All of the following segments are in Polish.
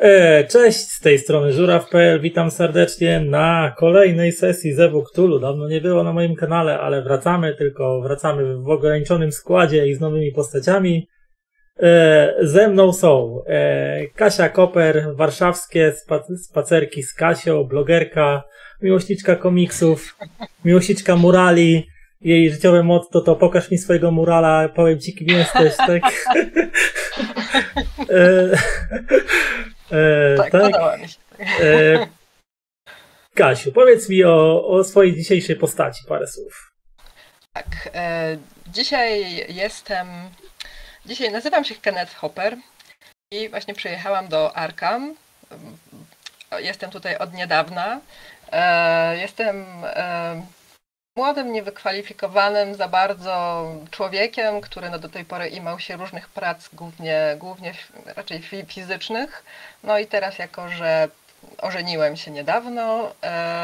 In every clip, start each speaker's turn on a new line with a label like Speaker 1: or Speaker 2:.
Speaker 1: Cześć, z tej strony Żuraw.pl, witam serdecznie na kolejnej sesji Zewu Cthulhu. Dawno nie było na moim kanale, ale wracamy w ograniczonym składzie i z nowymi postaciami. Ze mną są Kasia Koper, warszawskie spacerki z Kasią, blogerka, miłośniczka komiksów, miłośniczka murali. Jej życiowe motto to pokaż mi swojego murala, powiem ci kim jesteś, tak?
Speaker 2: Tak, podoba mi się.
Speaker 1: Kasiu, powiedz mi o swojej dzisiejszej postaci parę słów.
Speaker 2: Tak, dzisiaj nazywam się Kenneth Hopper i właśnie przyjechałam do Arkham. Jestem tutaj od niedawna. Jestem młodym, niewykwalifikowanym za bardzo człowiekiem, który do tej pory imał się różnych prac, głównie raczej fizycznych. No i teraz, jako że ożeniłem się niedawno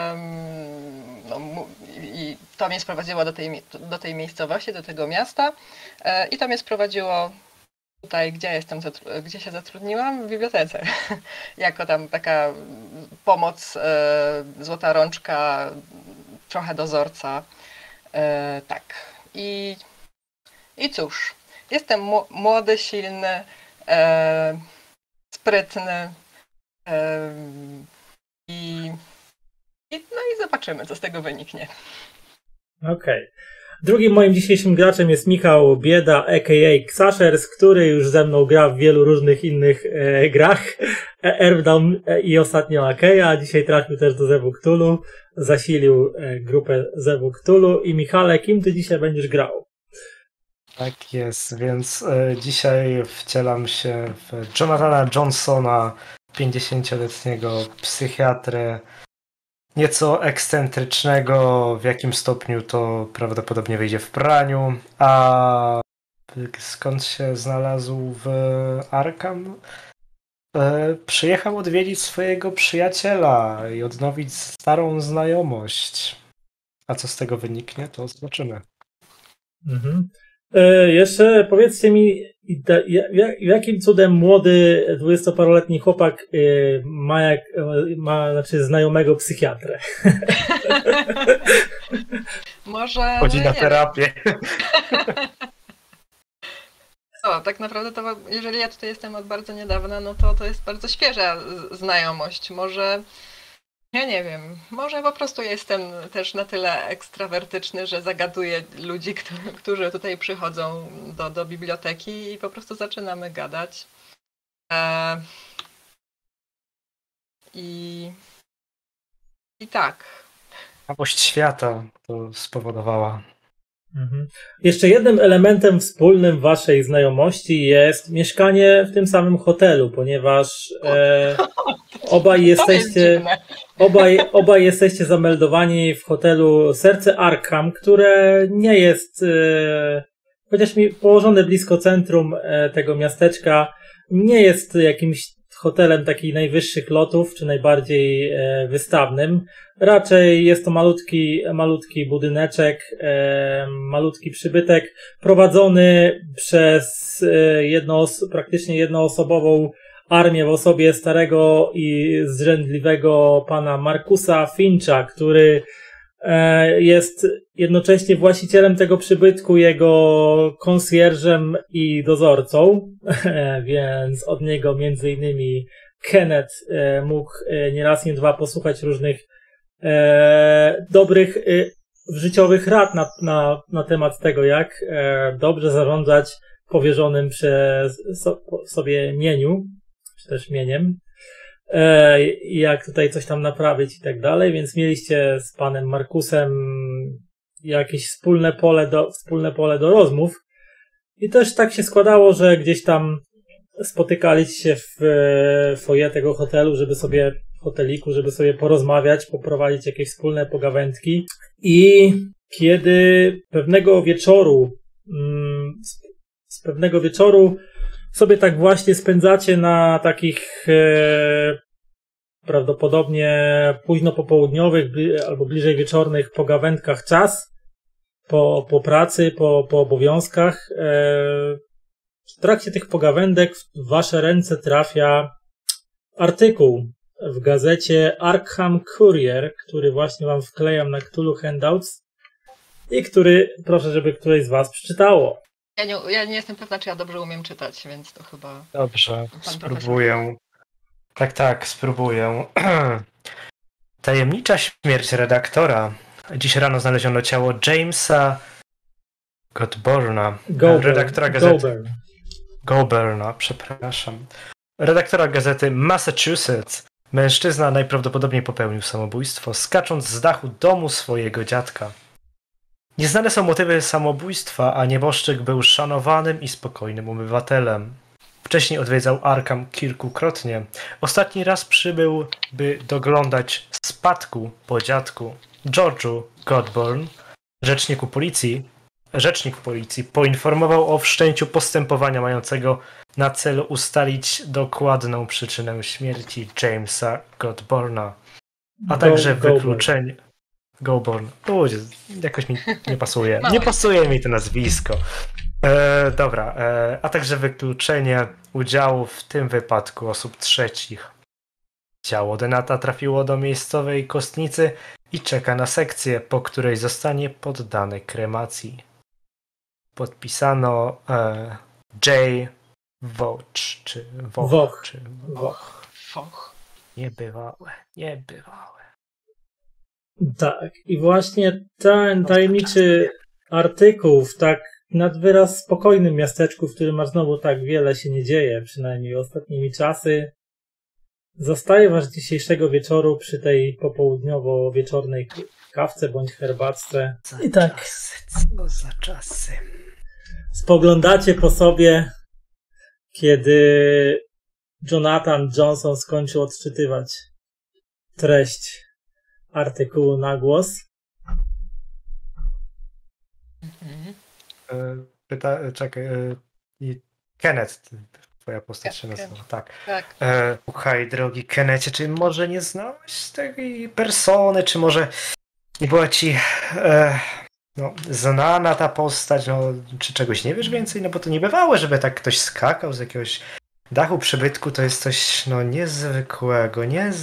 Speaker 2: i to mnie sprowadziło do tej miejscowości, do tego miasta i to mnie sprowadziło tutaj, gdzie się zatrudniłam, w bibliotece. Jako tam taka pomoc, złota rączka, trochę dozorca. Tak. I cóż, jestem młody, silny, sprytny no i zobaczymy, co z tego wyniknie.
Speaker 1: Okej. Drugim moim dzisiejszym graczem jest Michał Bieda, a.k.a. Xashers, który już ze mną gra w wielu różnych innych grach. Earthdown i ostatnio Akeja, a dzisiaj trafił też do Zewu Cthulhu. Zasilił grupę Zewu Cthulhu. I Michale, kim ty dzisiaj będziesz grał?
Speaker 3: Tak jest, więc dzisiaj wcielam się w Jonathana Johnsona, 50-letniego psychiatrę, nieco ekscentrycznego, w jakim stopniu to prawdopodobnie wyjdzie w praniu, a skąd się znalazł w Arkham? Przyjechał odwiedzić swojego przyjaciela i odnowić starą znajomość. A co z tego wyniknie, to zobaczymy.
Speaker 1: Mhm. Jeszcze powiedzcie mi, jakim cudem młody 20-paroletni chłopak ma znajomego psychiatrę?
Speaker 2: Może
Speaker 3: chodzi na terapię.
Speaker 2: Tak naprawdę to, jeżeli ja tutaj jestem od bardzo niedawna, no to jest bardzo świeża znajomość. Może, ja nie wiem, może po prostu jestem też na tyle ekstrawertyczny, że zagaduję ludzi, którzy tutaj przychodzą do biblioteki i po prostu zaczynamy gadać. I tak.
Speaker 3: Ciekawość świata to spowodowała.
Speaker 1: Mhm. Jeszcze jednym elementem wspólnym waszej znajomości jest mieszkanie w tym samym hotelu, ponieważ obaj jesteście zameldowani w hotelu Serce Arkham, które nie jest, chociaż położone blisko centrum tego miasteczka, nie jest jakimś hotelem takich najwyższych lotów, czy najbardziej wystawnym. Raczej jest to malutki budyneczek, malutki przybytek, prowadzony przez praktycznie jednoosobową armię w osobie starego i zrzędliwego pana Markusa Fincha, który jest jednocześnie właścicielem tego przybytku, jego konsjerżem i dozorcą, więc od niego między innymi Kenneth mógł nie raz, nie dwa posłuchać różnych dobrych życiowych rad na temat tego, jak dobrze zarządzać powierzonym sobie mieniu, czy też mieniem, jak tutaj coś tam naprawić i tak dalej, więc mieliście z panem Markusem jakieś wspólne pole do rozmów i też tak się składało, że gdzieś tam spotykaliście się w foyer tego hotelu, żeby sobie porozmawiać, poprowadzić jakieś wspólne pogawędki i kiedy pewnego wieczoru sobie tak właśnie spędzacie na takich prawdopodobnie późno popołudniowych albo bliżej wieczornych pogawędkach czas, po pracy, po obowiązkach. W trakcie tych pogawędek w wasze ręce trafia artykuł w gazecie Arkham Courier, który właśnie wam wklejam na Cthulhu Handouts i który proszę, żeby któreś z was przeczytało.
Speaker 2: Ja nie jestem pewna, czy ja dobrze umiem czytać, więc to chyba...
Speaker 3: Dobrze,
Speaker 2: Pan
Speaker 3: spróbuję. Tak, spróbuję. Tajemnicza śmierć redaktora. Dziś rano znaleziono ciało Jamesa Godborna, redaktora gazety... Goberna, przepraszam. Redaktora gazety Massachusetts. Mężczyzna najprawdopodobniej popełnił samobójstwo, skacząc z dachu domu swojego dziadka. Nieznane są motywy samobójstwa, a nieboszczyk był szanowanym i spokojnym obywatelem. Wcześniej odwiedzał Arkham kilkukrotnie. Ostatni raz przybył, by doglądać spadku po dziadku. George'u Godborn, rzecznik policji, poinformował o wszczęciu postępowania mającego na celu ustalić dokładną przyczynę śmierci Jamesa Godborna, a także wykluczenie... Goborn. Jakoś mi nie pasuje. Nie pasuje mi to nazwisko. Dobra. A także wykluczenie udziału w tym wypadku osób trzecich. Ciało Denata trafiło do miejscowej kostnicy i czeka na sekcję, po której zostanie poddane kremacji. Podpisano J. Woch, czy Woch, czy Woch.
Speaker 2: Foch.
Speaker 3: Niebywałe.
Speaker 1: Tak, i właśnie ten tajemniczy artykuł w tak nad wyraz spokojnym miasteczku, w którym aż znowu tak wiele się nie dzieje, przynajmniej ostatnimi czasy, zostaje was dzisiejszego wieczoru przy tej popołudniowo-wieczornej kawce bądź herbatce. I tak
Speaker 3: Co za czasy.
Speaker 1: spoglądacie po sobie, kiedy Jonathan Johnson skończył odczytywać treść artykułu na głos.
Speaker 3: Czekaj. Kenneth, twoja postać się nazywa. Tak. Słuchaj, drogi Kennecie, czy może nie znałeś tej persony, czy może nie była ci znana ta postać, czy czegoś nie wiesz więcej? No bo to nie bywało, żeby tak ktoś skakał z jakiegoś dachu przybytku, to jest coś niezwykłego.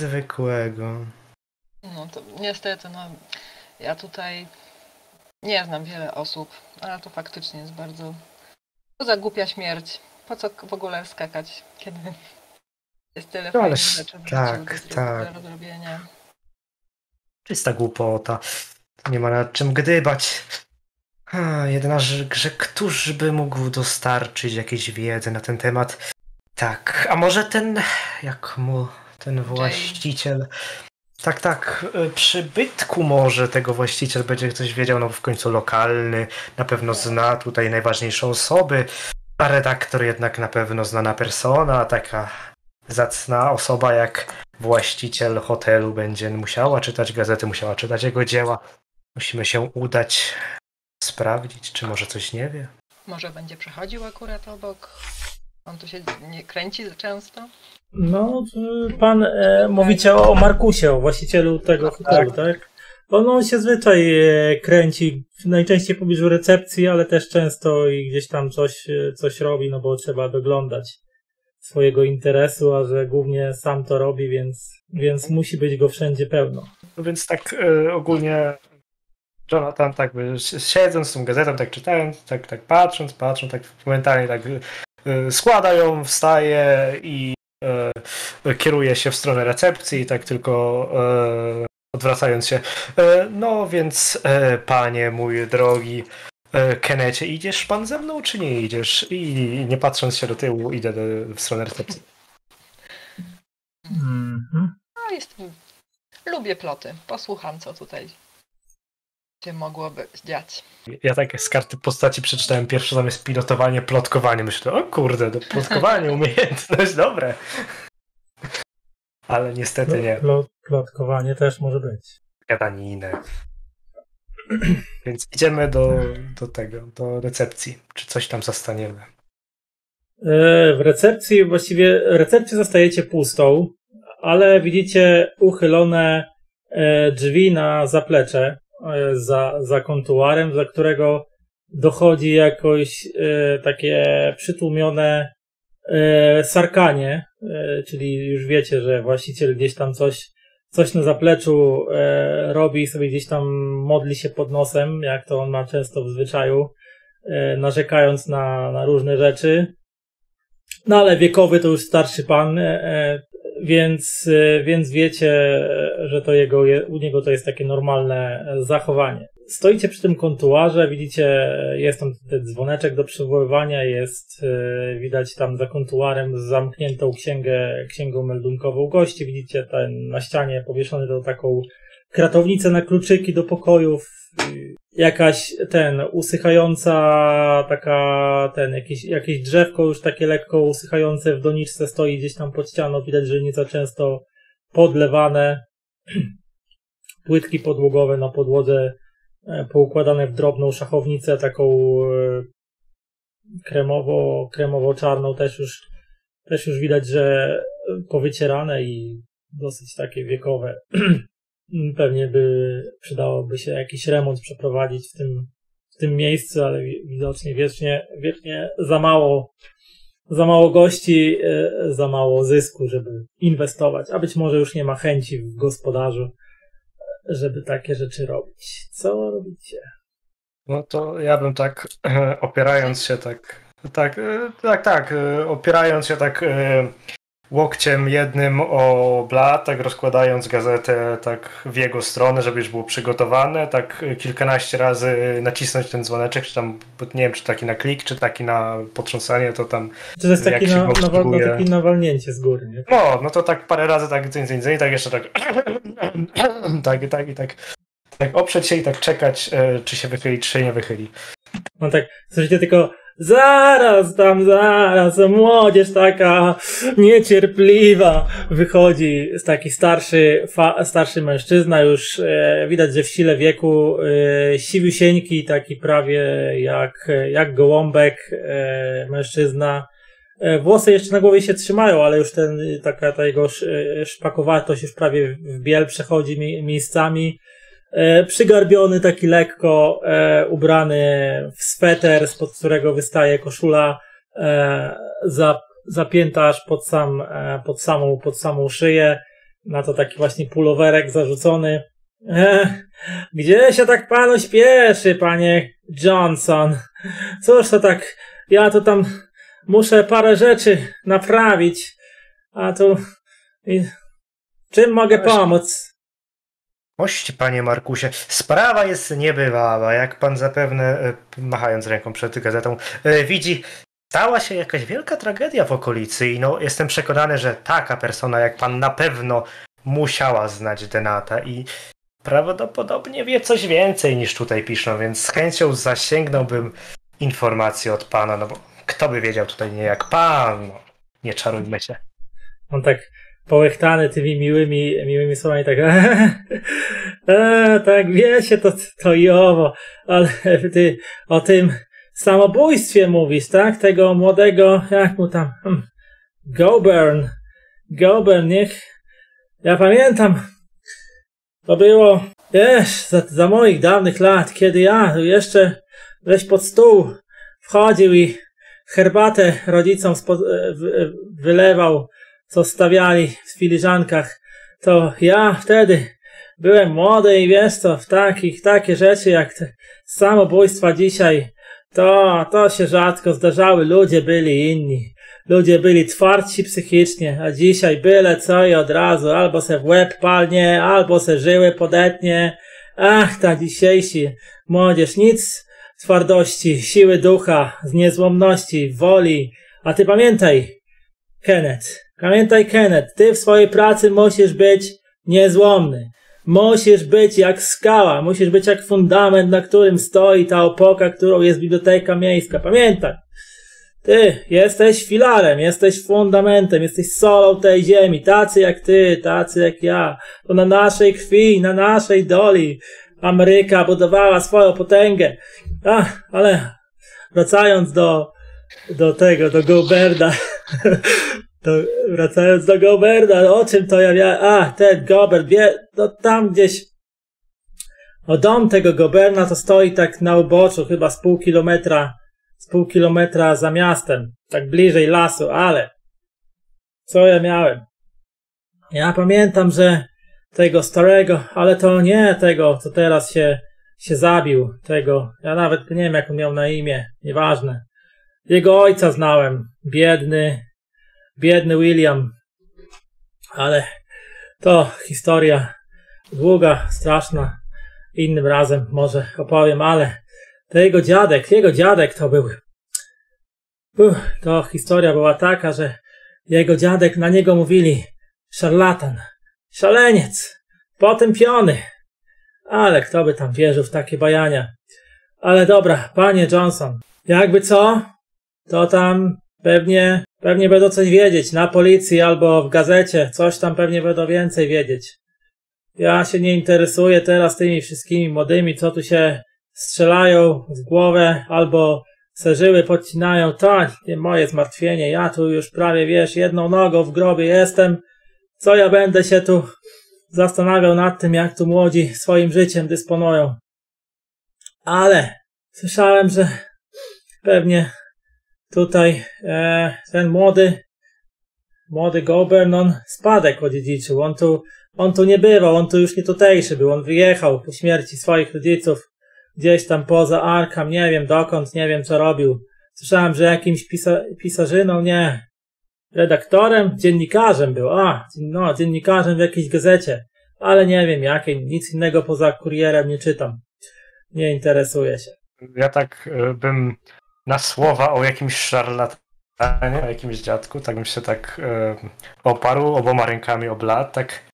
Speaker 2: No to niestety, ja tutaj nie znam wiele osób, ale to faktycznie jest bardzo... To za głupia śmierć. Po co w ogóle skakać, kiedy jest tyle fajnych rzeczy w życiu do zrobienia.
Speaker 3: Czysta głupota. Nie ma nad czym gdybać. Jednakże któż by mógł dostarczyć jakiejś wiedzy na ten temat? Tak, a może ten właściciel... Tak, przybytku może tego właściciel będzie coś wiedział, w końcu lokalny, na pewno zna tutaj najważniejsze osoby, a redaktor jednak na pewno znana persona, taka zacna osoba jak właściciel hotelu będzie musiała czytać gazety, musiała czytać jego dzieła. Musimy się udać, sprawdzić, czy może coś nie wie.
Speaker 2: Może będzie przechodził akurat obok. On tu się nie kręci za często.
Speaker 1: No, pan mówicie o Markusie, o właścicielu tego hotelu, tak? On się zwyczaj kręci, najczęściej w pobliżu recepcji, ale też często i gdzieś tam coś robi, no bo trzeba doglądać swojego interesu, a że głównie sam to robi, więc musi być go wszędzie pełno.
Speaker 3: No więc tak ogólnie Jonathan tak by siedząc z tą gazetą, tak czytając, tak patrząc, tak momentalnie tak składa ją, wstaje i kieruje się w stronę recepcji i tak tylko odwracając się. No więc panie mój drogi Kennecie, idziesz pan ze mną czy nie idziesz? I nie patrząc się do tyłu idę w stronę recepcji.
Speaker 2: Lubię ploty. Posłucham, co tutaj się mogłoby dziać.
Speaker 3: Ja tak z karty postaci przeczytałem pierwszy zamiast pilotowanie, plotkowanie. Myślę, o kurde, plotkowanie, umiejętność, dobre. Ale niestety nie.
Speaker 1: Plotkowanie też może być.
Speaker 3: Gadaninę. Więc idziemy do recepcji. Czy coś tam zastaniemy?
Speaker 1: W recepcji, właściwie recepcję zostajecie pustą, ale widzicie uchylone drzwi na zaplecze za kontuarem, za którego dochodzi jakoś takie przytłumione Sarkanie, czyli już wiecie, że właściciel gdzieś tam coś na zapleczu robi i sobie gdzieś tam modli się pod nosem, jak to on ma często w zwyczaju, narzekając na różne rzeczy. No ale wiekowy to już starszy pan, więc wiecie, że to u niego to jest takie normalne zachowanie. Stoicie przy tym kontuarze, widzicie, jest tam ten dzwoneczek do przywoływania, widać tam za kontuarem zamkniętą księgą meldunkową gości, widzicie na ścianie powieszony to taką kratownicę na kluczyki do pokojów, jakaś usychająca jakieś drzewko już takie lekko usychające w doniczce stoi gdzieś tam pod ścianą, widać, że nieco często podlewane, płytki podłogowe na podłodze poukładane w drobną szachownicę taką kremowo-czarną, też już widać, że powycierane i dosyć takie wiekowe. Pewnie przydałoby się jakiś remont przeprowadzić w tym miejscu, ale widocznie wiecznie za mało gości, za mało zysku, żeby inwestować, a być może już nie ma chęci w gospodarzu, żeby takie rzeczy robić. Co robicie?
Speaker 3: No to ja bym tak opierając się opierając się łokciem jednym o blat, tak rozkładając gazetę tak w jego stronę, żeby już było przygotowane, tak kilkanaście razy nacisnąć ten dzwoneczek, czy tam, nie wiem, czy taki na klik, czy taki na potrząsanie, to tam...
Speaker 1: To jest taki takie nawalnięcie z góry, nie?
Speaker 3: No to tak parę razy tak dzyń, tak jeszcze tak oprzeć się i tak czekać, czy się wychyli, czy się nie wychyli.
Speaker 1: No tak, słyszycie tylko zaraz, młodzież taka niecierpliwa wychodzi z taki starszy mężczyzna, już widać, że w sile wieku, siwiusieńki, taki prawie jak gołąbek mężczyzna. Włosy jeszcze na głowie się trzymają, ale już ta jego szpakowatość już prawie w biel przechodzi miejscami. Przygarbiony, taki lekko ubrany w sweter, spod którego wystaje koszula zapięta aż pod samą szyję. Na to taki właśnie pulowerek zarzucony. Gdzie się tak panu śpieszy, panie Johnson? Cóż to tak, ja to tam muszę parę rzeczy naprawić, a tu czym mogę pomóc?
Speaker 3: Mości, panie Markusie, sprawa jest niebywała, jak pan zapewne, machając ręką przed gazetą, widzi, stała się jakaś wielka tragedia w okolicy i no, jestem przekonany, że taka persona jak pan na pewno musiała znać Denata i prawdopodobnie wie coś więcej niż tutaj piszą, więc z chęcią zasięgnąłbym informacji od pana, no bo kto by wiedział tutaj nie jak pan, no, nie czarujmy się.
Speaker 1: On tak połechtany tymi miłymi słowami, tak tak wie się to i owo, ale ty o tym samobójstwie mówisz, tak? Tego młodego, jak mu tam, Goburn, niech, ja pamiętam, to było, za moich dawnych lat, kiedy ja jeszcze żeś pod stół wchodził i herbatę rodzicom wylewał, co stawiali w filiżankach, to ja wtedy byłem młody i wiesz co, takie rzeczy jak te samobójstwa dzisiaj, to się rzadko zdarzały, ludzie byli inni, ludzie byli twardsi psychicznie, a dzisiaj byle co i od razu, albo se w łeb palnie, albo se żyły podetnie, ach, ta dzisiejsi młodzież, nic twardości, siły ducha, z niezłomności, woli, a ty pamiętaj, Kenneth, ty w swojej pracy musisz być niezłomny. Musisz być jak skała, musisz być jak fundament, na którym stoi ta opoka, którą jest biblioteka miejska. Pamiętaj, ty jesteś filarem, jesteś fundamentem, jesteś solą tej ziemi. Tacy jak ty, tacy jak ja. To na naszej krwi, na naszej doli Ameryka budowała swoją potęgę. Ale wracając do Goberda. Wracając do Goberda, o czym to ja ten Goberd, tam gdzieś dom tego Goberna to stoi tak na uboczu, chyba z pół kilometra z pół kilometra za miastem, tak bliżej lasu, ale co ja miałem? Ja pamiętam, że tego starego, ale to nie tego, co teraz się zabił, tego, ja nawet nie wiem, jak on miał na imię, nieważne. Jego ojca znałem, biedny William, ale to historia długa, straszna, innym razem może opowiem, ale to jego dziadek to był, to historia była taka, że jego dziadek, na niego mówili szarlatan, szaleniec, potępiony, ale kto by tam wierzył w takie bajania. Ale dobra, panie Johnson, jakby co, to tam pewnie będą coś wiedzieć na policji albo w gazecie, coś tam pewnie będą więcej wiedzieć. Ja się nie interesuję teraz tymi wszystkimi młodymi, co tu się strzelają w głowę albo se żyły podcinają. To nie moje zmartwienie, ja tu już prawie, wiesz, jedną nogą w grobie jestem. Co ja będę się tu zastanawiał nad tym, jak tu młodzi swoim życiem dysponują. Ale słyszałem, że pewnie tutaj ten młody Goulburn, on spadek odziedziczył. On tu nie bywał, on tu już nie tutejszy był. On wyjechał po śmierci swoich rodziców gdzieś tam poza Arkham, nie wiem dokąd, nie wiem co robił. Słyszałem, że jakimś pisarzyną, nie, redaktorem, dziennikarzem był. Dziennikarzem w jakiejś gazecie. Ale nie wiem jakiej, nic innego poza kurierem nie czytam. Nie interesuję się.
Speaker 3: Ja tak bym na słowa o jakimś szarlatanie, o jakimś dziadku, tak bym się tak oparł oboma rękami o blat, tak.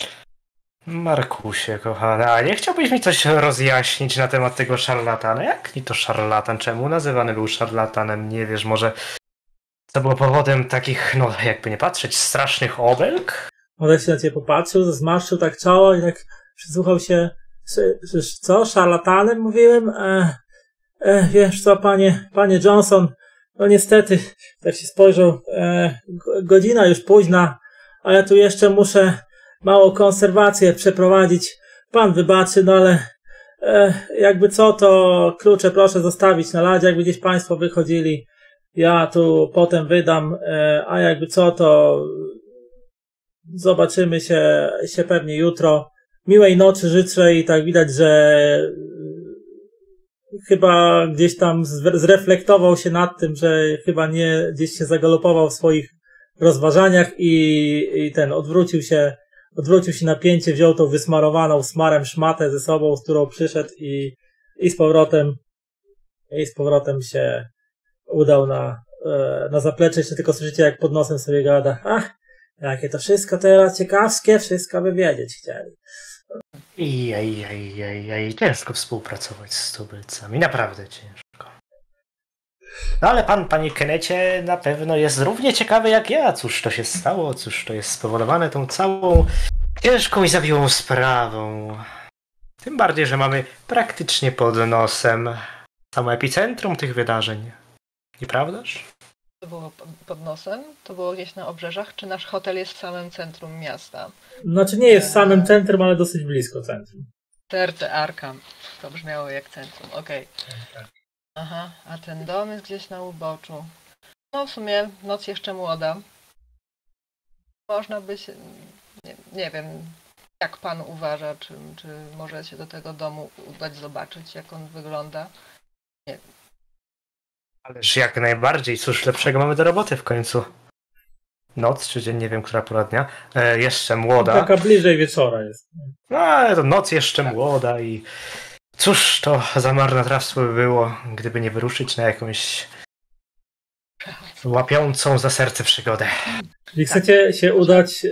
Speaker 3: Markusie, kochany, a nie chciałbyś mi coś rozjaśnić na temat tego szarlatana? Jak ni to szarlatan? Czemu nazywany był szarlatanem? Nie wiesz, może co było powodem takich, no jakby nie patrzeć, strasznych obelg?
Speaker 1: On się na ciebie popatrzył, zmarszczył tak czoło i tak przysłuchał się, co, szarlatanem mówiłem? Wiesz co, panie Johnson, no niestety, tak się spojrzał, godzina już późna, a ja tu jeszcze muszę małą konserwację przeprowadzić. Pan wybaczy, no ale jakby co, to klucze proszę zostawić na ladzie, jakby gdzieś państwo wychodzili. Ja tu potem wydam, a jakby co, to zobaczymy się pewnie jutro. Miłej nocy życzę i tak widać, że chyba gdzieś tam zreflektował się nad tym, że chyba nie gdzieś się zagalopował w swoich rozważaniach i odwrócił się napięcie, wziął tą wysmarowaną smarem szmatę ze sobą, z którą przyszedł i z powrotem się udał na zaplecze. Jeszcze tylko słyszycie, jak pod nosem sobie gada. Ach, jakie to wszystko teraz ciekawskie, wszystko by wiedzieć chcieli.
Speaker 3: Ciężko współpracować z tubylcami, naprawdę ciężko. No ale pan, panie Kennecie, na pewno jest równie ciekawy jak ja. Cóż to się stało, cóż to jest spowodowane tą całą ciężką i zawiłą sprawą. Tym bardziej, że mamy praktycznie pod nosem samo epicentrum tych wydarzeń. Nieprawdaż?
Speaker 2: To było pod nosem? To było gdzieś na obrzeżach? Czy nasz hotel jest w samym centrum miasta?
Speaker 1: Znaczy nie jest w samym centrum, ale dosyć blisko centrum.
Speaker 2: Serce Arkham. To brzmiało jak centrum, okej. Aha, a ten dom jest gdzieś na uboczu. No w sumie noc jeszcze młoda. Można by się... Nie wiem, jak pan uważa, czy może się do tego domu udać zobaczyć, jak on wygląda? Nie wiem.
Speaker 3: Ależ jak najbardziej, cóż lepszego mamy do roboty w końcu. Noc czy dzień, nie wiem, która pora dnia. Jeszcze młoda.
Speaker 1: Taka bliżej wieczora jest.
Speaker 3: No ale to noc jeszcze młoda i cóż to za marnotrawstwo by było, gdyby nie wyruszyć na jakąś łapiącą za serce przygodę.
Speaker 1: Jeśli chcecie się udać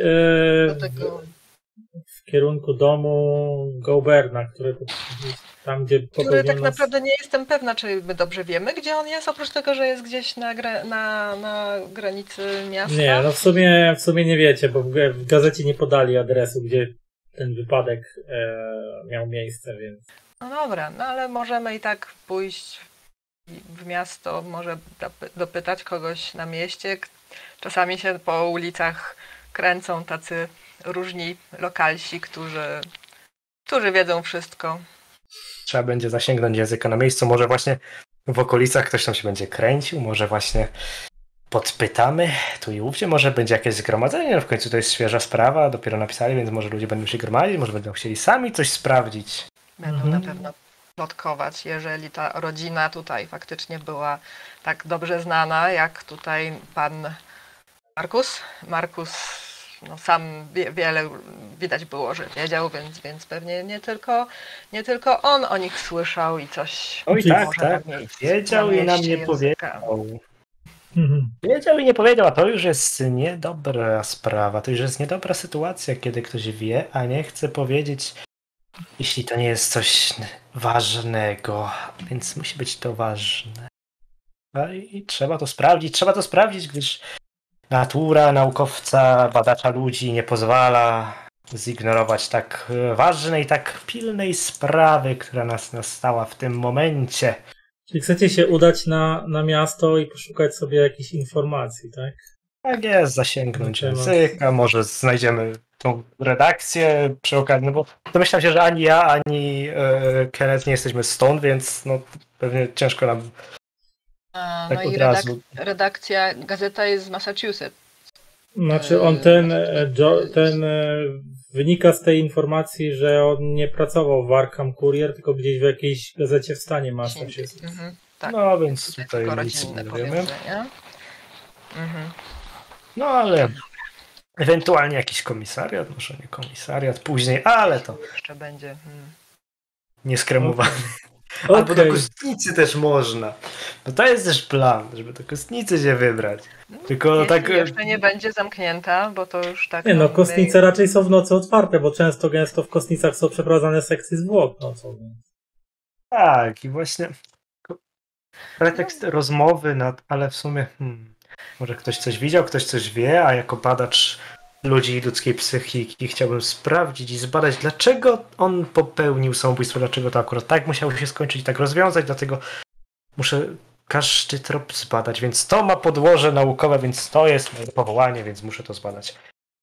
Speaker 1: w kierunku domu Goulburna, który tam, gdzie
Speaker 2: który tak naprawdę nie jestem pewna, czy my dobrze wiemy, gdzie on jest, oprócz tego, że jest gdzieś na granicy miasta.
Speaker 1: Nie, no w sumie nie wiecie, bo w gazecie nie podali adresu, gdzie ten wypadek miał miejsce, więc...
Speaker 2: No dobra, no ale możemy i tak pójść w miasto, może dopytać kogoś na mieście. Czasami się po ulicach kręcą tacy różni lokalsi, którzy wiedzą wszystko.
Speaker 3: Trzeba będzie zasięgnąć języka na miejscu. Może właśnie w okolicach ktoś tam się będzie kręcił, może właśnie podpytamy tu i ówdzie, może będzie jakieś zgromadzenie, no w końcu to jest świeża sprawa, dopiero napisali, więc może ludzie będą się gromadzić, może będą chcieli sami coś sprawdzić.
Speaker 2: Będą na pewno plotkować, jeżeli ta rodzina tutaj faktycznie była tak dobrze znana, jak tutaj pan Markus, no sam wiele widać było, że wiedział, więc pewnie nie tylko on o nich słyszał i coś.
Speaker 3: Oj tak, wiedział i nam nie powiedział. Wiedział i nie powiedział, a to już jest niedobra sprawa, to już jest niedobra sytuacja, kiedy ktoś wie, a nie chce powiedzieć, jeśli to nie jest coś ważnego, więc musi być to ważne. I trzeba to sprawdzić, gdyż natura naukowca, badacza ludzi nie pozwala zignorować tak ważnej, tak pilnej sprawy, która nas nastała w tym momencie.
Speaker 1: Czyli chcecie się udać na miasto i poszukać sobie jakichś informacji, tak?
Speaker 3: Tak jest, zasięgnąć języka, może znajdziemy tą redakcję przy okazji, no bo domyślam się, że ani ja, ani Kenneth nie jesteśmy stąd, więc no pewnie ciężko nam tak
Speaker 2: no
Speaker 3: od
Speaker 2: i
Speaker 3: razu.
Speaker 2: redakcja, gazeta jest z Massachusetts.
Speaker 1: Znaczy on wynika z tej informacji, że on nie pracował w Arkham Courier, tylko gdzieś w jakiejś gazecie w stanie Massachusetts.
Speaker 2: Tak.
Speaker 3: No więc tutaj nic nie wiemy. No ale ewentualnie jakiś komisariat, może nie komisariat później, ale to
Speaker 2: jeszcze będzie
Speaker 3: nieskremowany. Okay. Albo do Kostnicy też można. No to jest też plan, żeby do Kostnicy się wybrać. Tylko tak
Speaker 2: jeszcze nie będzie zamknięta, bo to już tak...
Speaker 1: Nie no, Kostnice raczej są w nocy otwarte, bo gęsto w Kostnicach są przeprowadzane sekcje zwłok nocą.
Speaker 3: Tak, i właśnie pretekst rozmowy, ale w sumie może ktoś coś widział, ktoś coś wie, a jako badacz ludzi i ludzkiej psychiki chciałbym sprawdzić i zbadać, dlaczego on popełnił samobójstwo, dlaczego to akurat tak musiało się skończyć i tak rozwiązać, dlatego muszę każdy trop zbadać, więc to ma podłoże naukowe, więc to jest moje powołanie, więc muszę to zbadać.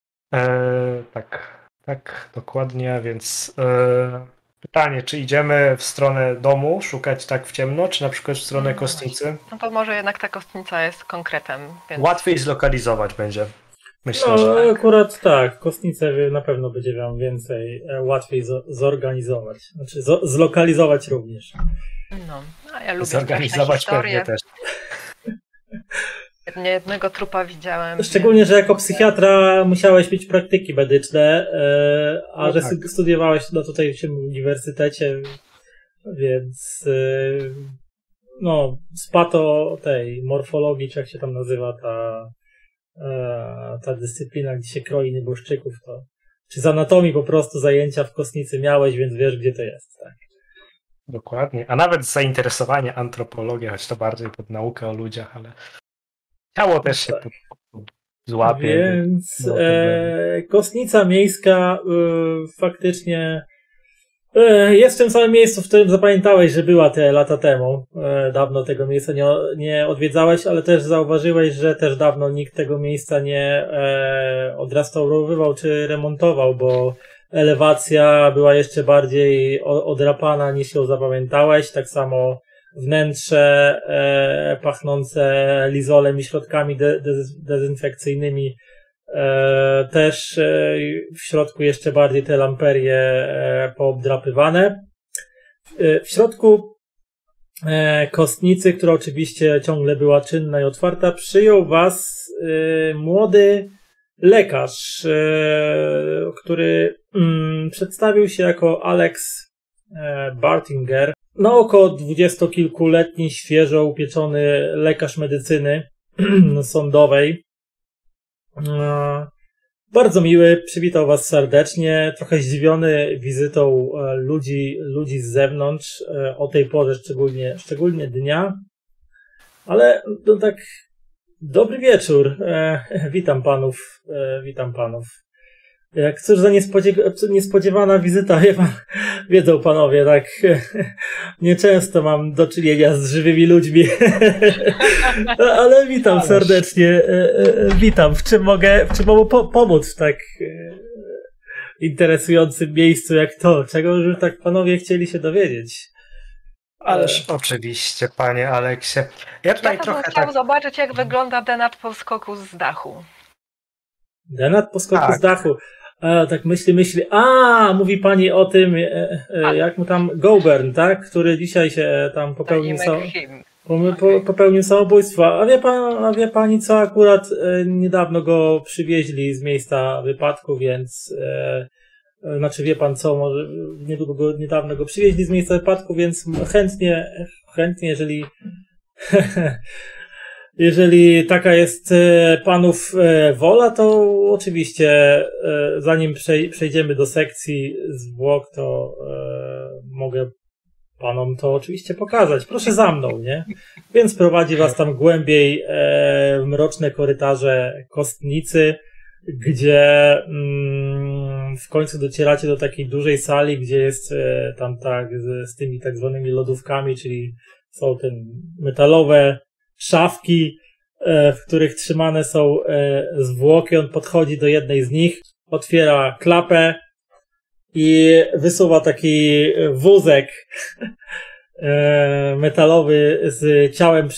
Speaker 3: Tak, dokładnie, więc pytanie, czy idziemy w stronę domu, szukać tak w ciemno, czy na przykład w stronę Kostnicy?
Speaker 2: No to może jednak ta Kostnica jest konkretem. Więc...
Speaker 3: Łatwiej zlokalizować będzie. Myślę,
Speaker 1: no,
Speaker 3: że tak.
Speaker 1: Akurat tak, Kostnicę na pewno będzie wam łatwiej zorganizować. Znaczy zlokalizować również.
Speaker 2: No, a ja lubię
Speaker 3: zorganizować pewnie też.
Speaker 2: Nie jednego trupa widziałem.
Speaker 1: Szczególnie, że jako psychiatra musiałeś mieć praktyki medyczne, a że studiowałeś tutaj w uniwersytecie, więc no, z tej morfologii, czy jak się tam nazywa ta dyscyplina, gdzie się kroi nieboszczyków, to czy z anatomii po prostu zajęcia w Kostnicy miałeś, więc wiesz, gdzie to jest, tak?
Speaker 3: Dokładnie, a nawet zainteresowanie antropologią, choć to bardziej pod naukę o ludziach, ale ciało też się złapie.
Speaker 1: Więc Kostnica miejska faktycznie jest w tym samym miejscu, w którym zapamiętałeś, że była te lata temu. Dawno tego miejsca nie odwiedzałeś, ale też zauważyłeś, że też dawno nikt tego miejsca nie odrestaurowywał czy remontował, bo elewacja była jeszcze bardziej odrapana niż ją zapamiętałeś. Tak samo wnętrze pachnące lizolem i środkami dezynfekcyjnymi. Też w środku jeszcze bardziej te lamperie poobdrapywane. W środku Kostnicy, która oczywiście ciągle była czynna i otwarta, przyjął was młody lekarz, który przedstawił się jako Alex Bartinger. Na oko 20-kilkuletni, świeżo upieczony lekarz medycyny sądowej. Bardzo miły, przywitał was serdecznie, trochę zdziwiony wizytą ludzi z zewnątrz, o tej porze szczególnie dnia, ale no tak, dobry wieczór, witam panów. Cóż za niespodziewana wizyta, wiedzą panowie, tak nieczęsto mam do czynienia z żywymi ludźmi, ale witam serdecznie, witam, w czym mogę pomóc w tak interesującym miejscu jak to, czego już tak panowie chcieli się dowiedzieć.
Speaker 3: Ależ oczywiście, panie Aleksie. Ja tutaj trochę
Speaker 2: chciał zobaczyć, jak wygląda Denat po skoku z dachu.
Speaker 1: Denat po skoku z dachu. Tak myśli. Mówi pani o tym, jak mu tam Goburn, tak? Który dzisiaj się tam popełnił samobójstwo. A wie pani co? Akurat niedawno go przywieźli z miejsca wypadku, więc znaczy wie pan co, może niedawno go przywieźli z miejsca wypadku, więc chętnie, jeżeli taka jest panów wola, to oczywiście zanim przejdziemy do sekcji zwłok, to mogę panom to oczywiście pokazać. Proszę za mną, nie? Więc prowadzi was tam głębiej w mroczne korytarze kostnicy, gdzie w końcu docieracie do takiej dużej sali, gdzie jest tam tak z tymi tak zwanymi lodówkami, czyli są te metalowe szafki, w których trzymane są zwłoki. On podchodzi do jednej z nich, otwiera klapę i wysuwa taki wózek metalowy z ciałem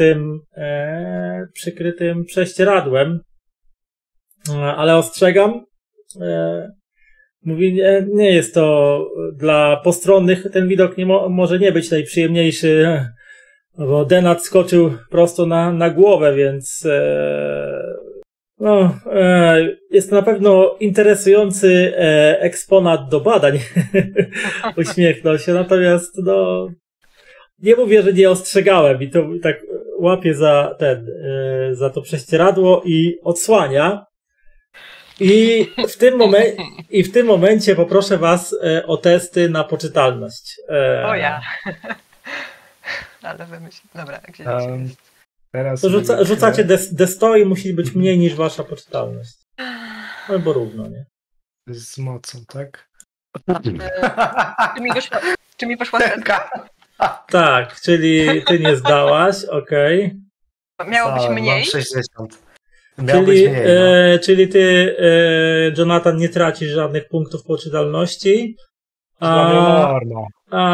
Speaker 1: przykrytym prześcieradłem. Ale ostrzegam, mówi, nie jest to dla postronnych, ten widok może nie być najprzyjemniejszy, bo Denat skoczył prosto na głowę, więc jest to na pewno interesujący eksponat do badań. Uśmiechnął się, natomiast nie mówię, że nie ostrzegałem i to tak łapię za to prześcieradło i odsłania. I w tym momencie poproszę was o testy na poczytalność.
Speaker 2: Ale wymyśl. Dobra, gdzie
Speaker 3: teraz
Speaker 1: to rzucacie D100 i musi być mniej niż wasza poczytalność. Albo równo, nie?
Speaker 3: Z mocą, tak?
Speaker 2: Czy mi poszła setka?
Speaker 1: Tak, czyli ty nie zdałaś, okej.
Speaker 2: Miało być mniej?
Speaker 3: Mam 60.
Speaker 1: Czyli ty, Jonathan, nie tracisz żadnych punktów poczytalności. A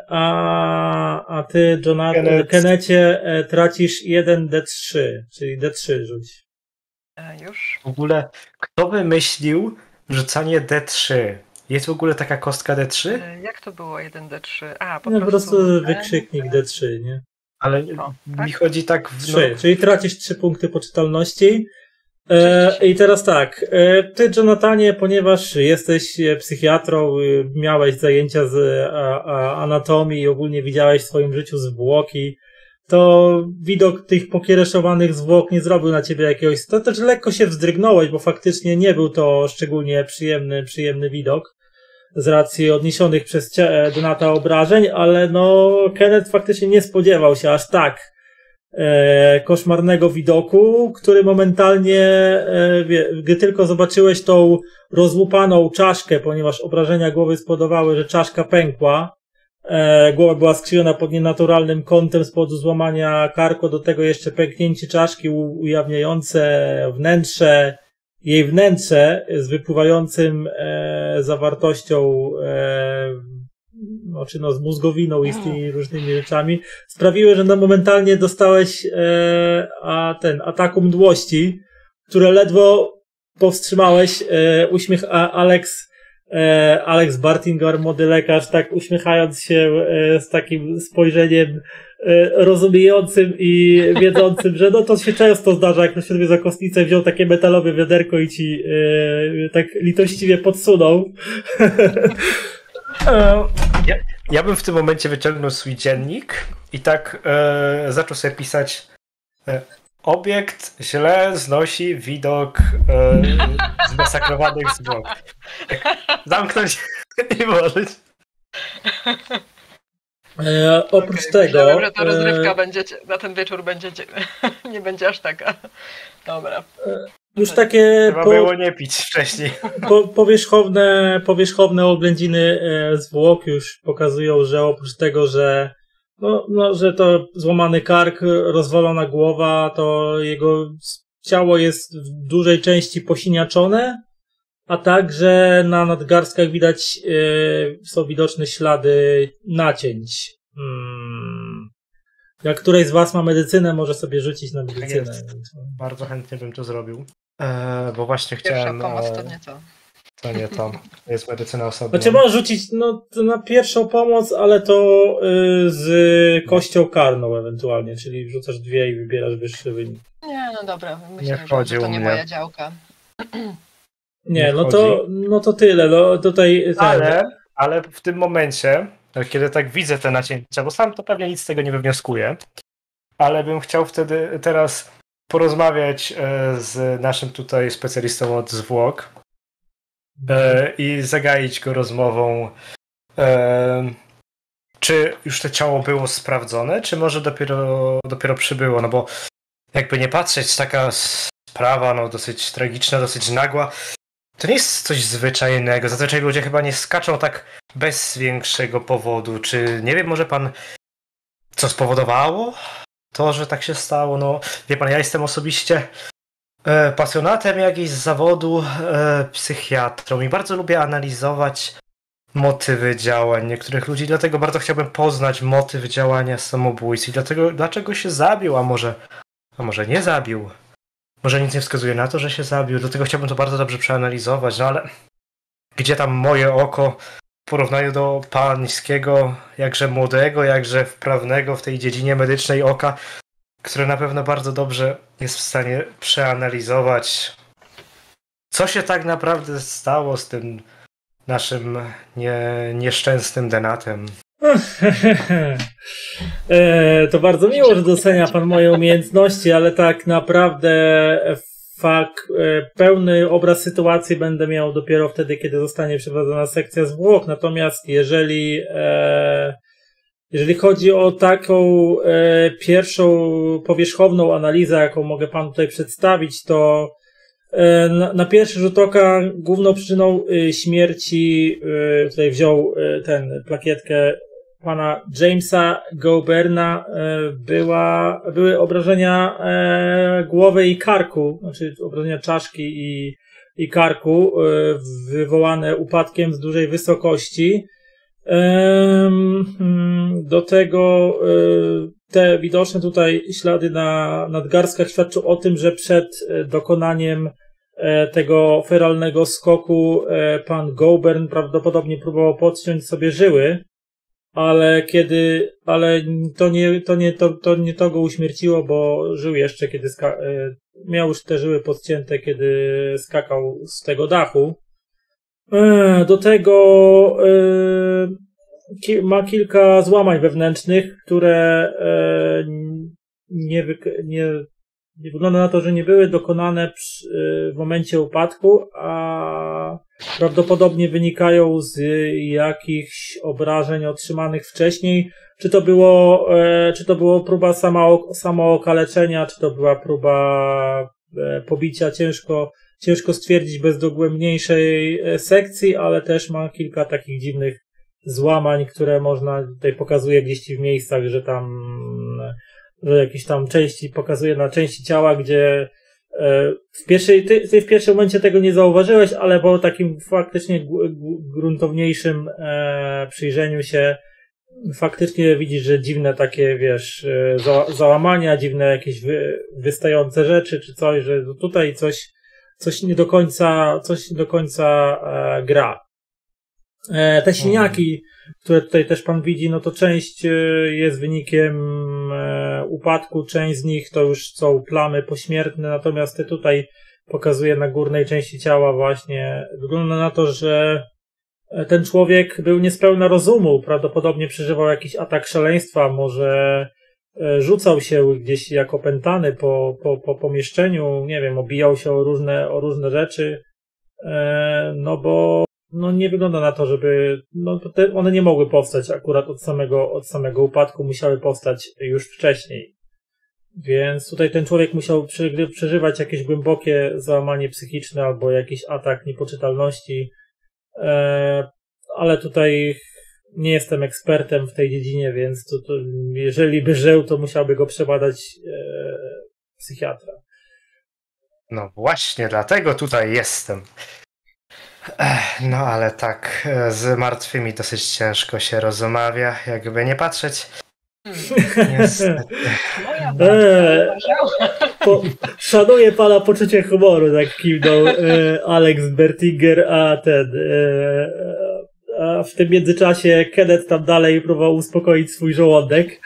Speaker 1: ty, Jonathan, Kennecie, tracisz 1D3, czyli D3 rzuć.
Speaker 2: Już.
Speaker 3: W ogóle, kto wymyślił rzucanie D3? Jest w ogóle taka kostka D3?
Speaker 2: Jak to było 1D3?
Speaker 1: Po prostu wykrzyknik D3, nie?
Speaker 3: Ale mi chodzi tak...
Speaker 1: 3, czyli tracisz 3 punkty poczytalności. I teraz tak, ty, Jonathanie, ponieważ jesteś psychiatrą, miałeś zajęcia z anatomii i ogólnie widziałeś w swoim życiu zwłoki, to widok tych pokiereszowanych zwłok nie zrobił na ciebie jakiegoś... To też lekko się wzdrygnąłeś, bo faktycznie nie był to szczególnie przyjemny widok z racji odniesionych przez Donata obrażeń, ale Kenneth faktycznie nie spodziewał się aż tak koszmarnego widoku, który momentalnie, gdy tylko zobaczyłeś tą rozłupaną czaszkę, ponieważ obrażenia głowy spowodowały, że czaszka pękła, głowa była skrzywiona pod nienaturalnym kątem z powodu złamania karku, do tego jeszcze pęknięcie czaszki ujawniające jej wnętrze z wypływającym zawartością z mózgowiną i z tymi różnymi rzeczami, sprawiły, że momentalnie dostałeś ataku mdłości, które ledwo powstrzymałeś. Uśmiech Alex Bartinger, młody lekarz, tak uśmiechając się z takim spojrzeniem rozumiejącym i wiedzącym, że to się często zdarza, jak ktoś się za kostnicę wziął takie metalowe wiaderko i ci tak litościwie podsunął.
Speaker 3: Ja bym w tym momencie wyciągnął swój dziennik i tak zaczął sobie pisać obiekt źle znosi widok zmasakrowanych zwłok. Zamknąć i włożyć.
Speaker 1: Oprócz tego...
Speaker 2: Myślałem, że ta rozrywka na ten wieczór nie będzie aż taka. Dobra.
Speaker 1: Już takie...
Speaker 3: Trzeba było nie pić wcześniej.
Speaker 1: Powierzchowne oględziny zwłok już pokazują, że oprócz tego, że że to złamany kark, rozwalona głowa, to jego ciało jest w dużej części posiniaczone, a także na nadgarstkach są widoczne ślady nacięć. Jak któryś z was ma medycynę, może sobie rzucić na medycynę.
Speaker 3: Bardzo chętnie bym to zrobił. Bo właśnie
Speaker 2: Pierwsza
Speaker 3: chciałem...
Speaker 2: pomoc to nie to.
Speaker 3: To nie to. Jest medycyna osobna.
Speaker 1: Znaczy można rzucić na pierwszą pomoc, ale to z kością karną ewentualnie, czyli wrzucasz 2 i wybierasz wyższy wynik.
Speaker 2: Nie, no dobra.
Speaker 3: Nie
Speaker 2: Myślę, że to nie
Speaker 3: mnie.
Speaker 2: moja działka.
Speaker 1: Nie, no to tyle. No, tutaj,
Speaker 3: ale w tym momencie, kiedy tak widzę te nacięcia, bo sam to pewnie nic z tego nie wywnioskuję, ale bym chciał teraz porozmawiać z naszym tutaj specjalistą od zwłok i zagaić go rozmową, czy już to ciało było sprawdzone, czy może dopiero przybyło, no bo jakby nie patrzeć, taka sprawa no dosyć tragiczna, dosyć nagła, to nie jest coś zwyczajnego. Zazwyczaj ludzie chyba nie skaczą tak bez większego powodu. Czy nie wiem, może pan co spowodowało to, że tak się stało? No, wie pan, ja jestem osobiście pasjonatem jakiś z zawodu psychiatrą i bardzo lubię analizować motywy działań niektórych ludzi, dlatego bardzo chciałbym poznać motyw działania samobójcy i dlaczego się zabił, a może nie zabił. Może nic nie wskazuje na to, że się zabił, dlatego chciałbym to bardzo dobrze przeanalizować, no ale gdzie tam moje oko w porównaniu do pańskiego, jakże młodego, jakże wprawnego w tej dziedzinie medycznej oka, które na pewno bardzo dobrze jest w stanie przeanalizować, co się tak naprawdę stało z tym naszym nieszczęsnym denatem.
Speaker 1: To bardzo miło, że docenia pan moje umiejętności, ale tak naprawdę pełny obraz sytuacji będę miał dopiero wtedy, kiedy zostanie przeprowadzona sekcja zwłok. Natomiast jeżeli chodzi o taką pierwszą powierzchowną analizę, jaką mogę panu tutaj przedstawić, to na pierwszy rzut oka główną przyczyną śmierci, tutaj wziął plakietkę pana Jamesa Goberna, były obrażenia głowy i karku, znaczy obrażenia czaszki i karku wywołane upadkiem z dużej wysokości. Do tego te widoczne tutaj ślady na nadgarstkach świadczą o tym, że przed dokonaniem tego feralnego skoku pan Gobern prawdopodobnie próbował podciąć sobie żyły, ale to nie to go uśmierciło, bo żył jeszcze, kiedy miał już te żyły podcięte, kiedy skakał z tego dachu. Do tego ma kilka złamań wewnętrznych, które nie wygląda na to, że nie były dokonane w momencie upadku, a prawdopodobnie wynikają z jakichś obrażeń otrzymanych wcześniej. Czy to było próba samookaleczenia, czy to była próba pobicia, ciężko stwierdzić bez dogłębniejszej sekcji, ale też ma kilka takich dziwnych złamań, które można, tutaj pokazuje gdzieś w miejscach, że jakieś tam części, pokazuje na części ciała, gdzie w pierwszym momencie tego nie zauważyłeś, ale po takim faktycznie gruntowniejszym przyjrzeniu się faktycznie widzisz, że dziwne takie, wiesz, załamania, dziwne jakieś wystające rzeczy, czy coś, że tutaj coś nie do końca gra. Te siniaki, które tutaj też pan widzi, no to część jest wynikiem upadku, część z nich to już są plamy pośmiertne, natomiast te tutaj pokazuje na górnej części ciała właśnie, wygląda na to, że ten człowiek był niespełna rozumu, prawdopodobnie przeżywał jakiś atak szaleństwa, może rzucał się gdzieś jak opętany po pomieszczeniu, nie wiem, obijał się o różne rzeczy, no bo nie wygląda na to, żeby, one nie mogły powstać akurat od samego upadku, musiały powstać już wcześniej. Więc tutaj ten człowiek musiał przeżywać jakieś głębokie załamanie psychiczne albo jakiś atak niepoczytalności, ale tutaj nie jestem ekspertem w tej dziedzinie, więc to jeżeli by żył, to musiałby go przebadać psychiatra.
Speaker 3: No właśnie, dlatego tutaj jestem. No ale tak, z martwymi dosyć ciężko się rozmawia, jakby nie patrzeć. Niestety.
Speaker 1: Szanuję pana poczucie humoru, tak kiwnął Alex Bertinger, a w tym międzyczasie Kenneth tam dalej próbował uspokoić swój żołądek.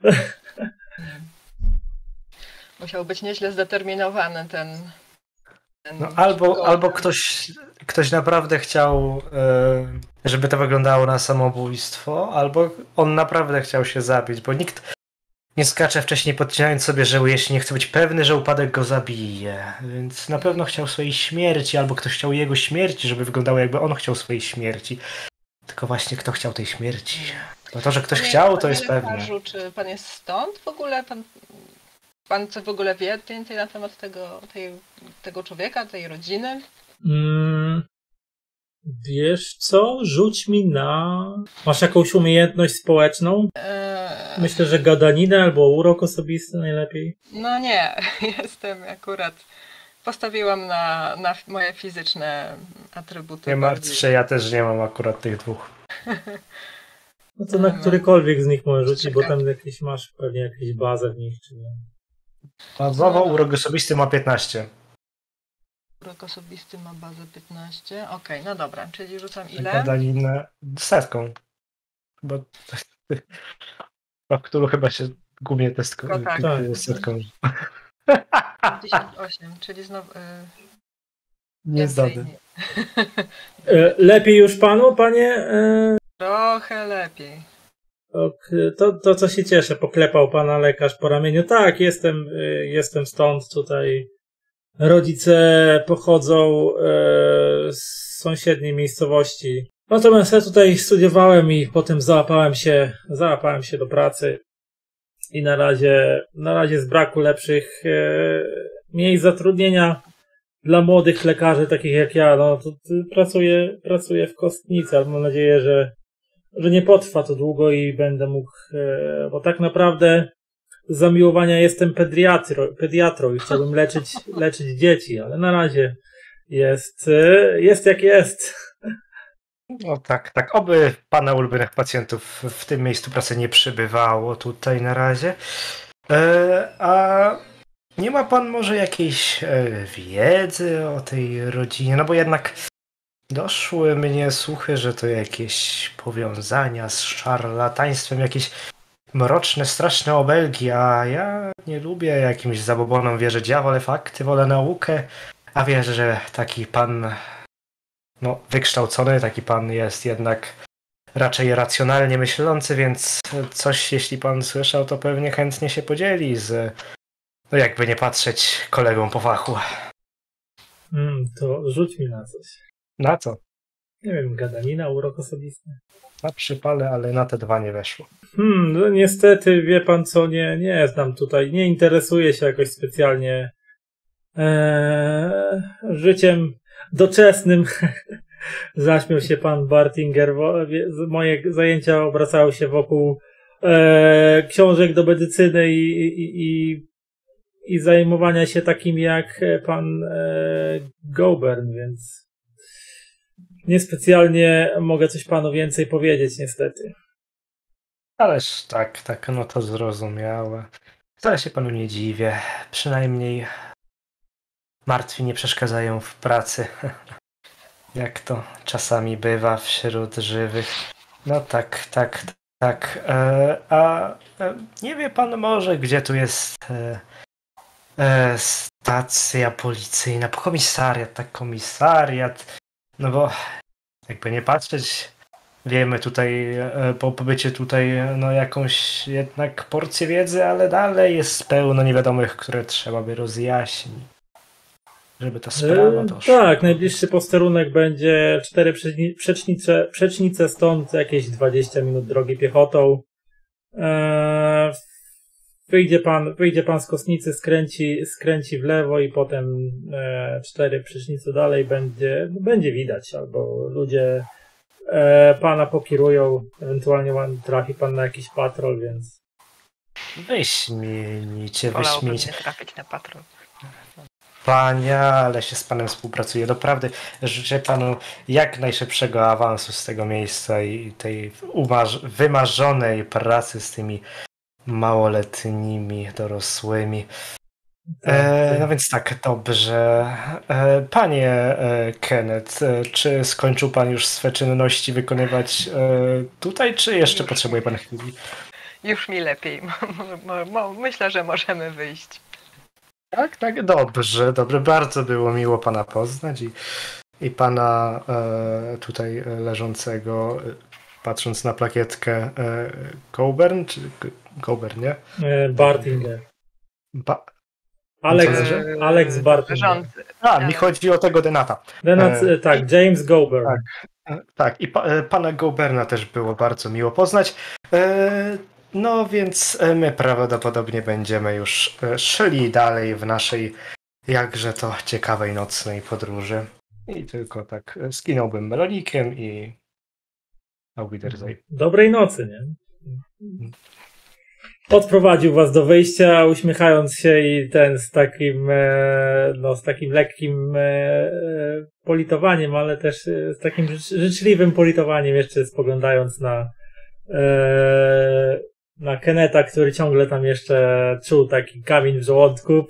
Speaker 2: Musiał być nieźle zdeterminowany ten
Speaker 3: no, albo ktoś naprawdę chciał, żeby to wyglądało na samobójstwo, albo on naprawdę chciał się zabić, bo nikt nie skacze wcześniej podcinając sobie żyły, jeśli nie chce być pewny, że upadek go zabije. Więc na pewno chciał swojej śmierci, albo ktoś chciał jego śmierci, żeby wyglądało jakby on chciał swojej śmierci. Tylko właśnie kto chciał tej śmierci? No to, że ktoś chciał, to jest pewne.
Speaker 2: Czy pan jest stąd w ogóle? Pan coś w ogóle wie więcej na temat tego człowieka, tej rodziny?
Speaker 1: Wiesz co? Rzuć mi na... Masz jakąś umiejętność społeczną? Myślę, że gadaninę albo urok osobisty najlepiej.
Speaker 2: No nie, jestem akurat... Postawiłam na moje fizyczne atrybuty.
Speaker 3: Nie martw się, ja też nie mam akurat tych dwóch.
Speaker 1: No to na którykolwiek z nich możesz rzucić, bo tam masz pewnie jakąś bazę w nich, czy nie?
Speaker 3: Bazowo urok osobisty ma 15.
Speaker 2: Urok osobisty ma bazę 15. Okej, no dobra, czyli rzucam ile?
Speaker 3: Gadaninę 100. Bo w którą chyba się gubię test
Speaker 2: tak.
Speaker 3: 100.
Speaker 2: 58, czyli znowu...
Speaker 3: Nie zdany.
Speaker 1: Lepiej już panu, panie?
Speaker 2: Trochę lepiej.
Speaker 1: To co się cieszę, poklepał pana lekarz po ramieniu. Tak, jestem stąd, tutaj rodzice pochodzą z sąsiedniej miejscowości. Natomiast ja tutaj studiowałem i potem załapałem się do pracy i na razie z braku lepszych miejsc zatrudnienia dla młodych lekarzy takich jak ja, no to pracuję w kostnicy, ale mam nadzieję, że nie potrwa to długo i będę mógł, bo tak naprawdę z zamiłowania jestem pediatrą i chciałbym leczyć dzieci, ale na razie jest jak jest.
Speaker 3: No tak. Oby pana ulubionych pacjentów w tym miejscu pracy nie przybywało tutaj na razie. A nie ma pan może jakiejś wiedzy o tej rodzinie? No bo jednak doszły mnie słuchy, że to jakieś powiązania z szarlataństwem, jakieś mroczne, straszne obelgi, a ja nie lubię jakimś zabobonom wierzyć. Ja wolę fakty, wolę naukę, a wierzę, że taki pan wykształcony, taki pan jest jednak raczej racjonalnie myślący, więc coś, jeśli pan słyszał, to pewnie chętnie się podzieli z, jakby nie patrzeć, kolegą po fachu.
Speaker 1: To rzuć mi na coś.
Speaker 3: Na co?
Speaker 1: Nie wiem, gadanina, urok osobisty.
Speaker 3: Na przypale, ale na te 2 nie weszło.
Speaker 1: No niestety, wie pan co, nie znam tutaj, nie interesuję się jakoś specjalnie życiem doczesnym. Zaśmiał się pan Bartinger. Moje zajęcia obracały się wokół książek do medycyny i zajmowania się takimi jak pan Goburn, więc niespecjalnie mogę coś panu więcej powiedzieć, niestety.
Speaker 3: Ależ tak, no to zrozumiałe. Wcale się panu nie dziwię. Przynajmniej martwi nie przeszkadzają w pracy. Jak to czasami bywa wśród żywych. No tak. A nie wie pan może, gdzie tu jest stacja policyjna? Komisariat. No bo jakby nie patrzeć, wiemy tutaj po pobycie tutaj jakąś jednak porcję wiedzy, ale dalej jest pełno niewiadomych, które trzeba by rozjaśnić, żeby ta sprawa doszła.
Speaker 1: Tak, najbliższy posterunek będzie 4 przecznice stąd, jakieś 20 minut drogi piechotą. Wyjdzie pan z kostnicy, skręci w lewo i potem 4 przecznice dalej będzie widać, albo ludzie pana pokierują, ewentualnie trafi pan na jakiś patrol, więc...
Speaker 3: Wyśmienicie.
Speaker 2: Wolałbym nie trafić na patrol.
Speaker 3: Panie, ale się z panem współpracuje. Doprawdy życzę panu jak najszybszego awansu z tego miejsca i tej wymarzonej pracy z tymi małoletnimi, dorosłymi. No więc tak, dobrze. Panie Kenneth, czy skończył pan już swe czynności wykonywać tutaj, czy jeszcze potrzebuje pan chwili?
Speaker 2: Już mi lepiej. Myślę, że możemy wyjść.
Speaker 3: Tak, dobrze. Bardzo było miło pana poznać i pana tutaj leżącego, patrząc na plakietkę, Coburn, czy Coburn, nie?
Speaker 1: Bartinger. Alex Bartinger.
Speaker 3: Mi chodzi o tego Denata.
Speaker 1: Tak, James Goburn.
Speaker 3: Tak, i pana Goburna też było bardzo miło poznać. No więc my prawdopodobnie będziemy już szli dalej w naszej jakże to ciekawej nocnej podróży. I tylko tak skinąłbym melonikiem i auf Wiedersehen.
Speaker 1: Dobrej nocy, nie? Odprowadził was do wyjścia, uśmiechając się i z takim lekkim politowaniem, ale też z takim życzliwym politowaniem, jeszcze spoglądając na Kenneta, który ciągle tam jeszcze czuł taki kamień w żołądku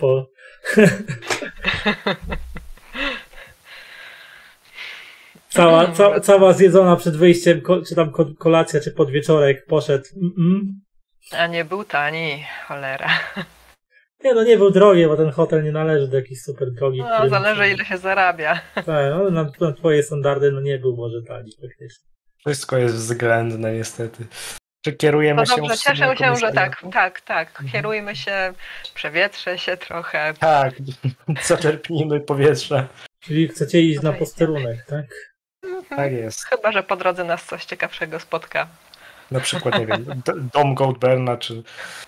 Speaker 1: Cała zjedzona przed wyjściem, czy tam kolacja, czy podwieczorek poszedł.
Speaker 2: A nie był tani, cholera.
Speaker 1: Nie był drogi, bo ten hotel nie należy do jakichś super drogich.
Speaker 2: No, zależy ile się zarabia.
Speaker 1: Tak, no, na twoje standardy nie był może tani faktycznie.
Speaker 3: Wszystko jest względne niestety. Czy kierujemy się...
Speaker 2: Dobrze, cieszę się, że tak. Kierujmy się, przewietrzę się trochę.
Speaker 3: Tak, zaczerpnijmy powietrze.
Speaker 1: Czyli chcecie iść na posterunek, tak?
Speaker 3: Tak jest.
Speaker 2: Chyba że po drodze nas coś ciekawszego spotka.
Speaker 3: Na przykład, nie wiem, dom Goldberna, czy...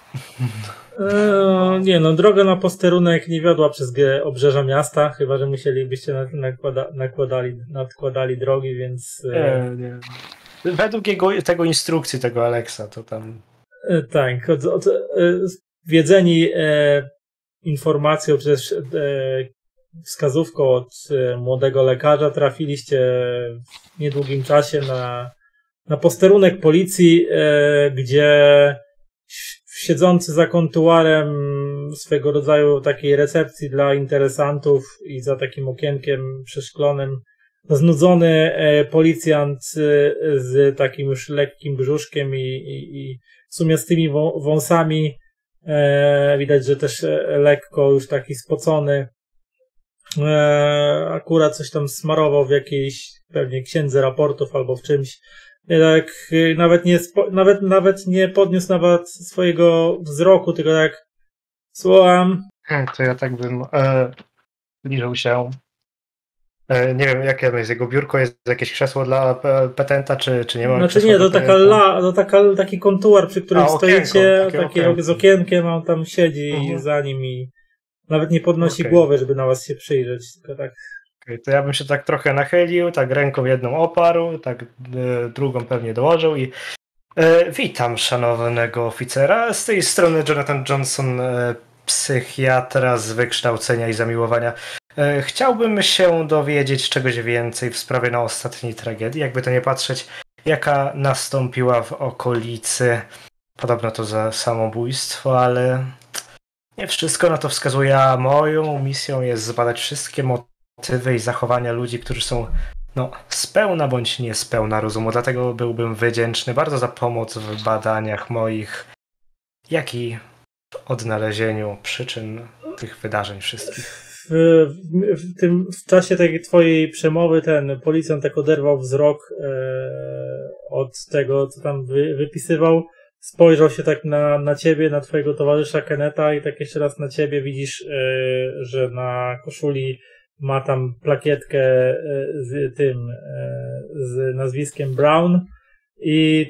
Speaker 1: droga na posterunek nie wiodła przez obrzeża miasta, chyba że musielibyście nadkładali drogi, więc...
Speaker 3: Nie. Według tego instrukcji, tego Alexa, to tam...
Speaker 1: Tak, wiedzeni informacją, przez wskazówką od młodego lekarza trafiliście w niedługim czasie na posterunek policji, gdzie siedzący za kontuarem swego rodzaju takiej recepcji dla interesantów i za takim okienkiem przeszklonym znudzony policjant z takim już lekkim brzuszkiem i sumiastymi wąsami, widać, że też lekko już taki spocony, akurat coś tam smarował w jakiejś pewnie księdze raportów albo w czymś. Tak, nawet nie podniósł nawet swojego wzroku, tylko tak słucham.
Speaker 3: To ja tak bym zbliżył się. Nie wiem, jakie jest jego biurko, jest jakieś krzesło dla petenta, czy nie ma?
Speaker 1: Znaczy nie, to taki kontuar, przy którym stoicie, z okienkiem, a on tam siedzi za nim i nawet nie podnosi głowy, żeby na was się przyjrzeć, tylko tak.
Speaker 3: To ja bym się tak trochę nachylił, tak ręką jedną oparł, tak drugą pewnie dołożył i witam szanownego oficera. Z tej strony Jonathan Johnson, psychiatra z wykształcenia i zamiłowania. Chciałbym się dowiedzieć czegoś więcej w sprawie ostatniej tragedii, jakby to nie patrzeć, jaka nastąpiła w okolicy. Podobno to za samobójstwo, ale nie wszystko na to wskazuje, a moją misją jest zbadać wszystkie motywy i zachowania ludzi, którzy są spełna bądź niespełna rozumu. Dlatego byłbym wdzięczny bardzo za pomoc w badaniach moich, jak i w odnalezieniu przyczyn tych wydarzeń wszystkich.
Speaker 1: W czasie tej twojej przemowy ten policjant tak oderwał wzrok od tego, co tam wypisywał. Spojrzał się tak na ciebie, na twojego towarzysza Kenneta i tak jeszcze raz na ciebie. Widzisz, że na koszuli ma tam plakietkę z nazwiskiem Brown i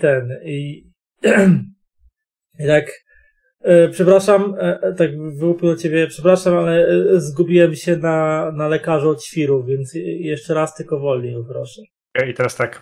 Speaker 1: tak przepraszam, tak wyłupił do ciebie, przepraszam, ale zgubiłem się na lekarzu od świrów, więc jeszcze raz tylko wolniej, proszę.
Speaker 3: I teraz tak,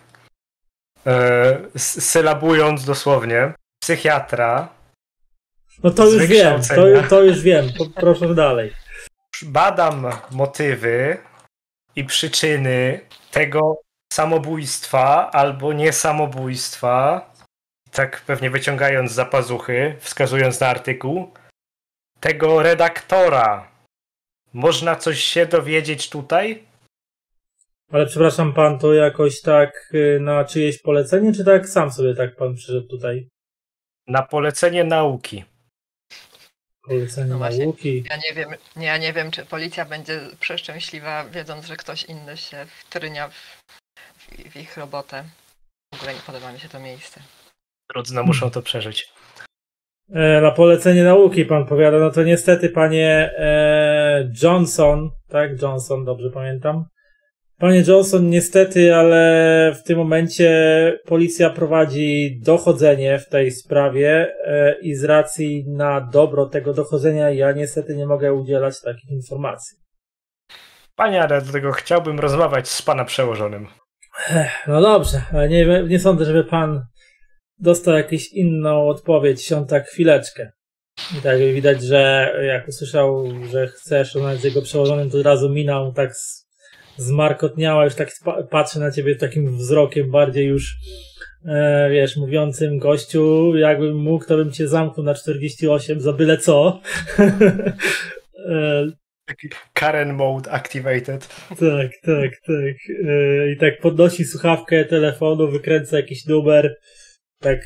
Speaker 3: sylabując dosłownie, psychiatra.
Speaker 1: No to już wiem, to już wiem, proszę dalej.
Speaker 3: Badam motywy i przyczyny tego samobójstwa albo niesamobójstwa. tak pewnie wyciągając za pazuchy, wskazując na artykuł, tego redaktora. Można coś się dowiedzieć tutaj?
Speaker 1: Ale przepraszam, pan to jakoś tak na czyjeś polecenie, czy tak sam sobie tak pan przyszedł tutaj?
Speaker 3: Na polecenie nauki.
Speaker 1: Polecenie nauki.
Speaker 2: Ja nie wiem, czy policja będzie przeszczęśliwa, wiedząc, że ktoś inny się wtrynia w ich robotę. W ogóle nie podoba mi się to miejsce.
Speaker 3: Trudno, muszą to przeżyć.
Speaker 1: Na polecenie nauki pan powiada, no to niestety panie Johnson, tak? Johnson, dobrze pamiętam. Panie Johnson, niestety, ale w tym momencie policja prowadzi dochodzenie w tej sprawie i z racji na dobro tego dochodzenia ja niestety nie mogę udzielać takich informacji.
Speaker 3: Panie, ale dlatego chciałbym rozmawiać z pana przełożonym.
Speaker 1: No dobrze, ale nie sądzę, żeby pan dostał jakąś inną odpowiedź, tak chwileczkę. I tak widać, że jak usłyszał, że chcesz rozmawiać z jego przełożonym, to od razu mina mu tak zmarkotniała, już tak patrzy na ciebie takim wzrokiem bardziej już, wiesz, mówiącym gościu, jakbym mógł, to bym cię zamknął na 48 za byle co.
Speaker 3: Karen mode activated.
Speaker 1: Tak. I tak podnosi słuchawkę telefonu, wykręca jakiś numer. Tak.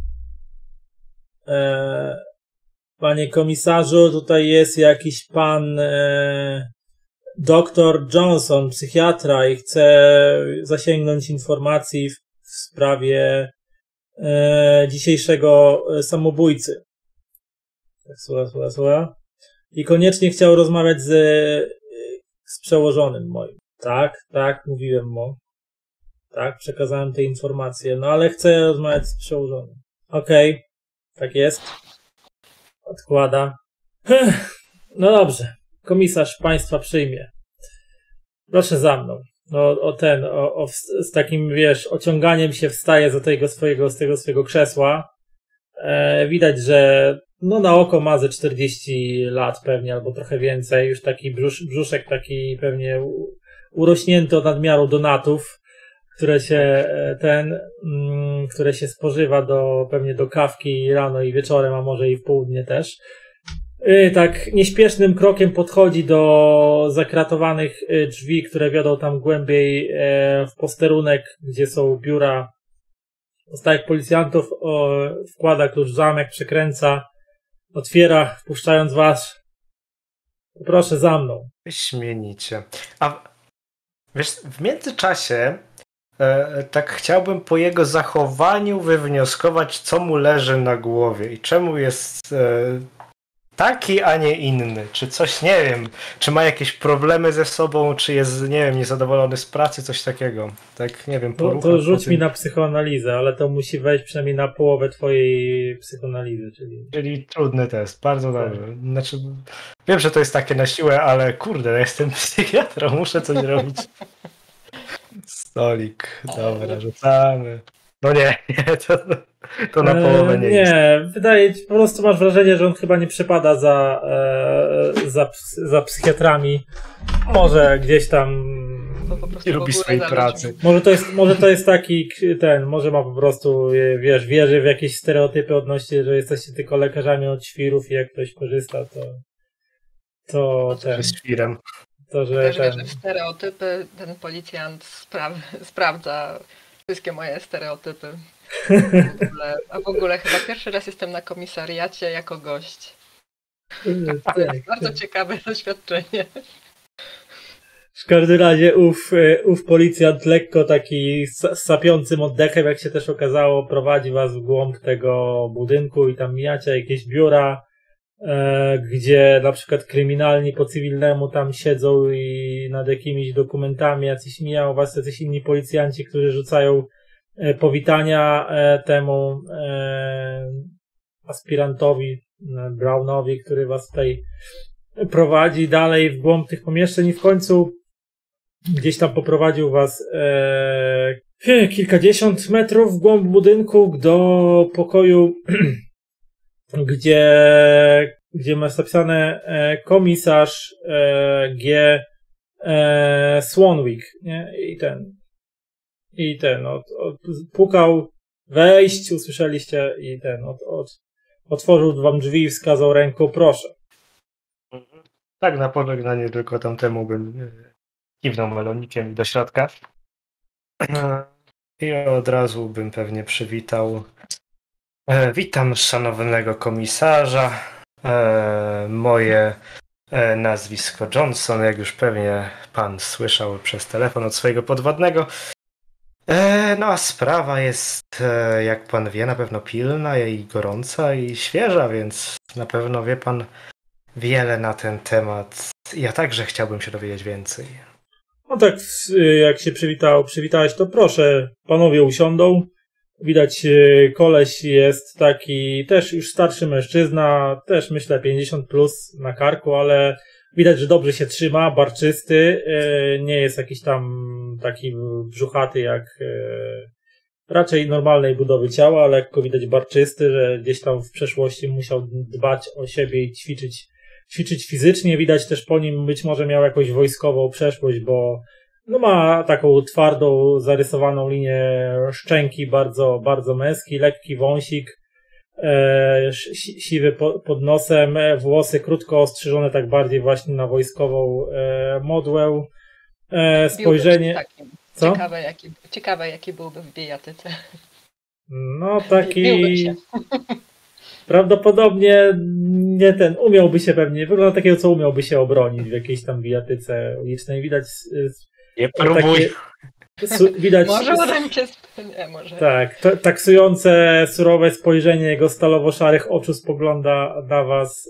Speaker 1: Panie komisarzu, tutaj jest jakiś pan doktor Johnson, psychiatra i chce zasięgnąć informacji w sprawie dzisiejszego samobójcy. Tak, słucha. I koniecznie chciał rozmawiać z przełożonym moim. Tak, mówiłem mu. Tak, przekazałem te informacje, no ale chcę rozmawiać z przełożonym. Okej, tak jest. Odkłada. No dobrze, komisarz państwa przyjmie. Proszę za mną. No z takim, wiesz, ociąganiem się wstaje z tego swojego krzesła. Widać, że no na oko ma ze 40 lat pewnie, albo trochę więcej. Już taki brzuszek taki pewnie urośnięty od nadmiaru donatów, które się spożywa pewnie do kawki rano i wieczorem, a może i w południe też. Tak nieśpiesznym krokiem podchodzi do zakratowanych drzwi, które wiodą tam głębiej w posterunek, gdzie są biura stałych policjantów, wkłada klucz w zamek, przekręca, otwiera, wpuszczając was. Proszę za mną.
Speaker 3: Wyśmienicie. A wiesz, w międzyczasie tak chciałbym po jego zachowaniu wywnioskować, co mu leży na głowie i czemu jest taki, a nie inny. Czy coś, nie wiem, czy ma jakieś problemy ze sobą, czy jest, nie wiem, niezadowolony z pracy, coś takiego. Tak, nie wiem,
Speaker 1: to rzuć mi na psychoanalizę, ale to musi wejść przynajmniej na połowę twojej psychoanalizy,
Speaker 3: Czyli trudny test, bardzo dobrze. Znaczy, wiem, że to jest takie na siłę, ale kurde, ja jestem psychiatrą, muszę coś robić. Stolik, dobra, rzucamy. No nie, to na połowę nie jest.
Speaker 1: Nie, wydaje ci, po prostu masz wrażenie, że on chyba nie przepada za psychiatrami. Może gdzieś tam
Speaker 3: nie lubi swojej pracy.
Speaker 1: Może to jest taki może ma po prostu, wiesz, wierzy w jakieś stereotypy odnośnie, że jesteście tylko lekarzami od świrów i jak ktoś korzysta, to
Speaker 3: jest świrem.
Speaker 2: Też wierzę w stereotypy, ten policjant sprawdza wszystkie moje stereotypy. A w ogóle chyba pierwszy raz jestem na komisariacie jako gość. Bardzo ciekawe doświadczenie.
Speaker 1: W każdym razie ów policjant lekko taki z sapiącym oddechem, jak się też okazało, prowadzi was w głąb tego budynku i tam mijacie jakieś biura, gdzie na przykład kryminalni po cywilnemu tam siedzą i nad jakimiś dokumentami mijają was jacyś inni policjanci, którzy rzucają powitania temu aspirantowi Brownowi, który was tutaj prowadzi dalej w głąb tych pomieszczeń i w końcu gdzieś tam poprowadził was kilkadziesiąt metrów w głąb budynku do pokoju gdzie masz zapisane komisarz G. Swanwick, nie? I pukał wejść, usłyszeliście i otworzył wam drzwi i wskazał ręką, proszę.
Speaker 3: Tak, na pożegnanie tylko tamtemu bym kiwnął melonikiem do środka. I od razu bym pewnie przywitał. Witam szanownego komisarza. Moje nazwisko Johnson, jak już pewnie pan słyszał przez telefon od swojego podwładnego. No a sprawa jest, jak pan wie, na pewno pilna i gorąca i świeża, więc na pewno wie pan wiele na ten temat. Ja także chciałbym się dowiedzieć więcej.
Speaker 1: No tak, jak się przywitałeś, to proszę, panowie usiądą. Widać, koleś jest taki też już starszy mężczyzna, też myślę 50 plus na karku, ale widać, że dobrze się trzyma, barczysty, nie jest jakiś tam taki brzuchaty jak raczej normalnej budowy ciała, lekko widać barczysty, że gdzieś tam w przeszłości musiał dbać o siebie i ćwiczyć fizycznie. Widać też po nim, być może miał jakąś wojskową przeszłość, bo no ma taką twardą, zarysowaną linię szczęki, bardzo, bardzo męski, lekki wąsik, siwy pod nosem, włosy krótko ostrzyżone, tak bardziej właśnie na wojskową modłę. Spojrzenie...
Speaker 2: Co? Ciekawe, jaki byłby w bijatyce.
Speaker 1: No taki... Prawdopodobnie umiałby się pewnie, wygląda takiego, co umiałby się obronić w jakiejś tam bijatyce ulicznej. Widać...
Speaker 3: Nie próbuj.
Speaker 1: Widać...
Speaker 2: może.
Speaker 1: Tak, taksujące, surowe spojrzenie jego stalowo-szarych oczu spogląda na was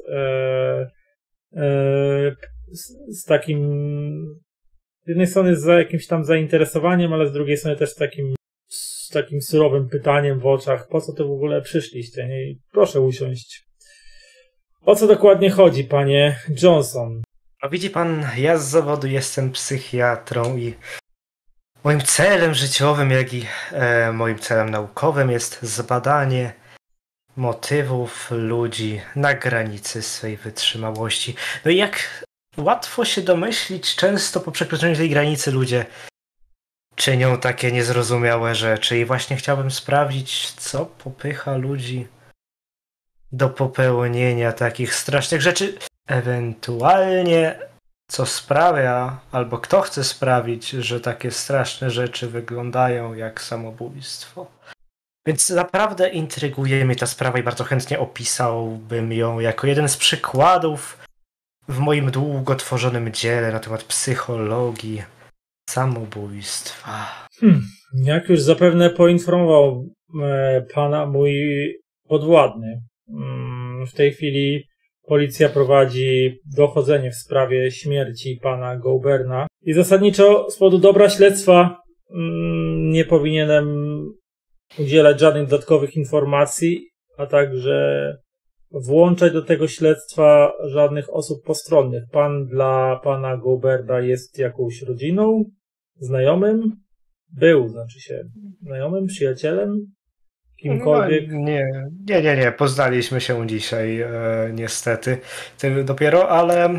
Speaker 1: z takim... Z jednej strony z jakimś tam zainteresowaniem, ale z drugiej strony też z takim surowym pytaniem w oczach. Po co to w ogóle przyszliście? Nie? Proszę usiąść. O co dokładnie chodzi, panie Johnson?
Speaker 3: No widzi pan, ja z zawodu jestem psychiatrą i moim celem życiowym, jak i moim celem naukowym jest zbadanie motywów ludzi na granicy swej wytrzymałości. No i jak łatwo się domyślić, często po przekroczeniu tej granicy ludzie czynią takie niezrozumiałe rzeczy i właśnie chciałbym sprawdzić, co popycha ludzi do popełnienia takich strasznych rzeczy. Ewentualnie co sprawia, albo kto chce sprawić, że takie straszne rzeczy wyglądają jak samobójstwo. Więc naprawdę intryguje mnie ta sprawa i bardzo chętnie opisałbym ją jako jeden z przykładów w moim długo tworzonym dziele na temat psychologii samobójstwa.
Speaker 1: Jak już zapewne poinformował pana mój podwładny, w tej chwili policja prowadzi dochodzenie w sprawie śmierci pana Goberna i zasadniczo z powodu dobra śledztwa nie powinienem udzielać żadnych dodatkowych informacji, a także włączać do tego śledztwa żadnych osób postronnych. Pan dla pana Goberna jest jakąś rodziną, znajomym? Był, znaczy się, znajomym, przyjacielem? Kimkolwiek?
Speaker 3: No, nie. Poznaliśmy się dzisiaj, niestety. Dopiero, ale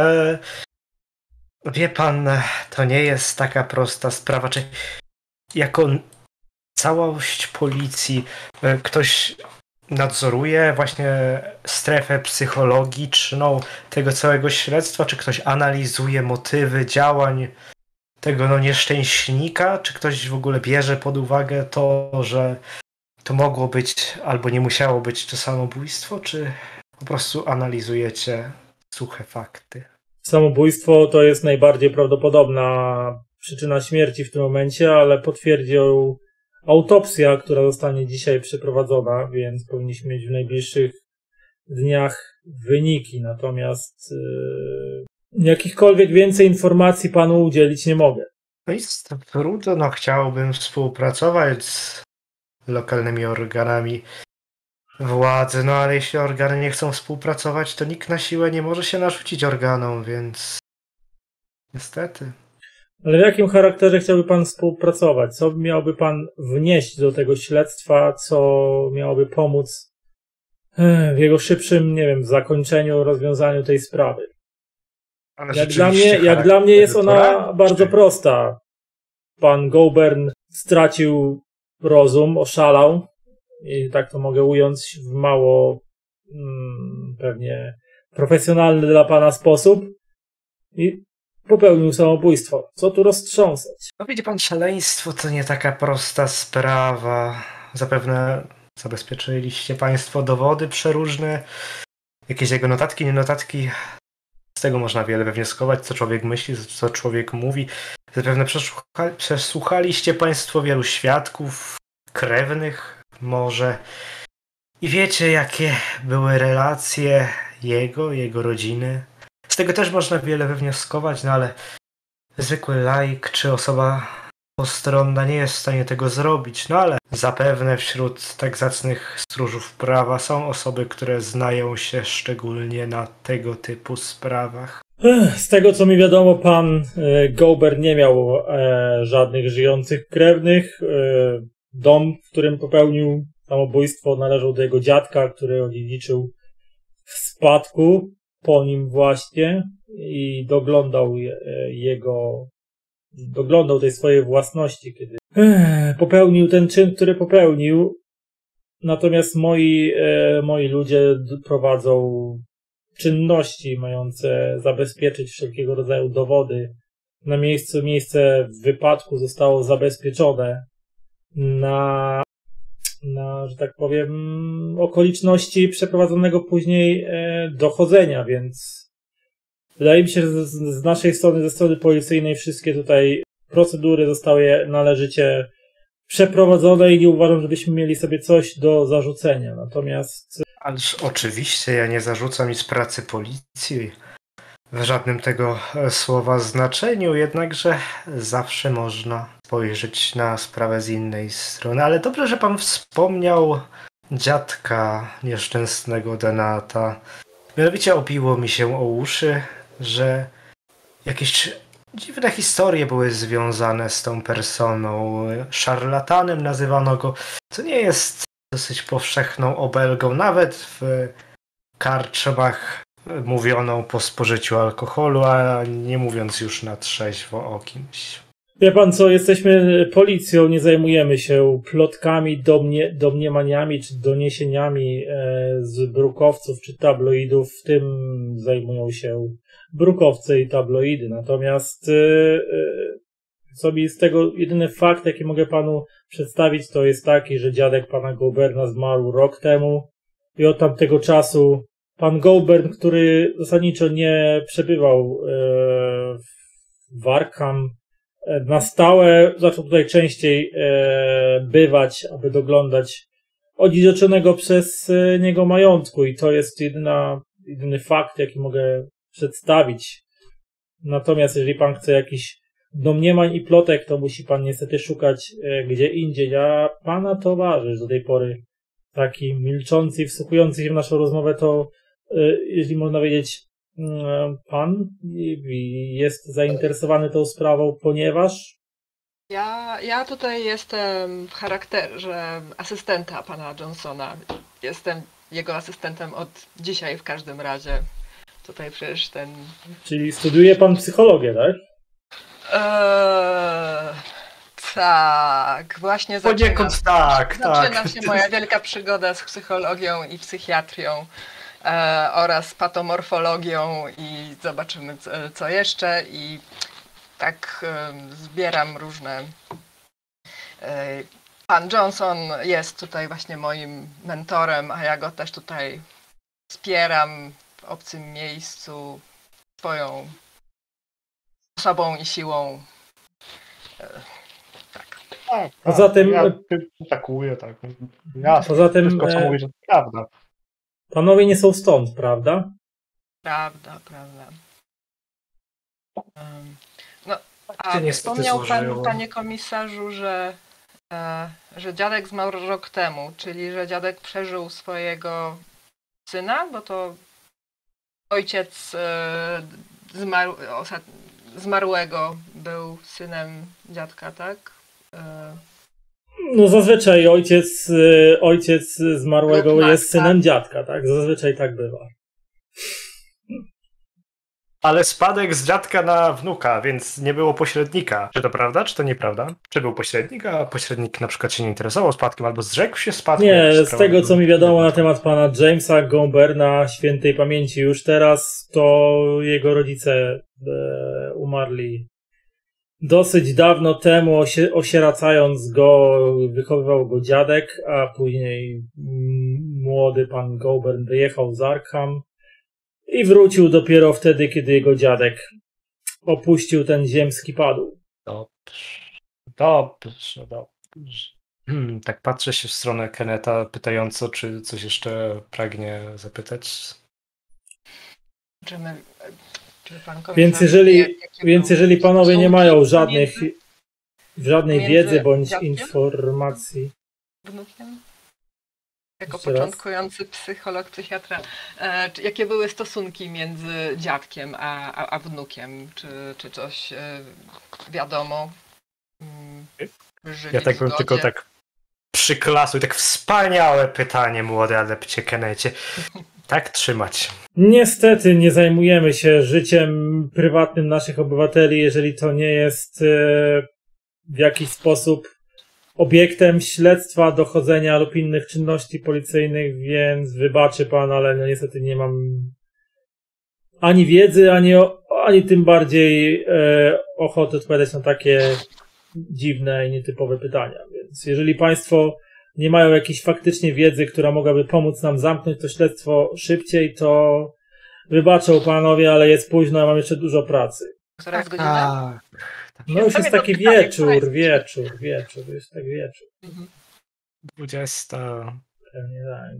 Speaker 3: wie pan, to nie jest taka prosta sprawa. Czy jako całość policji ktoś nadzoruje właśnie strefę psychologiczną tego całego śledztwa? Czy ktoś analizuje motywy działań tego nieszczęśnika? Czy ktoś w ogóle bierze pod uwagę to, że to mogło być albo nie musiało być to samobójstwo? Czy po prostu analizujecie suche fakty?
Speaker 1: Samobójstwo to jest najbardziej prawdopodobna przyczyna śmierci w tym momencie, ale potwierdzi ją autopsja, która zostanie dzisiaj przeprowadzona, więc powinniśmy mieć w najbliższych dniach wyniki. Natomiast jakichkolwiek więcej informacji panu udzielić nie mogę.
Speaker 3: No i trudno, chciałbym współpracować z lokalnymi organami władzy, no ale jeśli organy nie chcą współpracować, to nikt na siłę nie może się narzucić organom, więc niestety.
Speaker 1: Ale w jakim charakterze chciałby pan współpracować? Co miałby pan wnieść do tego śledztwa? Co miałoby pomóc w jego szybszym, nie wiem, zakończeniu, rozwiązaniu tej sprawy? Jak dla mnie jest ona bardzo prosta. Pan Gobern stracił rozum, oszalał i tak to mogę ująć w mało pewnie profesjonalny dla pana sposób i popełnił samobójstwo. Co tu roztrząsać?
Speaker 3: No widzi pan, szaleństwo to nie taka prosta sprawa. Zapewne zabezpieczyliście państwo dowody przeróżne, jakieś jego notatki, nie notatki. Z tego można wiele wywnioskować, co człowiek myśli, co człowiek mówi. Zapewne przesłuchaliście państwo wielu świadków, krewnych może. I wiecie, jakie były relacje jego rodziny. Z tego też można wiele wywnioskować, no ale zwykły laik czy osoba postronna nie jest w stanie tego zrobić. No ale zapewne wśród tak zacnych stróżów prawa są osoby, które znają się szczególnie na tego typu sprawach.
Speaker 1: Z tego co mi wiadomo, pan Goldberg nie miał żadnych żyjących krewnych. Dom, w którym popełnił samobójstwo, należał do jego dziadka, który odziedziczył w spadku po nim właśnie i doglądał tej swojej własności, kiedy popełnił ten czyn, który popełnił. Natomiast moi ludzie prowadzą czynności mające zabezpieczyć wszelkiego rodzaju dowody. Na miejsce wypadku zostało zabezpieczone na, że tak powiem, okoliczności przeprowadzonego później dochodzenia, więc wydaje mi się, że z naszej strony, ze strony policyjnej wszystkie tutaj procedury zostały należycie przeprowadzone i nie uważam, żebyśmy mieli sobie coś do zarzucenia. Natomiast...
Speaker 3: Ależ oczywiście ja nie zarzucam nic pracy policji w żadnym tego słowa znaczeniu, jednakże zawsze można spojrzeć na sprawę z innej strony. Ale dobrze, że pan wspomniał dziadka nieszczęsnego Denata. Mianowicie obiło mi się o uszy, że jakieś dziwne historie były związane z tą personą. Szarlatanem nazywano go, co nie jest dosyć powszechną obelgą. Nawet w karczmach mówiono po spożyciu alkoholu, a nie mówiąc już na trzeźwo o kimś.
Speaker 1: Wie pan co, jesteśmy policją, nie zajmujemy się plotkami, domniemaniami czy doniesieniami z brukowców czy tabloidów. W tym zajmują się brukowce i tabloidy. Natomiast sobie z tego jedyny fakt, jaki mogę panu przedstawić, to jest taki, że dziadek pana Goldberga zmarł rok temu i od tamtego czasu pan Goldberg, który zasadniczo nie przebywał w Arkham na stałe, zaczął tutaj częściej bywać, aby doglądać odziedziczonego przez niego majątku i to jest jedyny fakt, jaki mogę przedstawić. Natomiast jeżeli pan chce jakichś domniemań i plotek, to musi pan niestety szukać gdzie indziej. A pana towarzysz do tej pory, taki milczący i wsłuchujący się w naszą rozmowę, to jeśli można powiedzieć, pan jest zainteresowany tą sprawą, ponieważ...
Speaker 2: Ja tutaj jestem w charakterze asystenta pana Johnsona. Jestem jego asystentem od dzisiaj w każdym razie. Tutaj przecież ten...
Speaker 1: Czyli studiuje pan psychologię, tak?
Speaker 2: Tak, właśnie zaczyna się moja wielka przygoda z psychologią i psychiatrią oraz patomorfologią i zobaczymy co jeszcze i tak zbieram różne... Pan Johnson jest tutaj właśnie moim mentorem, a ja go też tutaj wspieram w obcym miejscu swoją osobą i siłą. Tak.
Speaker 1: Poza tym...
Speaker 3: Ja atakuję, tak.
Speaker 1: Poza tym...
Speaker 3: Wszystko, co mówisz, to prawda.
Speaker 1: Panowie nie są stąd, prawda?
Speaker 2: Prawda. No, a wspomniał pan, panie komisarzu, że dziadek zmarł rok temu, czyli że dziadek przeżył swojego syna, bo to ojciec zmarłego był synem dziadka, tak?
Speaker 1: No zazwyczaj ojciec zmarłego jest synem dziadka, tak? Zazwyczaj tak bywa.
Speaker 3: Ale spadek z dziadka na wnuka, więc nie było pośrednika. Czy to prawda, czy to nieprawda? Czy był pośrednik, a pośrednik na przykład się nie interesował spadkiem, albo zrzekł się spadku?
Speaker 1: Nie, z tego co mi wiadomo na temat pana Jamesa Goberna, świętej pamięci już teraz, to jego rodzice umarli dosyć dawno temu, osieracając go, wychowywał go dziadek, a później młody pan Gobern wyjechał z Arkham i wrócił dopiero wtedy, kiedy jego dziadek opuścił ten ziemski padł.
Speaker 3: Dobrze. Tak patrzę się w stronę Kenneta pytająco, czy coś jeszcze pragnie zapytać.
Speaker 1: Więc jeżeli panowie nie mają żadnej wiedzy bądź informacji.
Speaker 2: Wnukiem? Jako początkujący psycholog, psychiatra, jakie były stosunki między dziadkiem a wnukiem? Czy coś wiadomo?
Speaker 3: Ja tak bym tylko tak przyklasł, tak wspaniałe pytanie, młody adepcie Kennecie. Tak trzymać.
Speaker 1: Niestety nie zajmujemy się życiem prywatnym naszych obywateli, jeżeli to nie jest w jakiś sposób obiektem śledztwa, dochodzenia lub innych czynności policyjnych, więc wybaczy pan, ale no niestety nie mam ani wiedzy, ani tym bardziej ochoty odpowiadać na takie dziwne i nietypowe pytania. Więc jeżeli państwo nie mają jakiejś faktycznie wiedzy, która mogłaby pomóc nam zamknąć to śledztwo szybciej, to wybaczą panowie, ale jest późno, a mam jeszcze dużo pracy.
Speaker 2: Która jest godzina?
Speaker 1: No już jest taki wieczór, jest tak wieczór.
Speaker 3: 20.
Speaker 1: Pewnie tak,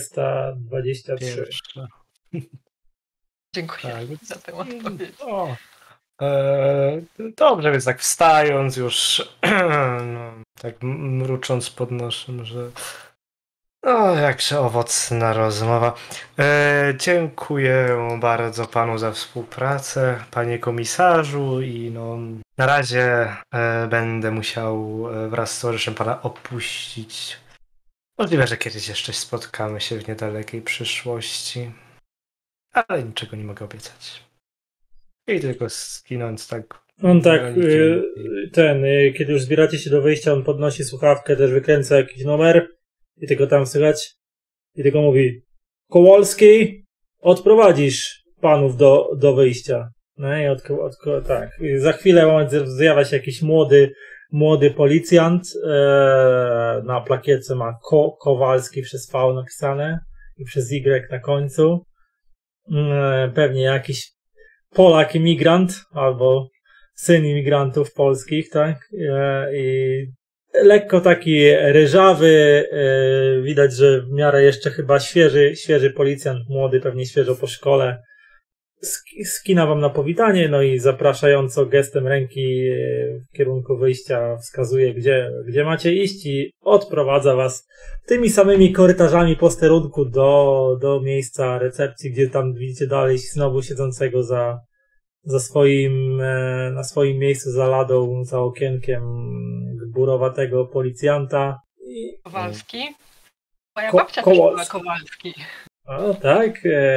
Speaker 1: 20:23.
Speaker 2: Dziękuję za tę odpowiedź.
Speaker 3: Dobrze, więc tak wstając już, tak mrucząc pod nosem, że jakże owocna rozmowa. Dziękuję bardzo panu za współpracę, panie komisarzu, i na razie będę musiał wraz z towarzyszem pana opuścić. Możliwe, że kiedyś jeszcze spotkamy się w niedalekiej przyszłości, ale niczego nie mogę obiecać. I tylko skinąć tak.
Speaker 1: On tak, kiedy już zbieracie się do wyjścia, on podnosi słuchawkę, też wykręca jakiś numer i tego tam słychać i tylko mówi: Kowalski, odprowadzisz panów do wyjścia. No i tak. I za chwilę zjawia się jakiś młody policjant, na plakietce ma Kowalski przez V napisane i przez Y na końcu. Pewnie jakiś Polak imigrant, albo syn imigrantów polskich, tak? I lekko taki ryżawy, widać, że w miarę jeszcze chyba świeży policjant, młody, pewnie świeżo po szkole, skina wam na powitanie, no i zapraszająco gestem ręki w kierunku wyjścia wskazuje, gdzie macie iść, i odprowadza was tymi samymi korytarzami posterunku do miejsca recepcji, gdzie tam widzicie dalej znowu siedzącego na swoim miejscu za ladą, za okienkiem gburowatego policjanta.
Speaker 2: Kowalski? Moja babcia też była Kowalski.
Speaker 1: O, tak?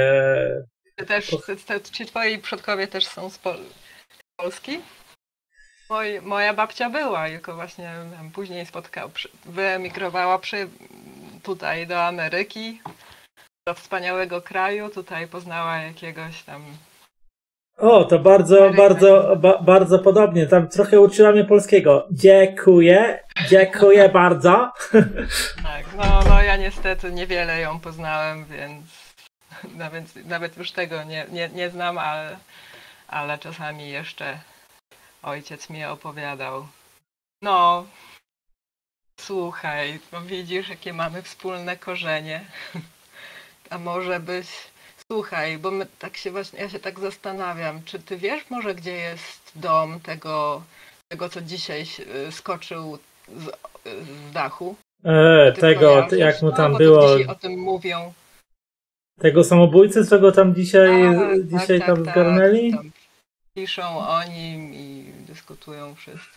Speaker 2: Ci twoi przodkowie też są z Polski? Moja babcia była, tylko właśnie później wyemigrowała tutaj do Ameryki, do wspaniałego kraju, tutaj poznała jakiegoś tam...
Speaker 1: O, to bardzo podobnie. Tam trochę uczyła mnie polskiego. Dziękuję bardzo.
Speaker 2: Tak, no ja niestety niewiele ją poznałem, więc nawet już tego nie znam, ale czasami jeszcze ojciec mi opowiadał. No, słuchaj, widzisz, jakie mamy wspólne korzenie. A może słuchaj, bo ja się tak zastanawiam, czy ty wiesz może, gdzie jest dom tego co dzisiaj skoczył z dachu?
Speaker 1: Jak mu tam było...
Speaker 2: Dzisiaj o tym mówią.
Speaker 1: Tego samobójcy, co go tam dzisiaj tam zgarnęli?
Speaker 2: Tam piszą o nim i dyskutują wszyscy.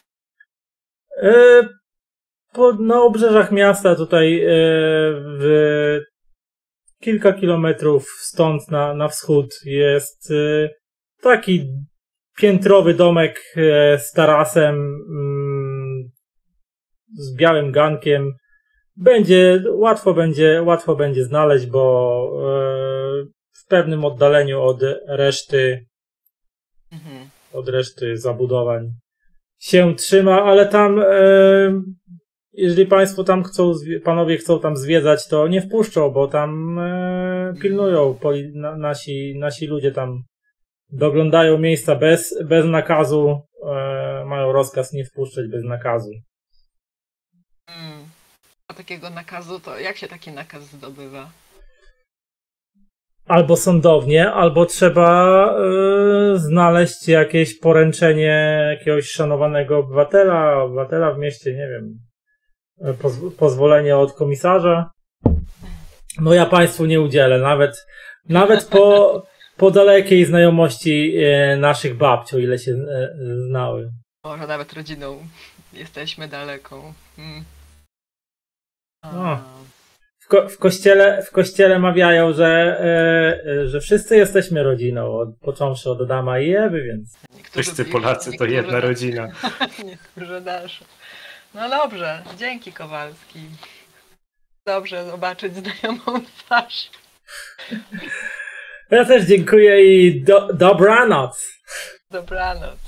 Speaker 1: Na obrzeżach miasta tutaj w kilka kilometrów stąd na wschód jest taki piętrowy domek z tarasem, z białym gankiem. Łatwo będzie znaleźć, bo w pewnym oddaleniu od reszty zabudowań się trzyma, ale tam jeżeli państwo tam panowie chcą tam zwiedzać, to nie wpuszczą, bo tam pilnują, nasi ludzie tam doglądają miejsca bez nakazu, mają rozkaz nie wpuszczać bez nakazu.
Speaker 2: A takiego nakazu, to jak się taki nakaz zdobywa?
Speaker 1: Albo sądownie, albo trzeba znaleźć jakieś poręczenie jakiegoś szanowanego obywatela w mieście, nie wiem, pozwolenie od komisarza. No ja państwu nie udzielę, nawet po dalekiej znajomości naszych babci, o ile się znały.
Speaker 2: Może nawet rodziną jesteśmy daleką.
Speaker 1: W kościele mawiają, że wszyscy jesteśmy rodziną, począwszy od Adama i Ewy, więc...
Speaker 3: Wszyscy Polacy to jedna rodzina.
Speaker 2: Niektórzy dalsze. No dobrze, dzięki Kowalski. Dobrze zobaczyć znajomą twarz.
Speaker 1: Ja też dziękuję i dobranoc.
Speaker 2: Dobranoc.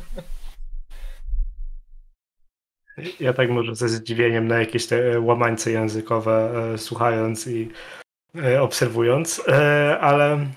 Speaker 3: Ja tak może ze zdziwieniem na jakieś te łamańce językowe słuchając i obserwując, ale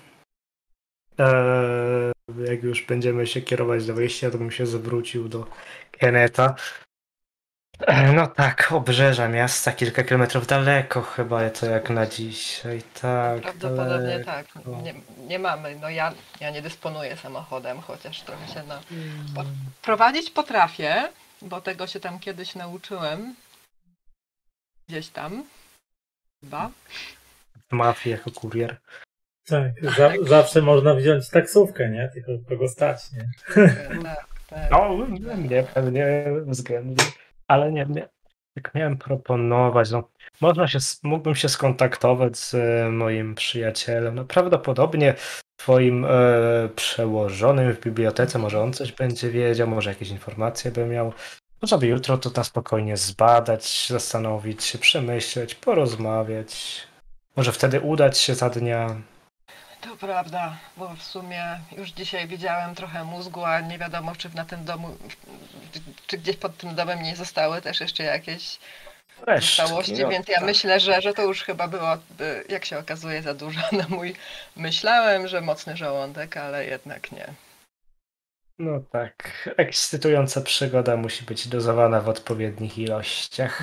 Speaker 3: jak już będziemy się kierować do wyjścia, to bym się zwrócił do Kenneta. No tak, obrzeża miasta, kilka kilometrów daleko chyba, to jak na dzisiaj, tak.
Speaker 2: Prawdopodobnie tak. Nie mamy, no ja nie dysponuję samochodem, chociaż trochę się prowadzić potrafię, bo tego się tam kiedyś nauczyłem. Gdzieś tam. Chyba.
Speaker 3: W mafii jako kurier.
Speaker 1: Tak, zawsze można wziąć taksówkę, nie? Tylko kogo stać, nie?
Speaker 2: Tak.
Speaker 3: No, mnie pewnie względnie. Ale nie, jak miałem proponować, no mógłbym się skontaktować z moim przyjacielem, no prawdopodobnie twoim przełożonym w bibliotece, może on coś będzie wiedział, może jakieś informacje by miał. Można by jutro to na spokojnie zbadać, zastanowić się, przemyśleć, porozmawiać. Może wtedy udać się za dnia.
Speaker 2: To prawda, bo w sumie już dzisiaj widziałem trochę mózgu, a nie wiadomo, czy na tym domu, czy gdzieś pod tym domem nie zostały też jeszcze jakieś zostałości, no, więc ja myślę, że to już chyba było, jak się okazuje, za dużo na mój... Myślałem, że mocny żołądek, ale jednak nie.
Speaker 3: No tak, ekscytująca przygoda musi być dozowana w odpowiednich ilościach.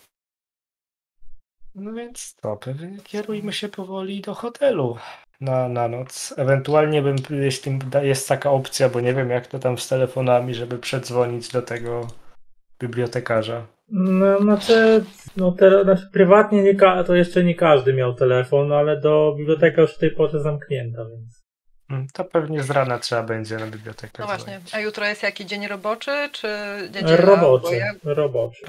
Speaker 3: No więc to, pewnie kierujmy się powoli do hotelu na noc. Ewentualnie jeśli jest taka opcja, bo nie wiem jak to tam z telefonami, żeby przedzwonić do tego bibliotekarza.
Speaker 1: Znaczy prywatnie to jeszcze nie każdy miał telefon, ale do biblioteka już w tej porze zamknięta, więc...
Speaker 3: To pewnie z rana trzeba będzie na bibliotekę.
Speaker 2: No właśnie, dzwonić. A jutro jest jaki dzień roboczy, czy
Speaker 1: niedziela? Roboczy.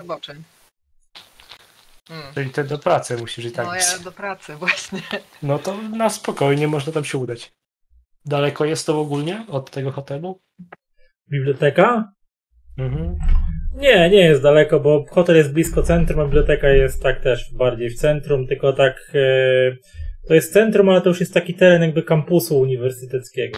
Speaker 3: Czyli ty do pracy musisz i tak.
Speaker 2: No ja do pracy właśnie.
Speaker 3: No to na spokojnie można tam się udać. Daleko jest to ogólnie od tego hotelu?
Speaker 1: Biblioteka?
Speaker 3: Mhm.
Speaker 1: Nie jest daleko, bo hotel jest blisko centrum, a biblioteka jest tak też bardziej w centrum, tylko tak to jest centrum, ale to już jest taki teren jakby kampusu uniwersyteckiego.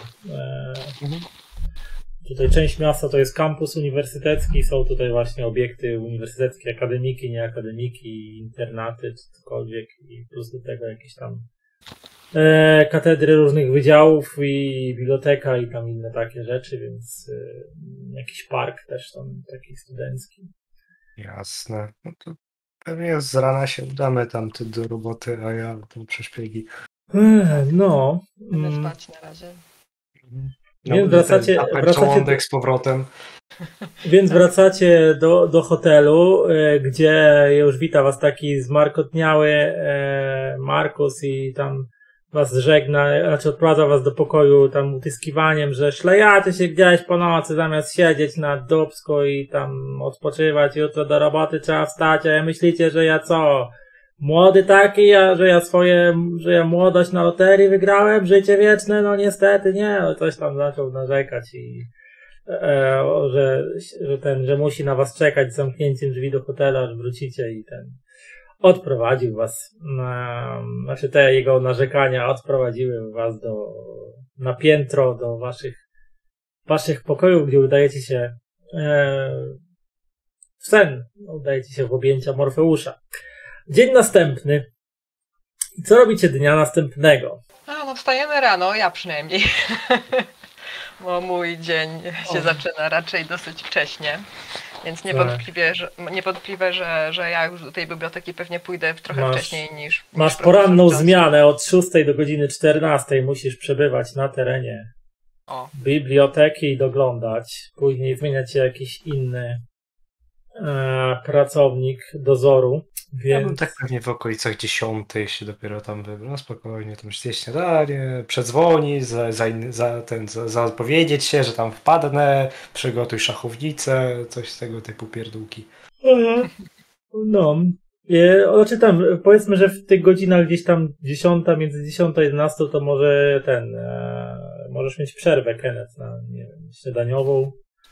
Speaker 1: Tutaj część miasta to jest kampus uniwersytecki, są tutaj właśnie obiekty uniwersyteckie, akademiki, nieakademiki, internaty, czy cokolwiek i plus do tego jakieś tam katedry różnych wydziałów i biblioteka i tam inne takie rzeczy, więc jakiś park też tam taki studencki.
Speaker 3: Jasne. No to pewnie z rana się udamy tam do roboty, a ja tam przeszpiegi.
Speaker 1: No.
Speaker 2: Będę spać na razie.
Speaker 3: No,
Speaker 1: więc wracacie
Speaker 3: z powrotem.
Speaker 1: Więc wracacie do hotelu, gdzie już wita was taki zmarkotniały Markus i tam was żegna, znaczy odprowadza was do pokoju tam utyskiwaniem, że szlajacie się gdzieś po nocy zamiast siedzieć na dubsku i tam odpoczywać, jutro do roboty trzeba wstać, a myślicie, że ja co? młody taki, że ja młodość na loterii wygrałem, życie wieczne, no niestety nie, no coś tam zaczął narzekać i że musi na was czekać z zamknięciem drzwi do hotelu, aż wrócicie i odprowadził was, znaczy te jego narzekania odprowadziły was na piętro do waszych pokojów, gdzie udajecie się w sen, udajecie się w objęcia Morfeusza. Dzień następny. Co robicie dnia następnego?
Speaker 2: No wstajemy rano, ja przynajmniej. Bo mój dzień się zaczyna raczej dosyć wcześnie. Więc niewątpliwe, że ja już do tej biblioteki pewnie pójdę trochę wcześniej niż...
Speaker 1: Masz poranną zmianę od 6 do godziny 14. Musisz przebywać na terenie biblioteki i doglądać. Później zmienia cię jakiś inny pracownik dozoru. Więc...
Speaker 3: Ja bym tak pewnie w okolicach 10 się dopiero tam wybrał. No spokojnie, tam zjeść śniadanie, przedzwonić, zapowiedzieć się, że tam wpadnę, przygotuj szachownicę, coś z tego typu pierdółki.
Speaker 1: No. Znaczy tam, powiedzmy, że w tych godzinach gdzieś tam 10, między 10 a 11 to może możesz mieć przerwę, Kenneth, na nie wiem, śniadaniową,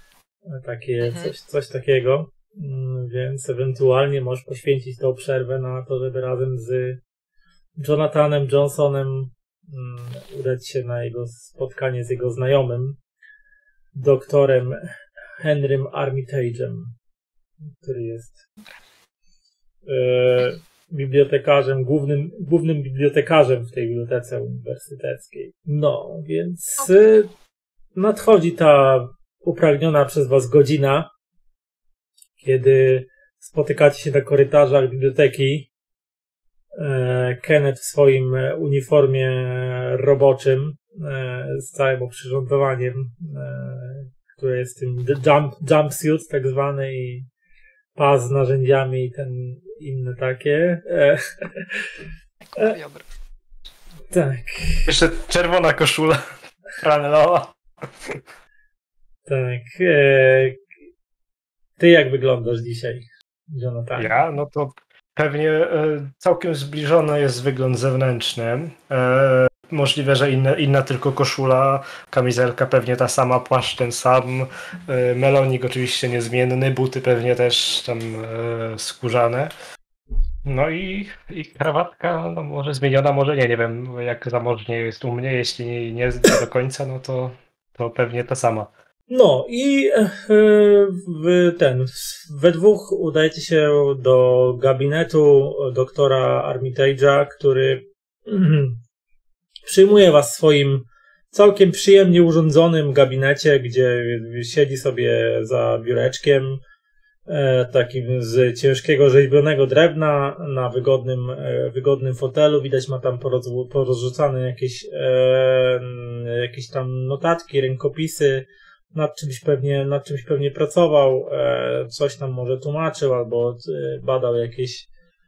Speaker 1: coś takiego. Więc ewentualnie możesz poświęcić tą przerwę na to, żeby razem z Jonathanem Johnsonem udać się na jego spotkanie z jego znajomym, doktorem Henrym Armitage'em, który jest bibliotekarzem, głównym bibliotekarzem w tej bibliotece uniwersyteckiej. No, więc nadchodzi ta upragniona przez was godzina, kiedy spotykacie się na korytarzach biblioteki. Kenneth w swoim uniformie roboczym z całym oprzyrządowaniem, które jest tym jumpsuit tak zwany i pas z narzędziami i inne takie. Tak.
Speaker 3: Jeszcze czerwona koszula flanelowa.
Speaker 1: Tak. Ty jak wyglądasz dzisiaj, Jonathan?
Speaker 3: Ja? No to pewnie całkiem zbliżony jest wygląd zewnętrzny. Możliwe, że inna tylko koszula, kamizelka pewnie ta sama, płaszcz ten sam, melonik oczywiście niezmienny, buty pewnie też tam skórzane. No i krawatka, no może zmieniona, może nie wiem jak zamożnie jest u mnie, jeśli nie do końca, no to pewnie ta sama.
Speaker 1: No i we dwóch udajecie się do gabinetu doktora Armitage'a, który przyjmuje was w swoim całkiem przyjemnie urządzonym gabinecie, gdzie siedzi sobie za biureczkiem takim z ciężkiego rzeźbionego drewna na wygodnym fotelu. Widać ma tam porozrzucane jakieś tam notatki, rękopisy, nad czymś pewnie pracował, coś tam może tłumaczył albo badał jakieś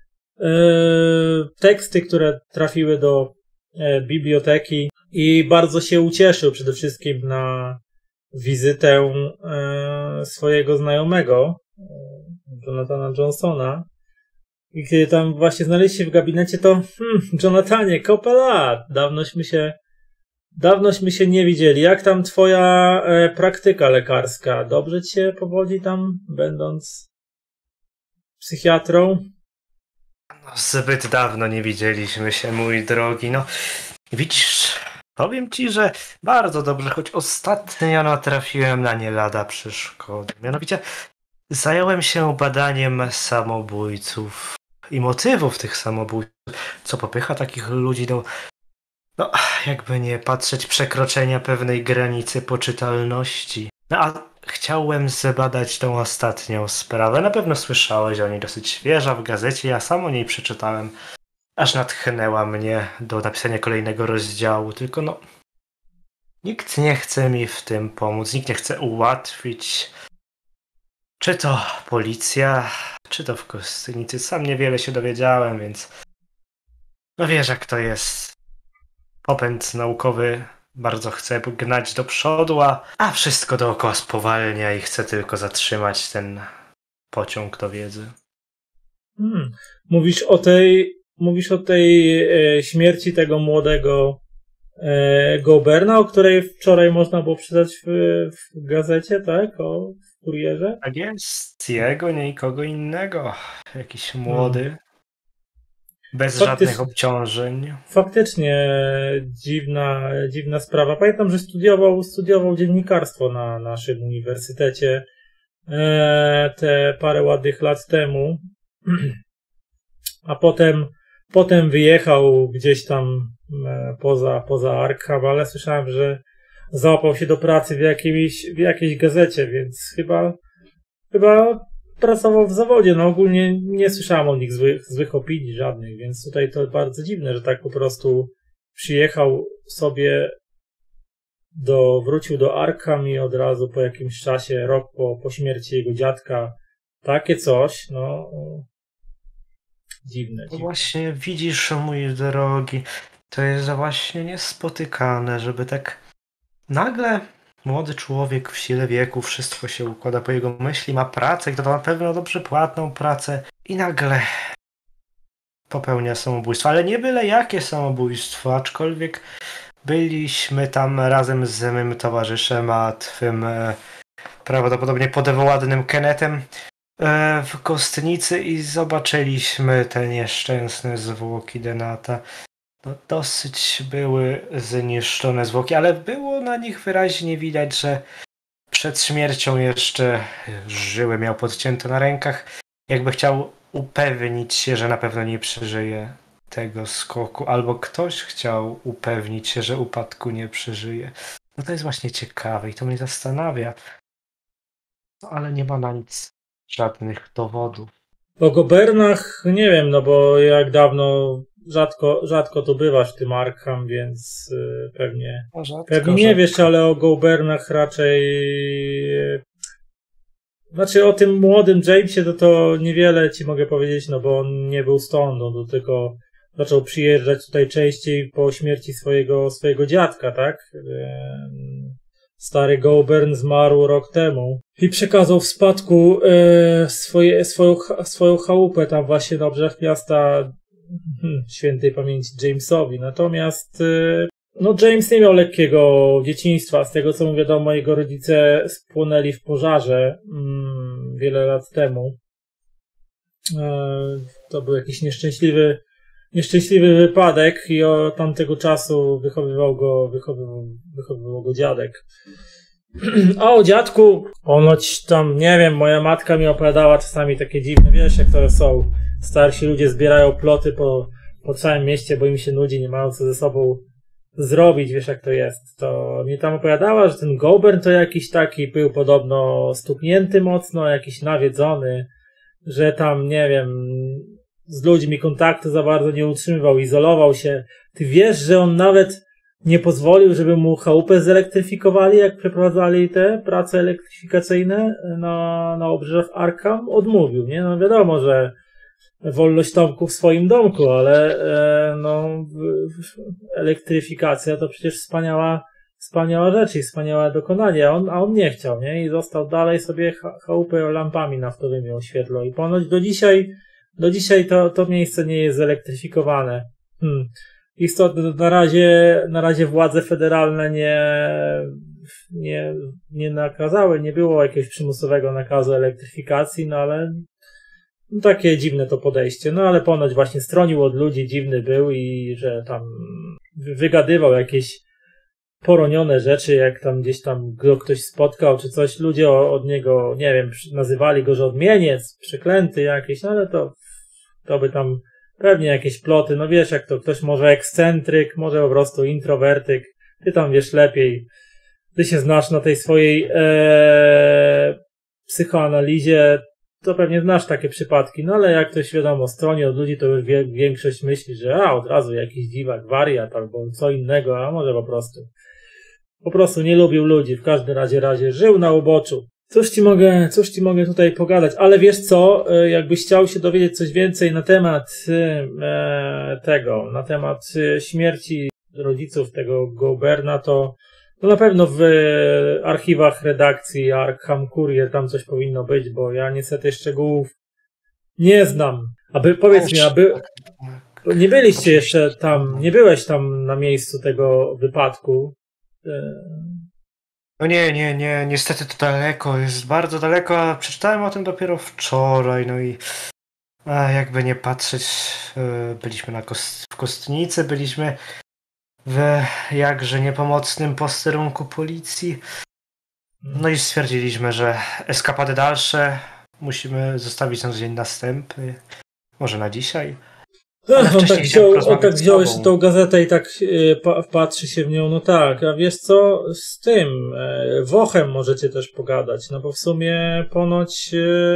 Speaker 1: teksty, które trafiły do biblioteki i bardzo się ucieszył przede wszystkim na wizytę swojego znajomego, Jonathana Johnsona. I kiedy tam właśnie znaleźliście się w gabinecie, to Jonathanie, kopę lat, dawnośmy się nie widzieli. Jak tam twoja praktyka lekarska? Dobrze ci się powodzi tam, będąc psychiatrą?
Speaker 3: No, zbyt dawno nie widzieliśmy się, mój drogi. No, widzisz, powiem ci, że bardzo dobrze, choć ostatnio natrafiłem na nie lada przeszkody. Mianowicie zająłem się badaniem samobójców i motywów tych samobójców. Co popycha takich ludzi do... No, jakby nie patrzeć, przekroczenia pewnej granicy poczytalności. No a chciałem zbadać tą ostatnią sprawę. Na pewno słyszałeś o niej, dosyć świeża w gazecie. Ja sam o niej przeczytałem. Aż natchnęła mnie do napisania kolejnego rozdziału. Tylko no, nikt nie chce mi w tym pomóc. Nikt nie chce ułatwić. Czy to policja, czy to w Kostynicy. Sam niewiele się dowiedziałem, więc... No wiesz jak to jest. Popęd naukowy bardzo chce gnać do przodu, a wszystko dookoła spowalnia i chce tylko zatrzymać ten pociąg do wiedzy.
Speaker 1: Mówisz o tej śmierci tego młodego Goberna, o której wczoraj można było przeczytać w gazecie, tak? W Kurierze?
Speaker 3: Tak jest. Jego, nie nikogo innego. Jakiś młody. Bez żadnych obciążeń.
Speaker 1: Faktycznie dziwna sprawa. Pamiętam, że studiował dziennikarstwo na naszym uniwersytecie te parę ładnych lat temu. A potem wyjechał gdzieś tam poza Arkham, ale słyszałem, że załapał się do pracy w jakiejś gazecie, więc chyba pracował w zawodzie. No ogólnie nie słyszałem o nich złych opinii żadnych, więc tutaj to bardzo dziwne, że tak po prostu przyjechał sobie wrócił do Arkham i od razu po jakimś czasie, rok po śmierci jego dziadka, takie coś, no dziwne.
Speaker 3: Właśnie widzisz, mój drogi, to jest właśnie niespotykane, żeby tak nagle młody człowiek w sile wieku, wszystko się układa po jego myśli, ma pracę i to na pewno dobrze płatną pracę i nagle popełnia samobójstwo. Ale nie byle jakie samobójstwo, aczkolwiek byliśmy tam razem z mym towarzyszem, a twym prawdopodobnie podewładnym Kennethem w Kostnicy i zobaczyliśmy te nieszczęsne zwłoki Denata. No, dosyć były zniszczone zwłoki, ale było na nich wyraźnie widać, że przed śmiercią jeszcze żyły miał podcięte na rękach. Jakby chciał upewnić się, że na pewno nie przeżyje tego skoku, albo ktoś chciał upewnić się, że upadku nie przeżyje. No to jest właśnie ciekawe i to mnie zastanawia. No, ale nie ma na nic żadnych dowodów.
Speaker 1: O Gobernach nie wiem, no bo jak dawno rzadko to bywasz w tym Arkham, więc pewnie nie wiesz, ale o Gobernach raczej znaczy o tym młodym Jamesie to niewiele ci mogę powiedzieć, no bo on nie był stąd, on tylko zaczął przyjeżdżać tutaj częściej po śmierci swojego dziadka, tak? Stary Gobern zmarł rok temu i przekazał w spadku swoją chałupę tam właśnie na obrzeżach miasta świętej pamięci Jamesowi. Natomiast no James nie miał lekkiego dzieciństwa. Z tego co mu wiadomo, jego rodzice spłonęli w pożarze wiele lat temu. To był jakiś nieszczęśliwy wypadek i od tamtego czasu wychowywał go dziadek. A o dziadku, ponoć tam, nie wiem, moja matka mi opowiadała czasami takie dziwne, wiesz jak to są. Starsi ludzie zbierają ploty po całym mieście, bo im się nudzi, nie mają co ze sobą zrobić, wiesz jak to jest. To mi tam opowiadała, że ten Gobern to jakiś taki był podobno stuknięty mocno, jakiś nawiedzony, że tam, nie wiem, z ludźmi kontaktu za bardzo nie utrzymywał, izolował się. Ty wiesz, że on nawet nie pozwolił, żeby mu chałupę zelektryfikowali, jak przeprowadzali te prace elektryfikacyjne na obrzeżach Arkham? Odmówił, nie? No wiadomo, że wolność Tomku w swoim domku, ale elektryfikacja to przecież wspaniała rzecz i wspaniałe dokonanie, a on nie chciał, nie? I został dalej sobie chałupę lampami naftowymi oświetlał. I ponoć do dzisiaj to miejsce nie jest zelektryfikowane. Istotnie na razie władze federalne nie nakazały, nie było jakiegoś przymusowego nakazu elektryfikacji, no ale takie dziwne to podejście. No ale ponoć właśnie stronił od ludzi, dziwny był i że tam wygadywał jakieś poronione rzeczy, jak tam gdzieś tam go ktoś spotkał, czy coś, ludzie od niego, nie wiem, nazywali go, że odmieniec, przeklęty jakieś, no ale to by tam pewnie jakieś ploty, no wiesz jak to, ktoś może ekscentryk, może po prostu introwertyk, ty tam wiesz lepiej, ty się znasz na tej swojej psychoanalizie, to pewnie znasz takie przypadki, no ale jak ktoś wiadomo stroni od ludzi, to już większość myśli, że od razu jakiś dziwak, wariat albo co innego, a może po prostu nie lubił ludzi, w każdym razie żył na uboczu. Cóż ci mogę tutaj pogadać, ale wiesz co, jakbyś chciał się dowiedzieć coś więcej na temat na temat śmierci rodziców tego Goberna, to na pewno w archiwach redakcji Arkham Courier tam coś powinno być, bo ja niestety szczegółów nie znam. Powiedz mi, nie byliście jeszcze tam, nie byłeś tam na miejscu tego wypadku?
Speaker 3: No nie, niestety to daleko, jest bardzo daleko, a przeczytałem o tym dopiero wczoraj, no i jakby nie patrzeć, byliśmy w Kostnicy, byliśmy w jakże niepomocnym posterunku policji, no i stwierdziliśmy, że eskapady dalsze musimy zostawić na dzień następny, może na dzisiaj.
Speaker 1: On tak wziął jeszcze tą gazetę i tak wpatrzy się w nią, no tak, a wiesz co, z tym Wochem możecie też pogadać, no bo w sumie ponoć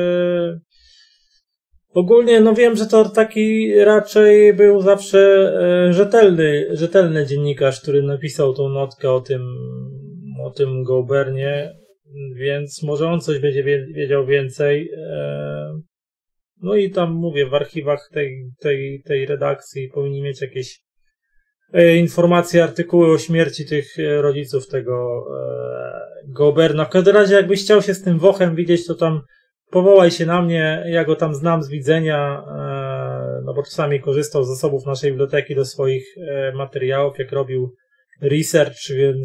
Speaker 1: ogólnie, no wiem, że to taki raczej był zawsze rzetelny dziennikarz, który napisał tą notkę o tym Goulburnie, więc może on coś będzie wiedział więcej. No i tam mówię, w archiwach tej redakcji powinni mieć jakieś informacje, artykuły o śmierci tych rodziców tego Goulburna. W każdym razie, jakbyś chciał się z tym Wochem widzieć, to tam powołaj się na mnie, ja go tam znam z widzenia, no bo czasami korzystał z zasobów naszej biblioteki do swoich materiałów, jak robił research,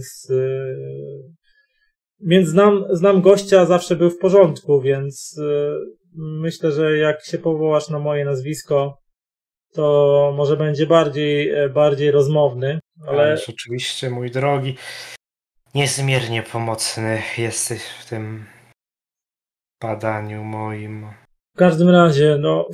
Speaker 1: więc znam gościa, zawsze był w porządku, więc myślę, że jak się powołasz na moje nazwisko, to może będzie bardziej rozmowny, ale...
Speaker 3: Ależ oczywiście, mój drogi, niezmiernie pomocny jesteś w tym badaniu moim.
Speaker 1: W każdym razie, no...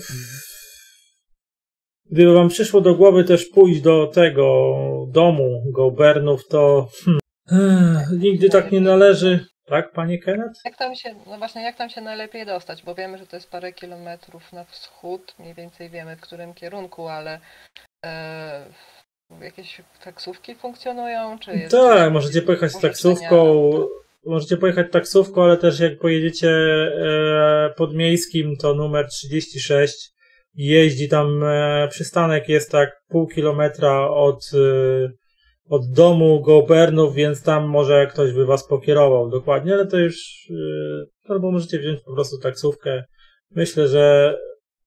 Speaker 1: Gdyby wam przyszło do głowy też pójść do tego domu Goulburnów, to nigdy tak nie należy. Tak, panie Kenneth?
Speaker 2: Jak tam się najlepiej dostać, bo wiemy, że to jest parę kilometrów na wschód, mniej więcej wiemy, w którym kierunku, ale jakieś taksówki funkcjonują? Czy jest
Speaker 1: tak, możecie pojechać taksówką, ale też jak pojedziecie podmiejskim, to numer 36 jeździ tam, przystanek jest tak pół kilometra od domu Goulburnów, więc tam może ktoś by was pokierował dokładnie, ale to już albo możecie wziąć po prostu taksówkę. Myślę, że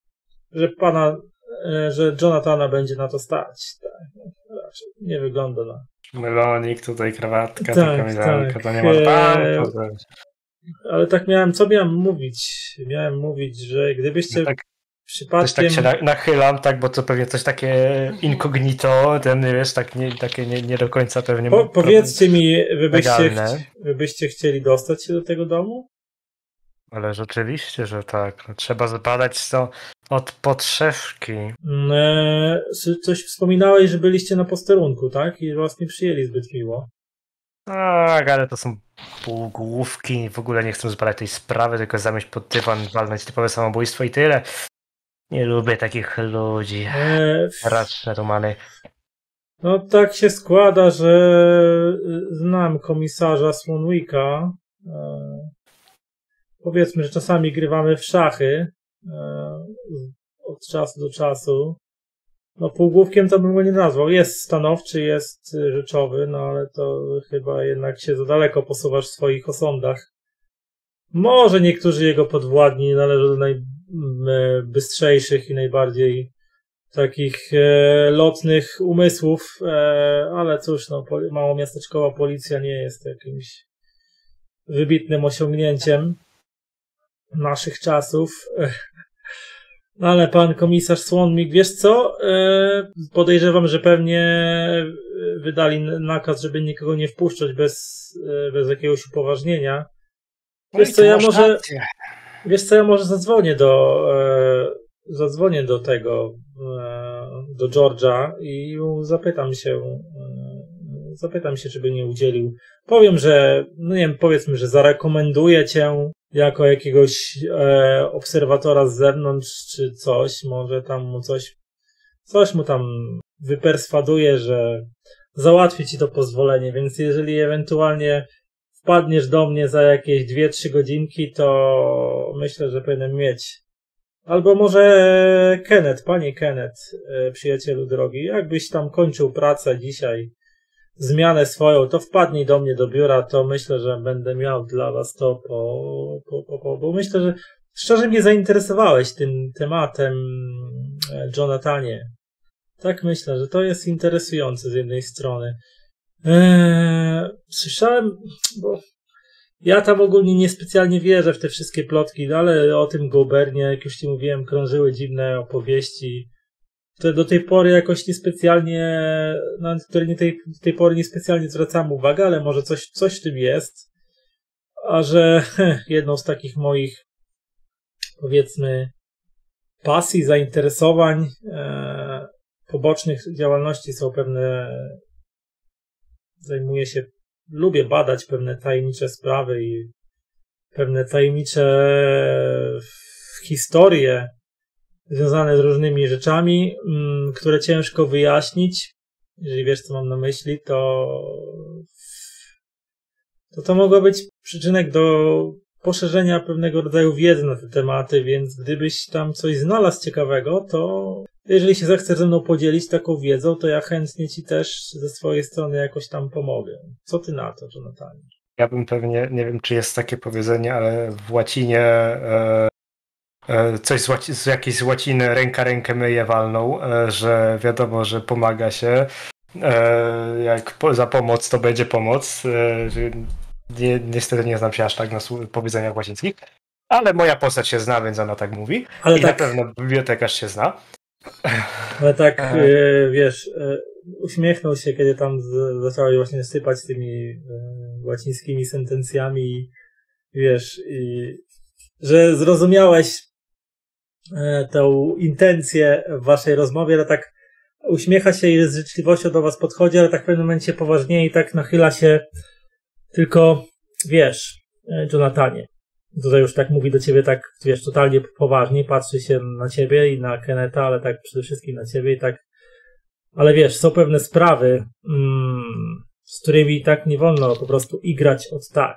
Speaker 1: Jonathana będzie na to stać. Tak. Raczej nie wygląda na...
Speaker 3: Melonik, tutaj krawatka,
Speaker 1: tak,
Speaker 3: taka kamizelka,
Speaker 1: tak.
Speaker 3: to nie może pan.
Speaker 1: Ale tak co miałem mówić? Miałem mówić, że gdybyście...
Speaker 3: No tak.
Speaker 1: Przypadkiem...
Speaker 3: Też tak się nachylam, tak, bo to pewnie coś takie incognito, takie nie do końca pewnie...
Speaker 1: Powiedzcie mi, wy byście chcieli dostać się do tego domu?
Speaker 3: Ale rzeczywiście, że tak. No, trzeba zbadać to od podszewki.
Speaker 1: Coś wspominałeś, że byliście na posterunku, tak? I was nie przyjęli zbyt miło.
Speaker 3: Tak, ale to są półgłówki. W ogóle nie chcę zbadać tej sprawy, tylko zamieść pod dywan, walnąć typowe samobójstwo i tyle. Nie lubię takich ludzi. Raczne Romany.
Speaker 1: No tak się składa, że znam komisarza Swanwicka. Powiedzmy, że czasami grywamy w szachy od czasu do czasu. No półgłówkiem to bym go nie nazwał. Jest stanowczy, jest rzeczowy, no ale to chyba jednak się za daleko posuwasz w swoich osądach. Może niektórzy jego podwładni należą do najbystrzejszych i najbardziej takich lotnych umysłów, ale cóż, no, małomiasteczkowa policja nie jest jakimś wybitnym osiągnięciem naszych czasów. Ale pan komisarz Swanwick, wiesz co? Podejrzewam, że pewnie wydali nakaz, żeby nikogo nie wpuszczać bez jakiegoś upoważnienia. Wiesz co, ja może zadzwonię do tego, do George'a i zapytam się, czy by nie udzielił. Powiem, że, no nie wiem, powiedzmy, że zarekomenduję cię jako jakiegoś obserwatora z zewnątrz, czy coś, może tam mu coś mu tam wyperswaduje, że załatwi ci to pozwolenie, więc jeżeli ewentualnie wpadniesz do mnie za jakieś 2-3 godzinki, to myślę, że powinienem mieć. Albo może panie Kenneth, przyjacielu drogi, jakbyś tam kończył pracę dzisiaj, zmianę swoją, to wpadnij do mnie do biura, to myślę, że będę miał dla was to bo myślę, że szczerze mnie zainteresowałeś tym tematem Jonathanie. Tak myślę, że to jest interesujące z jednej strony. Słyszałem, bo ja tam ogólnie niespecjalnie wierzę w te wszystkie plotki, no ale o tym Gobernie, jak już ci mówiłem, krążyły dziwne opowieści, które do tej pory jakoś niespecjalnie, na które do tej pory niespecjalnie zwracam uwagę, ale może coś w tym jest. A że jedną z takich moich, powiedzmy, pasji, zainteresowań, pobocznych działalności są pewne, lubię badać pewne tajemnicze sprawy i pewne tajemnicze historie związane z różnymi rzeczami, które ciężko wyjaśnić. Jeżeli wiesz, co mam na myśli, to mogła być przyczynek do poszerzenia pewnego rodzaju wiedzy na te tematy, więc gdybyś tam coś znalazł ciekawego, to jeżeli się zechcesz ze mną podzielić taką wiedzą, to ja chętnie ci też ze swojej strony jakoś tam pomogę. Co ty na to, Jonathanie?
Speaker 3: Ja bym pewnie, nie wiem, czy jest takie powiedzenie, ale w łacinie coś z jakiejś łaciny ręka rękę myje walną, że wiadomo, że pomaga się. Jak za pomoc, to będzie pomoc. Niestety nie znam się aż tak na powiedzeniach łacińskich, ale moja postać się zna, więc ona tak mówi. Ale i tak, na pewno bibliotekarz się zna.
Speaker 1: Ale tak, wiesz, uśmiechnął się, kiedy tam zaczęła właśnie sypać tymi łacińskimi sentencjami, wiesz, że zrozumiałeś tę intencję w waszej rozmowie, ale tak uśmiecha się i z życzliwością do was podchodzi, ale tak w pewnym momencie poważnie i tak nachyla się. Tylko, wiesz, Jonathanie, tutaj już tak mówi do ciebie tak, wiesz, totalnie poważnie, patrzy się na ciebie i na Kenneta, ale tak przede wszystkim na ciebie i tak, ale wiesz, są pewne sprawy, z którymi tak nie wolno po prostu igrać od tak.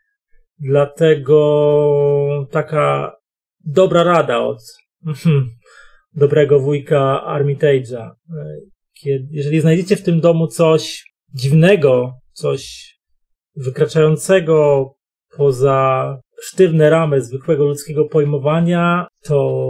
Speaker 1: Dlatego taka dobra rada od dobrego wujka Armitage'a. Jeżeli znajdziecie w tym domu coś dziwnego, coś wykraczającego poza sztywne ramy zwykłego ludzkiego pojmowania, to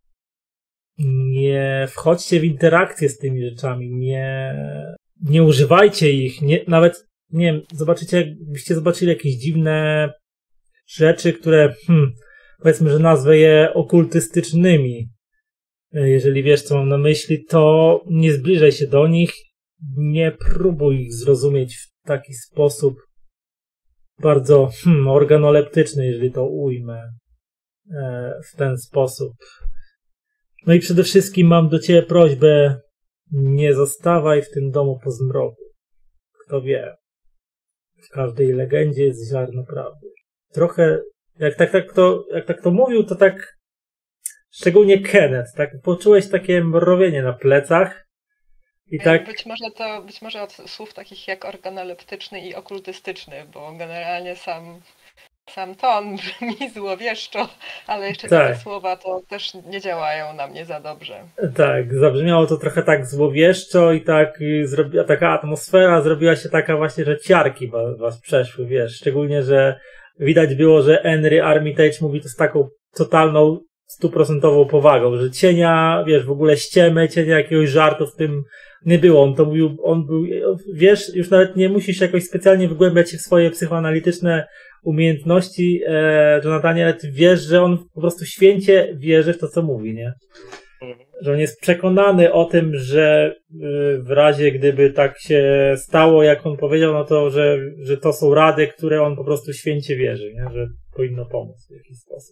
Speaker 1: nie wchodźcie w interakcję z tymi rzeczami, nie używajcie ich, nawet, nie wiem, jakbyście zobaczyli jakieś dziwne rzeczy, które, powiedzmy, że nazwę je okultystycznymi. Jeżeli wiesz, co mam na myśli, to nie zbliżaj się do nich, nie próbuj ich zrozumieć w taki sposób bardzo organoleptyczny, jeżeli to ujmę w ten sposób. No i przede wszystkim mam do ciebie prośbę, nie zostawaj w tym domu po zmroku. Kto wie, w każdej legendzie jest ziarno prawdy. Trochę, jak tak to mówił, to tak, szczególnie Kenneth, tak poczułeś takie mrowienie na plecach. I tak...
Speaker 2: Być może od słów takich jak organoleptyczny i okultystyczny, bo generalnie sam ton brzmi złowieszczo, ale jeszcze te słowa to też nie działają na mnie za dobrze.
Speaker 1: Tak, zabrzmiało to trochę tak złowieszczo i tak taka atmosfera zrobiła się taka właśnie, że ciarki was przeszły, wiesz, szczególnie, że widać było, że Henry Armitage mówi to z taką totalną 100% powagą, że cienia, wiesz, w ogóle ściemy, cienia jakiegoś żartu w tym nie było. On był, wiesz, już nawet nie musisz jakoś specjalnie wygłębiać się w swoje psychoanalityczne umiejętności, Jonathanie, ale ty wiesz, że on po prostu święcie wierzy w to, co mówi, nie? Że on jest przekonany o tym, że w razie gdyby tak się stało, jak on powiedział, no to, że to są rady, które on po prostu święcie wierzy, nie? Że powinno pomóc w jakiś sposób.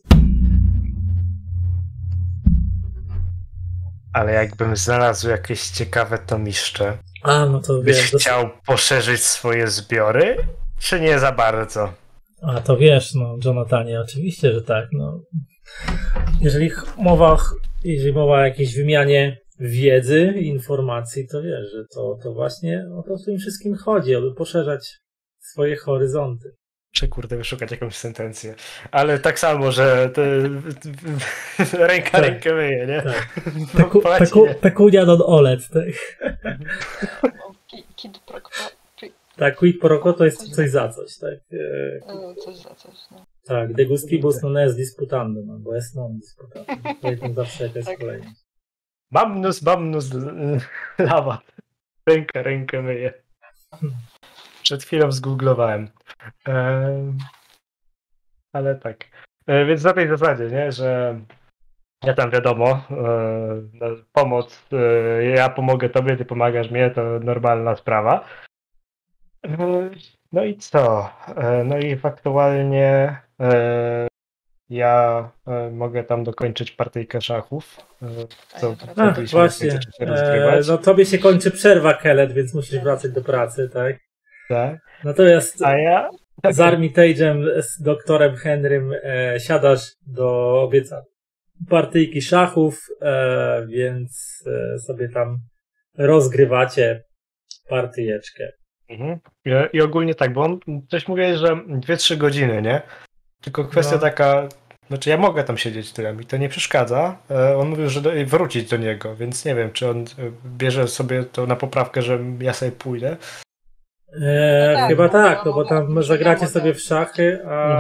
Speaker 3: Ale jakbym znalazł jakieś ciekawe tomiszcze,
Speaker 1: no to
Speaker 3: byś chciał poszerzyć swoje zbiory, czy nie za bardzo?
Speaker 1: A to wiesz, no, Jonathanie, oczywiście, że tak. No. Jeżeli mowa o jakiejś wymianie wiedzy, informacji, to wiesz, że to właśnie o to w tym wszystkim chodzi, aby poszerzać swoje horyzonty.
Speaker 3: Czy kurde wyszukać jakąś sentencję. Ale tak samo, że ręka rękę myje, nie?
Speaker 1: Tak. Pecunia non olet. Tak.
Speaker 2: Quid pro quo.
Speaker 1: Tak, quid pro quo to jest coś za coś, tak?
Speaker 2: Coś za coś, no.
Speaker 1: Tak, de gustibus non est disputandum, bo est non disputandum. To jest zawsze jakaś kolejność.
Speaker 3: Bamnus, lawa. Rękę myję. Przed chwilą zgooglowałem. Ale tak. Więc na tej zasadzie, nie, że ja tam wiadomo, pomoc, ja pomogę tobie, ty pomagasz mnie, to normalna sprawa. No i co? No i aktualnie ja mogę tam dokończyć partyjkę szachów. Co
Speaker 1: właśnie. No tobie się kończy przerwa, Kelet, więc musisz wracać do pracy, tak?
Speaker 3: Tak.
Speaker 1: Natomiast z Armitage'em, z doktorem Henrym siadasz do partyjki szachów, więc sobie tam rozgrywacie partyjeczkę.
Speaker 3: Mhm. I ogólnie tak, bo on coś mówi, że 2-3 godziny, nie? Tylko kwestia taka, znaczy ja mogę tam siedzieć tyle, mi to nie przeszkadza. On mówił, że wrócić do niego, więc nie wiem, czy on bierze sobie to na poprawkę, że ja sobie pójdę.
Speaker 1: Chyba tak, no bo tam zagracie sobie w szachy,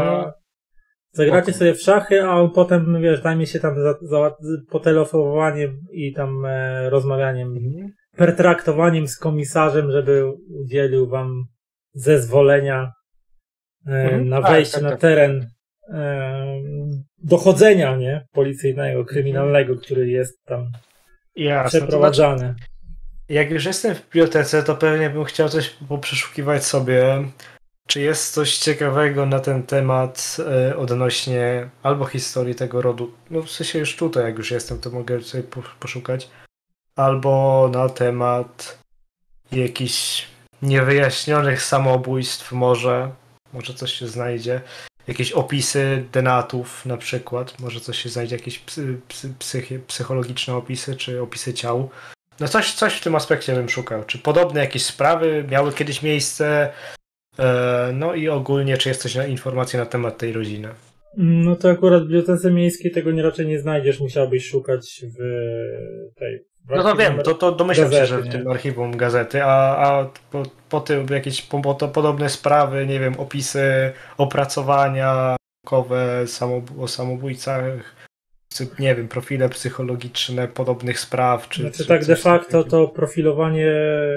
Speaker 1: a on potem, wiesz, zajmie się tam potelefonowaniem i tam rozmawianiem, pertraktowaniem z komisarzem, żeby udzielił wam zezwolenia na wejście na teren dochodzenia, nie? Policyjnego, kryminalnego, który jest tam przeprowadzany.
Speaker 3: Jak już jestem w bibliotece, to pewnie bym chciał coś poprzeszukiwać sobie, czy jest coś ciekawego na ten temat odnośnie albo historii tego rodu. No w sensie już tutaj, jak już jestem, to mogę sobie poszukać. Albo na temat jakichś niewyjaśnionych samobójstw może coś się znajdzie. Jakieś opisy denatów na przykład, może coś się znajdzie, jakieś psychologiczne opisy, czy opisy ciał. No coś w tym aspekcie bym szukał. Czy podobne jakieś sprawy miały kiedyś miejsce? No i ogólnie, czy jest coś informacji na temat tej rodziny?
Speaker 1: No to akurat w bibliotece miejskiej tego raczej nie znajdziesz. Musiałbyś szukać w tej...
Speaker 3: No to wiem, to domyślam się, że w tym archiwum gazety, a po tym jakieś podobne sprawy, nie wiem, opisy, opracowania naukowe o samobójcach, nie wiem, profile psychologiczne podobnych spraw.
Speaker 1: Znaczy tak de facto to profilowanie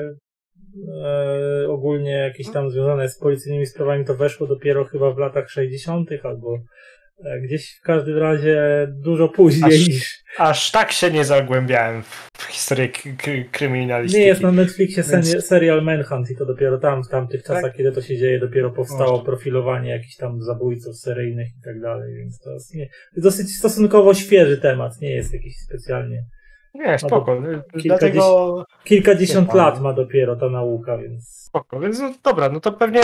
Speaker 1: ogólnie jakieś tam związane z policyjnymi sprawami to weszło dopiero chyba w latach 60. albo gdzieś w każdym razie dużo później niż...
Speaker 3: Aż tak się nie zagłębiałem w historię kryminalistyki.
Speaker 1: Nie, jest na Netflixie serial Manhunt i to dopiero tam, w tamtych czasach, kiedy to się dzieje, dopiero powstało profilowanie jakichś tam zabójców seryjnych i tak dalej, więc to jest dosyć stosunkowo świeży temat, nie jest jakiś specjalnie...
Speaker 3: Nie, spoko.
Speaker 1: Kilkadziesiąt lat ma dopiero ta nauka, więc...
Speaker 3: Spoko, więc no dobra, no to pewnie...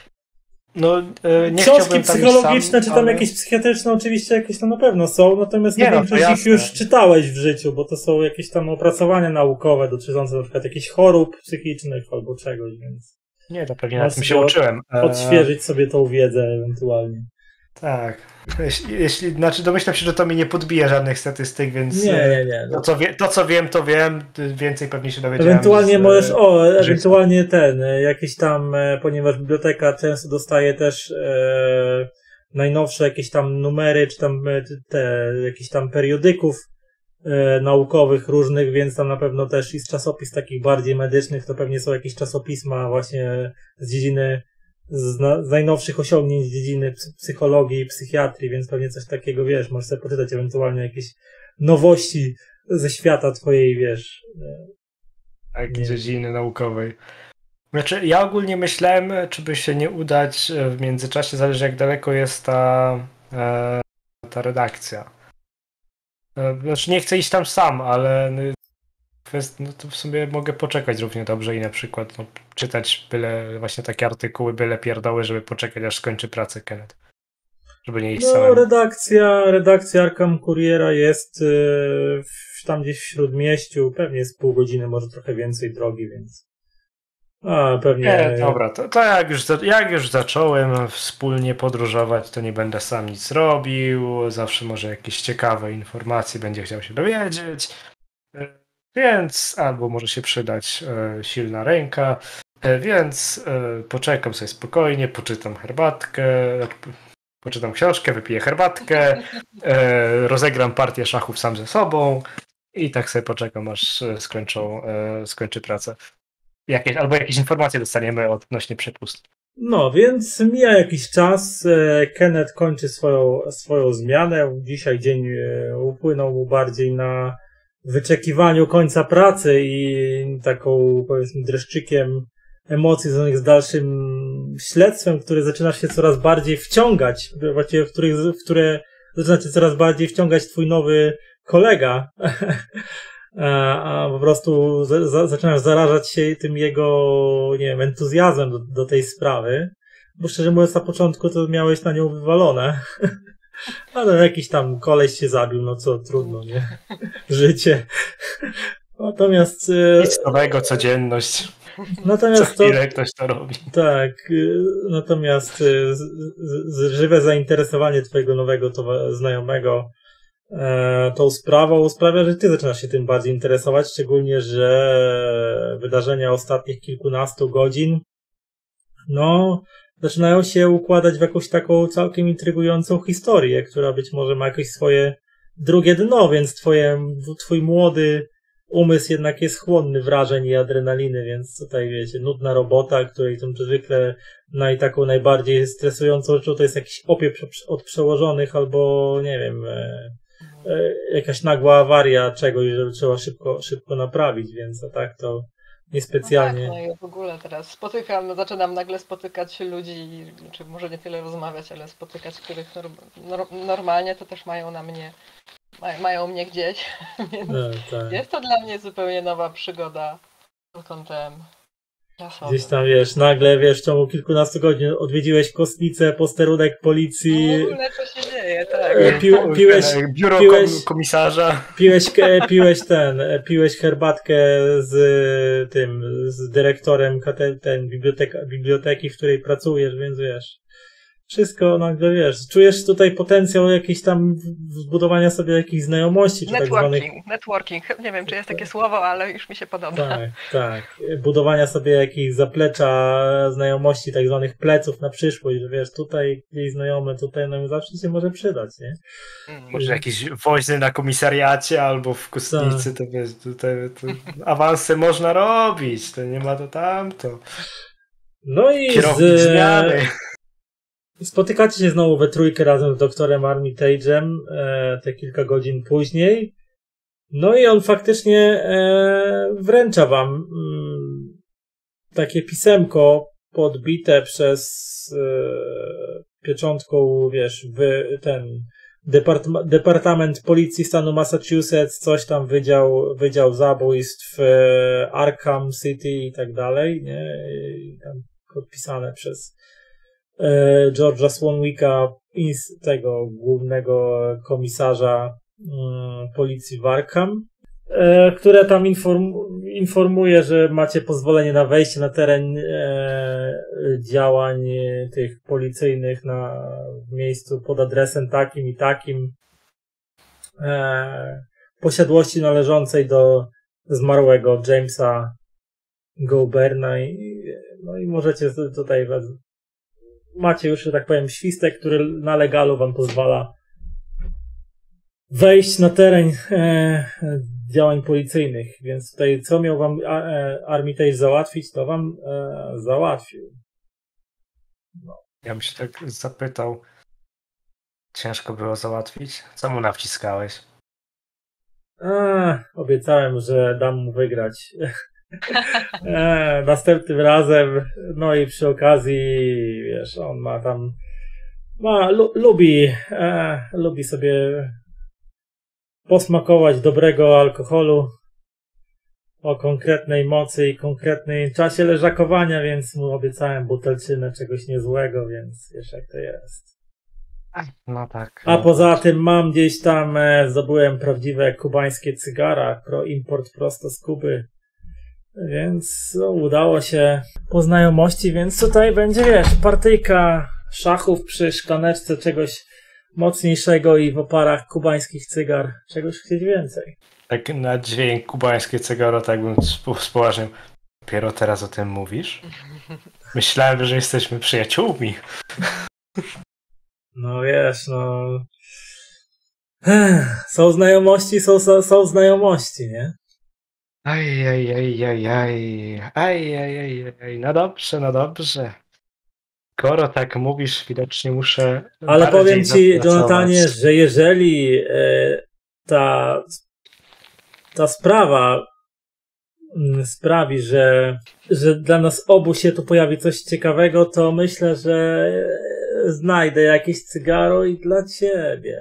Speaker 3: nie
Speaker 1: książki psychologiczne, czy tam jakieś psychiatryczne oczywiście jakieś tam na pewno są, natomiast większość ich już czytałeś w życiu, bo to są jakieś tam opracowania naukowe dotyczące na przykład jakichś chorób psychicznych albo czegoś, więc...
Speaker 3: Nie, to pewnie na tym się uczyłem.
Speaker 1: Odświeżyć sobie tą wiedzę ewentualnie.
Speaker 3: Tak. Znaczy domyślam się, że to mi nie podbija żadnych statystyk, więc
Speaker 1: nie.
Speaker 3: To co wiem, więcej pewnie się dowiedziałem.
Speaker 1: Ewentualnie możesz, jakieś tam, ponieważ biblioteka często dostaje też najnowsze jakieś tam numery, czy tam jakieś tam periodyków naukowych różnych, więc tam na pewno też i z czasopis takich bardziej medycznych, to pewnie są jakieś czasopisma właśnie z dziedziny z najnowszych osiągnięć z dziedziny psychologii i psychiatrii, więc pewnie coś takiego, wiesz, możesz sobie poczytać ewentualnie jakieś nowości ze świata twojej, wiesz...
Speaker 3: dziedziny naukowej. Znaczy, ja ogólnie myślałem, czy by się nie udać w międzyczasie, zależy jak daleko jest ta redakcja. Znaczy, nie chcę iść tam sam, ale no to w sumie mogę poczekać równie dobrze i na przykład czytać byle właśnie takie artykuły, byle pierdoły, żeby poczekać aż skończy pracę Kenneth. Żeby nie iść samemu.
Speaker 1: Redakcja Arkham Couriera jest tam gdzieś w Śródmieściu, pewnie jest pół godziny, może trochę więcej drogi, więc pewnie...
Speaker 3: Nie, dobra, to jak już zacząłem wspólnie podróżować, to nie będę sam nic robił, zawsze może jakieś ciekawe informacje będzie chciał się dowiedzieć. Więc albo może się przydać silna ręka, więc poczekam sobie spokojnie, poczytam książkę, wypiję herbatkę, rozegram partię szachów sam ze sobą i tak sobie poczekam, aż skończy pracę. Albo jakieś informacje dostaniemy odnośnie przepustki.
Speaker 1: No, więc mija jakiś czas, Kenneth kończy swoją zmianę. Dzisiaj dzień upłynął mu bardziej na wyczekiwaniu końca pracy i taką, powiedzmy, dreszczykiem emocji związanych z dalszym śledztwem, które zaczyna się coraz bardziej wciągać, właściwie w które zaczyna się coraz bardziej wciągać twój nowy kolega, a po prostu zaczynasz zarażać się tym jego, nie wiem, entuzjazmem do tej sprawy, bo szczerze mówiąc na początku to miałeś na nią wywalone, ale jakiś tam koleś się zabił, no co, trudno, nie? Życie. Natomiast...
Speaker 3: Nic nowego, codzienność.
Speaker 1: Natomiast
Speaker 3: co chwilę ktoś to robi.
Speaker 1: Tak, natomiast żywe zainteresowanie twojego nowego znajomego tą sprawą sprawia, że ty zaczynasz się tym bardziej interesować, szczególnie, że wydarzenia ostatnich kilkunastu godzin zaczynają się układać w jakąś taką całkiem intrygującą historię, która być może ma jakieś swoje drugie dno, więc twój młody umysł jednak jest chłonny wrażeń i adrenaliny, więc tutaj, wiecie, nudna robota, której tam zwykle taką najbardziej stresującą rzeczą to jest jakiś opieprz od przełożonych albo, nie wiem, jakaś nagła awaria czegoś, że trzeba szybko naprawić, więc a tak to niespecjalnie.
Speaker 2: No tak, no i w ogóle teraz zaczynam nagle spotykać ludzi, czy może nie tyle rozmawiać, ale spotykać, których normalnie to też mają mnie gdzieś, więc tak. Jest to dla mnie zupełnie nowa przygoda pod kątem czasowym.
Speaker 1: Gdzieś tam, wiesz, nagle, wiesz, w ciągu kilkunastu godzin odwiedziłeś kostnicę, posterunek policji.
Speaker 2: No w ogóle co się dzieje, tak.
Speaker 3: Biuro komisarza.
Speaker 1: Piłeś herbatkę z dyrektorem biblioteki, w której pracujesz, więc wiesz. Wszystko nagle, wiesz, czujesz tutaj potencjał jakiejś tam zbudowania sobie jakichś znajomości. Czy
Speaker 2: Networking. Nie wiem, czy jest takie słowo, ale już mi się podoba.
Speaker 1: Tak. Budowania sobie jakichś zaplecza znajomości, tak zwanych pleców na przyszłość, że wiesz, tutaj gdzieś znajomy, tutaj nam zawsze się może przydać, nie?
Speaker 3: Może jakieś woźny na komisariacie albo w kostnicy, to wiesz, tutaj to awanse można robić, to nie ma to tamto.
Speaker 1: No i
Speaker 3: zmiany.
Speaker 1: Spotykacie się znowu we trójkę razem z doktorem Armitage'em te kilka godzin później. No i on faktycznie wręcza wam takie pisemko podbite przez pieczątką, wiesz, Departament Policji stanu Massachusetts, coś tam Wydział Zabójstw Arkham City i tak dalej, nie? I tam podpisane przez George'a Swanwicka, tego głównego komisarza policji w Arkham, które tam informuje, że macie pozwolenie na wejście na teren działań tych policyjnych w miejscu pod adresem takim i takim, posiadłości należącej do zmarłego Jamesa Goberna i możecie tutaj macie już, że tak powiem, świstek, który na legalu wam pozwala wejść na teren działań policyjnych, więc tutaj co miał wam Armitage załatwić, to wam załatwił.
Speaker 3: No. Ja bym się tak zapytał, ciężko było załatwić? Co mu nawciskałeś?
Speaker 1: Obiecałem, że dam mu wygrać. Następnym razem, no i przy okazji, wiesz, on lubi sobie posmakować dobrego alkoholu o konkretnej mocy i konkretnym czasie leżakowania, więc mu obiecałem butelczynę czegoś niezłego, więc wiesz jak to jest.
Speaker 3: No tak.
Speaker 1: A poza tym mam gdzieś tam, zdobyłem prawdziwe kubańskie cygara, import prosto z Kuby. Więc udało się po znajomości, więc tutaj będzie, wiesz, partyjka szachów przy szklaneczce czegoś mocniejszego i w oparach kubańskich cygar. Czegoś chcieć więcej.
Speaker 3: Tak na dźwięk kubańskie cygaro, tak bym spoważnił. Dopiero teraz o tym mówisz? Myślałem, że jesteśmy przyjaciółmi.
Speaker 1: No wiesz, Są znajomości, są znajomości, nie?
Speaker 3: No dobrze. Skoro tak mówisz, widocznie muszę.
Speaker 1: Ale powiem ci, Jonathanie, że jeżeli ta sprawa sprawi, że dla nas obu się tu pojawi coś ciekawego, to myślę, że znajdę jakieś cygaro i dla ciebie.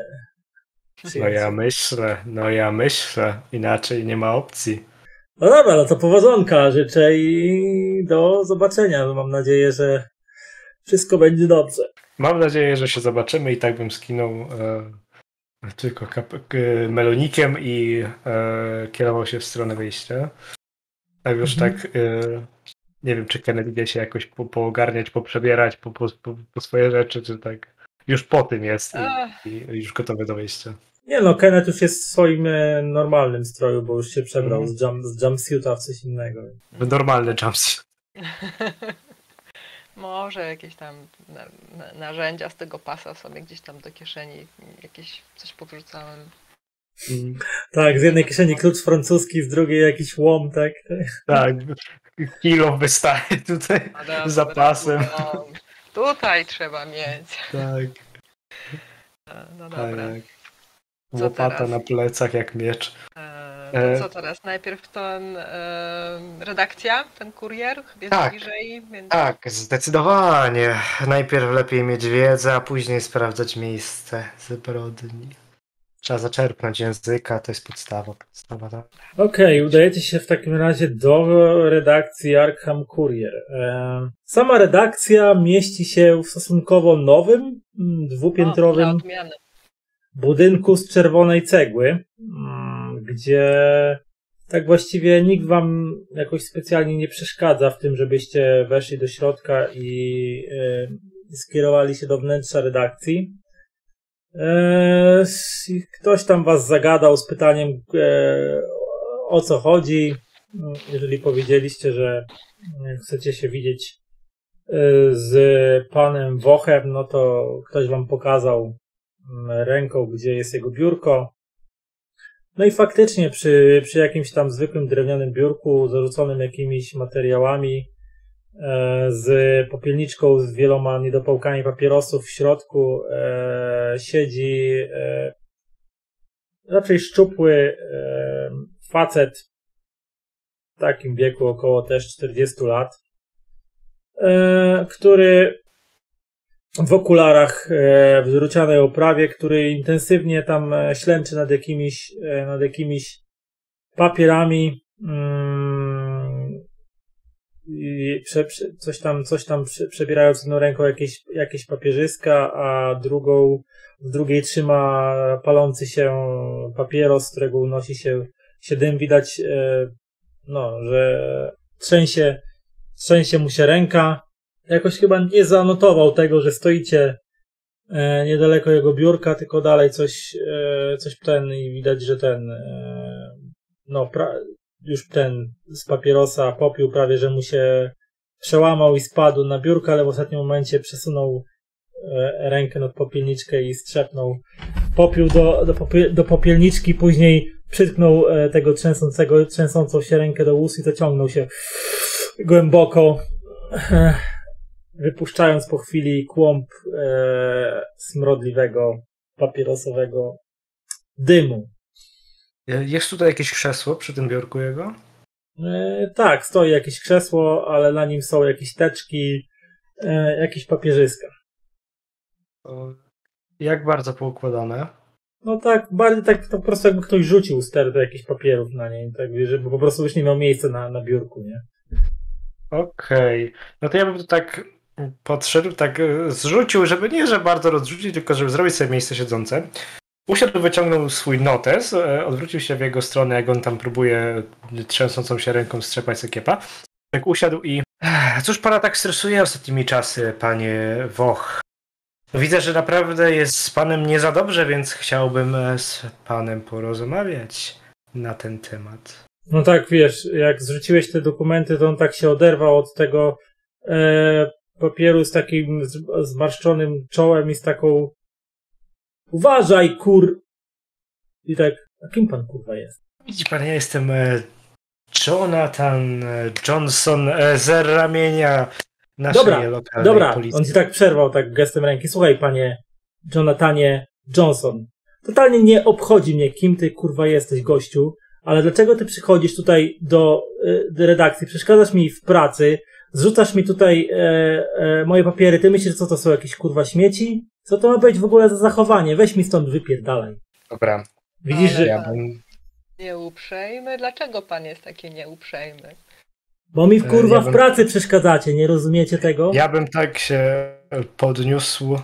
Speaker 3: No ja myślę. Inaczej nie ma opcji.
Speaker 1: No dobra, no to powodzonka życzę i do zobaczenia. Mam nadzieję, że wszystko będzie dobrze.
Speaker 3: Mam nadzieję, że się zobaczymy i tak bym skinął tylko melonikiem i kierował się w stronę wyjścia. A już tak nie wiem, czy Kenneth idzie się jakoś poogarniać, poprzebierać po swoje rzeczy, czy tak już po tym jest i już gotowy do wyjścia.
Speaker 1: Nie no, Kenneth już jest w swoim normalnym stroju, bo już się przebrał z jumpsuita w coś innego.
Speaker 3: W normalny jumpsuit.
Speaker 2: Może jakieś tam narzędzia z tego pasa sobie gdzieś tam do kieszeni, jakieś coś powrzucałem.
Speaker 1: Tak, z jednej kieszeni klucz francuski, z drugiej jakiś łom, tak?
Speaker 3: Tak, kilo wystaje tutaj z zapasem.
Speaker 2: Tutaj trzeba mieć.
Speaker 3: Tak.
Speaker 2: No dobra.
Speaker 3: Tak. Łopata na plecach jak miecz.
Speaker 2: To co teraz? Najpierw ten redakcja, ten kurier? Jest bliżej? Więc...
Speaker 3: Tak, zdecydowanie. Najpierw lepiej mieć wiedzę, a później sprawdzać miejsce zbrodni. Trzeba zaczerpnąć języka, to jest podstawa, tak?
Speaker 1: Okej, udajecie się w takim razie do redakcji Arkham Courier. Sama redakcja mieści się w stosunkowo nowym, dwupiętrowym budynku z czerwonej cegły, gdzie tak właściwie nikt wam jakoś specjalnie nie przeszkadza w tym, żebyście weszli do środka i skierowali się do wnętrza redakcji. Ktoś tam was zagadał z pytaniem, o co chodzi. Jeżeli powiedzieliście, że chcecie się widzieć z panem Wochem, no to ktoś wam pokazał ręką, gdzie jest jego biurko. No i faktycznie przy jakimś tam zwykłym drewnianym biurku zarzuconym jakimiś materiałami, z popielniczką z wieloma niedopałkami papierosów w środku siedzi raczej szczupły facet w takim wieku, około też 40 lat, który w okularach w drucianej oprawie, który intensywnie tam ślęczy nad jakimiś papierami, i coś tam przebierając jedną ręką jakieś papierzyska, a w drugiej trzyma palący się papieros, z którego unosi się dym. Widać, że trzęsie mu się ręka. Jakoś chyba nie zanotował tego, że stoicie niedaleko jego biurka, tylko dalej coś i widać, że już ten z papierosa popiół prawie, że mu się przełamał i spadł na biurko, ale w ostatnim momencie przesunął rękę nad popielniczkę i strzepnął popiół do popielniczki, później przytknął tego trzęsącą się rękę do ust i zaciągnął się głęboko, wypuszczając po chwili kłąb smrodliwego, papierosowego dymu.
Speaker 3: Jest tutaj jakieś krzesło przy tym biurku jego?
Speaker 1: Tak, stoi jakieś krzesło, ale na nim są jakieś teczki, jakieś papierzyska.
Speaker 3: Jak bardzo poukładane?
Speaker 1: No tak, bardziej tak po prostu jakby ktoś rzucił stertę jakichś papierów na niej, tak, żeby po prostu już nie miał miejsca na biurku, nie?
Speaker 3: Okej. No to ja bym tu tak podszedł, tak zrzucił, żeby bardzo rozrzucić, tylko żeby zrobić sobie miejsce siedzące. Usiadł, wyciągnął swój notes, odwrócił się w jego stronę, jak on tam próbuje trzęsącą się ręką strzepać sekiepa. Tak usiadł i... Cóż pana tak stresuje ostatnimi czasy, panie Woch? Widzę, że naprawdę jest z panem nie za dobrze, więc chciałbym z panem porozmawiać na ten temat.
Speaker 1: No tak, wiesz, jak zrzuciłeś te dokumenty, to on tak się oderwał od tego papieru z takim zmarszczonym czołem i z taką: uważaj, I tak, a kim pan kurwa jest?
Speaker 3: Widzi pan, ja jestem Jonathan Johnson z ramienia naszej lokalnej policji.
Speaker 1: On ci tak przerwał tak gestem ręki. Słuchaj, panie Jonathanie Johnson, totalnie nie obchodzi mnie, kim ty kurwa jesteś, gościu, ale dlaczego ty przychodzisz tutaj do redakcji, przeszkadzasz mi w pracy, zrzucasz mi tutaj moje papiery, ty myślisz, co to są jakieś kurwa śmieci? Co to ma być w ogóle za zachowanie? Weź mi stąd wypierdalaj.
Speaker 3: Dobra.
Speaker 1: Widzisz, że...
Speaker 3: Ja bym...
Speaker 2: Nieuprzejmy? Dlaczego pan jest taki nieuprzejmy?
Speaker 1: Bo mi w pracy przeszkadzacie, nie rozumiecie tego?
Speaker 3: Ja bym tak się podniósł,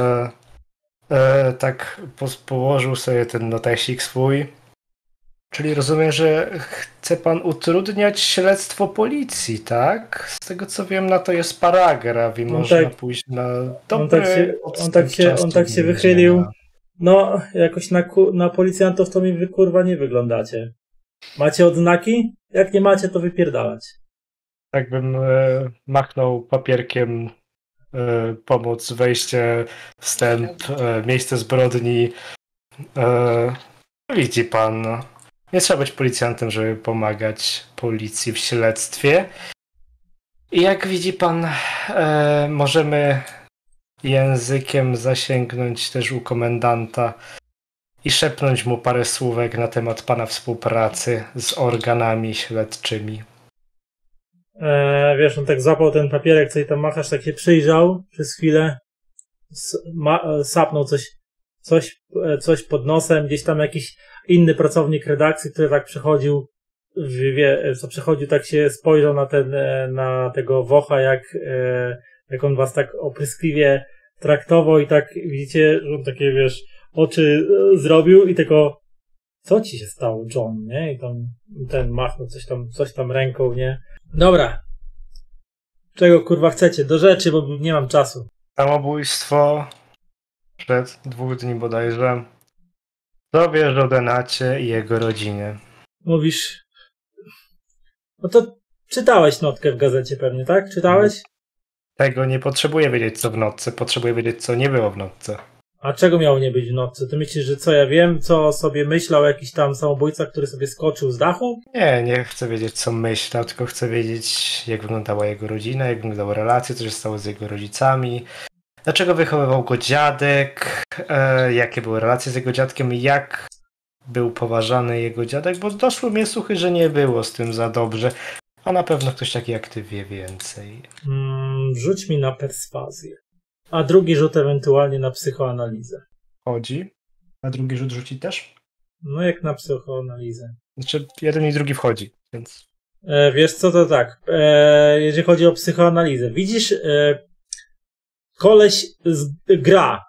Speaker 3: tak położył sobie ten notesik swój. Czyli rozumiem, że chce pan utrudniać śledztwo policji, tak? Z tego co wiem, na to jest paragraf i można pójść na dobry
Speaker 1: on tak się wychylił. No, jakoś na policjantów to mi wy kurwa nie wyglądacie. Macie odznaki? Jak nie macie, to wypierdalać.
Speaker 3: Tak bym machnął papierkiem pomoc, wejście, wstęp, miejsce zbrodni. Widzi pan, nie trzeba być policjantem, żeby pomagać policji w śledztwie. I jak widzi pan, możemy językiem zasięgnąć też u komendanta i szepnąć mu parę słówek na temat pana współpracy z organami śledczymi.
Speaker 1: Wiesz, on tak złapał ten papierek, co i tam machasz, tak się przyjrzał przez chwilę, sapnął coś pod nosem, gdzieś tam jakiś inny pracownik redakcji, który tak przechodził, tak się spojrzał na tego Wocha, jak on was tak opryskliwie traktował i tak widzicie, że on takie, wiesz, oczy zrobił i tylko co ci się stało, John, nie? I tam ten machnął coś tam ręką, nie? Dobra. Czego kurwa chcecie? Do rzeczy, bo nie mam czasu.
Speaker 3: Samobójstwo przed 2 dni bodajże. Co wiesz o Denacie i jego rodzinie?
Speaker 1: Mówisz... No to czytałeś notkę w gazecie pewnie, tak? Czytałeś?
Speaker 3: Tego nie potrzebuję wiedzieć, co w notce. Potrzebuję wiedzieć, co nie było w notce.
Speaker 1: A czego miało nie być w notce? Ty myślisz, że co ja wiem, co sobie myślał jakiś tam samobójca, który sobie skoczył z dachu?
Speaker 3: Nie chcę wiedzieć, co myślał, tylko chcę wiedzieć, jak wyglądała jego rodzina, jak wyglądały relacje, co się stało z jego rodzicami, dlaczego wychowywał go dziadek, jakie były relacje z jego dziadkiem, jak był poważany jego dziadek, bo doszły mnie słuchy, że nie było z tym za dobrze, a na pewno ktoś taki jak ty wie więcej.
Speaker 1: Rzuć mi na perswazję. A drugi rzut ewentualnie na psychoanalizę.
Speaker 3: Chodzi. A drugi rzut rzuci też?
Speaker 1: No jak na psychoanalizę.
Speaker 3: Znaczy jeden i drugi wchodzi, więc...
Speaker 1: Wiesz co, to tak. Jeżeli chodzi o psychoanalizę. Widzisz, koleś gra.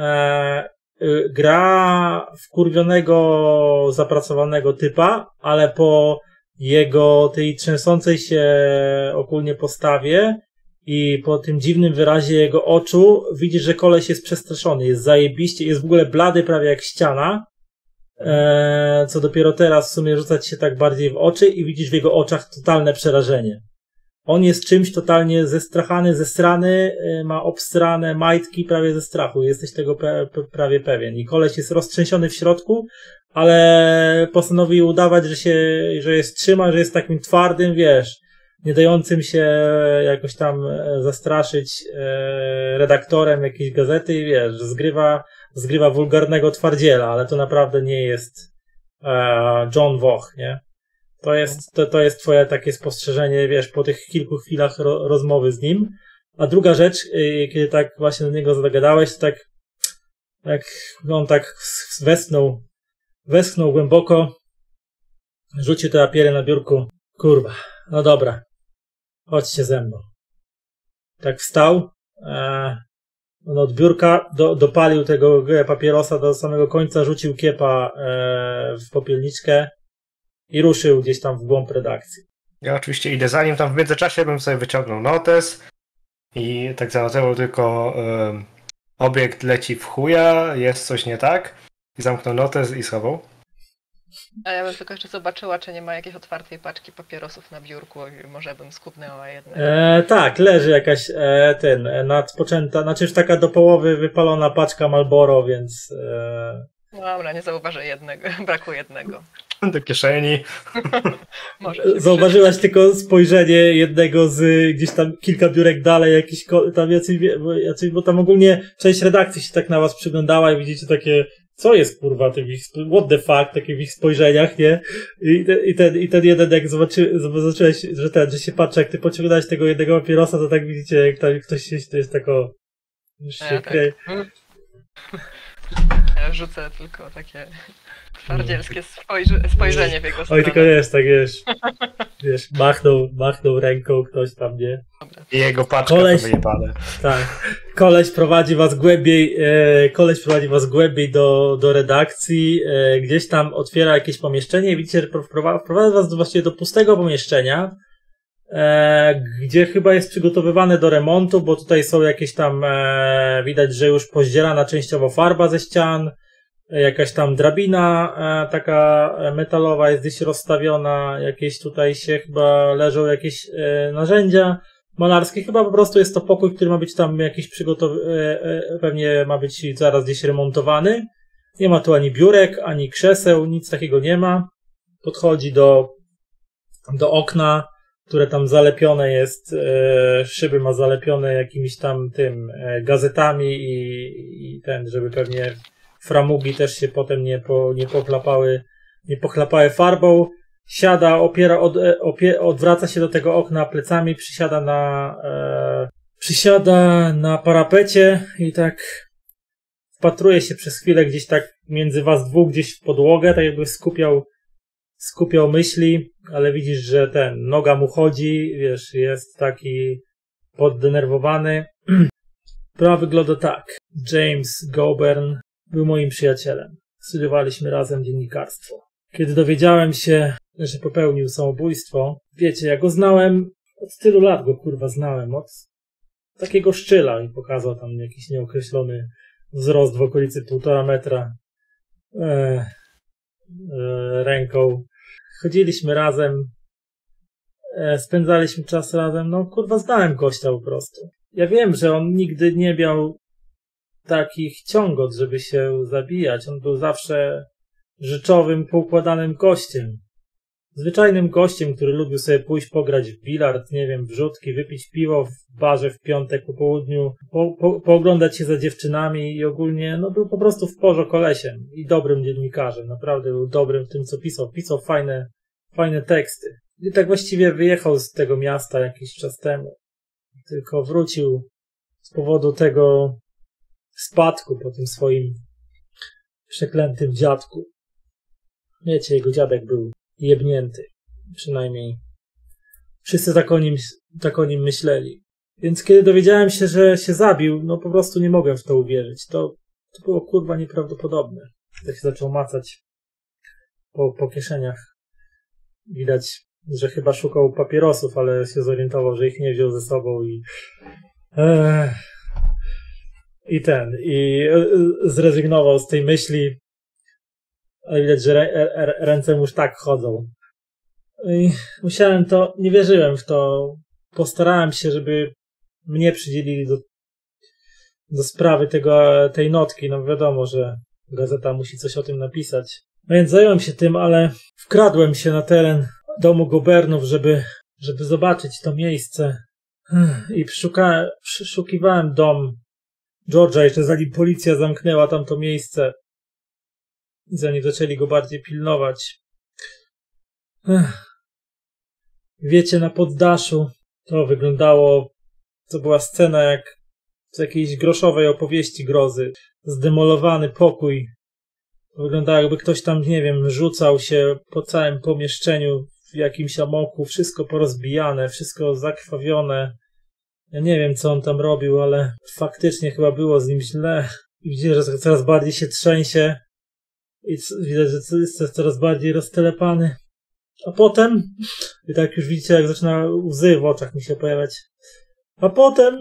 Speaker 1: Gra wkurwionego, zapracowanego typa, ale po jego tej trzęsącej się ogólnie postawie i po tym dziwnym wyrazie jego oczu widzisz, że koleś jest przestraszony, jest zajebiście, jest w ogóle blady prawie jak ściana, co dopiero teraz w sumie rzucać się tak bardziej w oczy i widzisz w jego oczach totalne przerażenie. On jest czymś totalnie zestrachany, zesrany, ma obsrane majtki prawie ze strachu, jesteś tego prawie pewien. I koleś jest roztrzęsiony w środku, ale postanowił udawać, że jest trzyma, że jest takim twardym, wiesz, nie dającym się jakoś tam zastraszyć redaktorem jakiejś gazety i wiesz, że zgrywa wulgarnego twardziela, ale to naprawdę nie jest John Woch, nie? To jest twoje takie spostrzeżenie, wiesz, po tych kilku chwilach rozmowy z nim. A druga rzecz, kiedy tak właśnie do niego zagadałeś, to tak on tak westchnął głęboko, rzucił te papiery na biurku. Kurwa, no dobra, chodźcie ze mną. Tak wstał, od biurka dopalił tego papierosa do samego końca, rzucił kiepa w popielniczkę i ruszył gdzieś tam w głąb redakcji.
Speaker 3: Ja oczywiście idę za nim, tam w międzyczasie bym sobie wyciągnął notes i tak zanotował tylko obiekt leci w chuja, jest coś nie tak i zamknął notes i schował.
Speaker 2: A ja bym tylko jeszcze zobaczyła, czy nie ma jakiejś otwartej paczki papierosów na biurku i może bym skupnęła jedne.
Speaker 1: Tak, leży jakaś nadpoczęta, znaczy już taka do połowy wypalona paczka Marlboro, więc
Speaker 2: Dobra, nie zauważę jednego, braku jednego.
Speaker 3: Do kieszeni.
Speaker 1: Zauważyłaś tylko spojrzenie jednego z gdzieś tam kilka biurek dalej, jakiś tam jacyś, bo tam ogólnie część redakcji się tak na was przyglądała i widzicie takie, co jest kurwa, what the fuck, takie w ich spojrzeniach, nie? I ten jeden, jak zobaczyłeś, że się patrzy, jak ty pociągnąłeś tego jednego papierosa, to tak widzicie, jak tam ktoś się, to jest tako, już się kryje.
Speaker 2: Ja rzucę tylko takie twardzielskie spojrzenie w jego stronę.
Speaker 1: Oj, tylko wiesz, machnął ręką ktoś tam, nie?
Speaker 3: I jego paczka to wyjebane.
Speaker 1: Tak. Koleś prowadzi was głębiej do redakcji, gdzieś tam otwiera jakieś pomieszczenie i widzicie, że wprowadza was właściwie do pustego pomieszczenia, gdzie chyba jest przygotowywane do remontu, bo tutaj są jakieś tam, widać, że już pozdzierana częściowo farba ze ścian, jakaś tam drabina taka metalowa jest gdzieś rozstawiona, jakieś tutaj się chyba leżą jakieś narzędzia malarskie, chyba po prostu jest to pokój, który ma być tam jakiś pewnie ma być zaraz gdzieś remontowany. Nie ma tu ani biurek, ani krzeseł, nic takiego nie ma. Podchodzi do okna, które tam zalepione jest, szyby ma zalepione jakimiś tam gazetami i żeby pewnie framugi też się potem nie pochlapały farbą. Siada, odwraca się do tego okna plecami, przysiada na parapecie i tak wpatruje się przez chwilę gdzieś tak między was dwóch, gdzieś w podłogę, tak jakby skupiał myśli, ale widzisz, że noga mu chodzi, wiesz, jest taki poddenerwowany. Sprawa wygląda tak. James Goburn był moim przyjacielem. Studiowaliśmy razem dziennikarstwo. Kiedy dowiedziałem się, że popełnił samobójstwo, wiecie, ja go znałem, od tylu lat go kurwa znałem, od takiego szczyla i pokazał tam jakiś nieokreślony wzrost w okolicy 1,5 metra ręką. Chodziliśmy razem, spędzaliśmy czas razem, no kurwa znałem gościa po prostu. Ja wiem, że on nigdy nie miał takich ciągot, żeby się zabijać. On był zawsze życzowym, poukładanym gościem. Zwyczajnym gościem, który lubił sobie pójść pograć w bilard, nie wiem, w rzutki, wypić piwo w barze w piątek po południu, pooglądać się za dziewczynami i ogólnie, no był po prostu w porze kolesiem i dobrym dziennikarzem. Naprawdę był dobrym w tym, co pisał. Pisał fajne teksty. I tak właściwie wyjechał z tego miasta jakiś czas temu. Tylko wrócił z powodu tego spadku po tym swoim przeklętym dziadku. Wiecie, jego dziadek był jebnięty. Przynajmniej wszyscy tak o nim myśleli. Więc kiedy dowiedziałem się, że się zabił, no po prostu nie mogłem w to uwierzyć. To było kurwa nieprawdopodobne. Tak się zaczął macać po kieszeniach. Widać, że chyba szukał papierosów, ale się zorientował, że ich nie wziął ze sobą i zrezygnował z tej myśli. Ale widać, że ręce mu już tak chodzą. I musiałem to, nie wierzyłem w to. Postarałem się, żeby mnie przydzielili do sprawy tej notki. No wiadomo, że gazeta musi coś o tym napisać. No więc zająłem się tym, ale wkradłem się na teren domu Goburnów, żeby zobaczyć to miejsce. I przeszukiwałem dom George'a jeszcze zanim policja zamknęła tamto miejsce. I zanim zaczęli go bardziej pilnować. Wiecie, na poddaszu to wyglądało, to była scena jak z jakiejś groszowej opowieści grozy. Zdemolowany pokój. To wyglądało, jakby ktoś tam, nie wiem, rzucał się po całym pomieszczeniu w jakimś amoku. Wszystko porozbijane, wszystko zakrwawione. Ja nie wiem, co on tam robił, ale faktycznie chyba było z nim źle. I widzicie, że coraz bardziej się trzęsie. I widać, że jest coraz bardziej roztelepany. A potem, i tak już widzicie, jak zaczyna łzy w oczach mi się pojawiać. A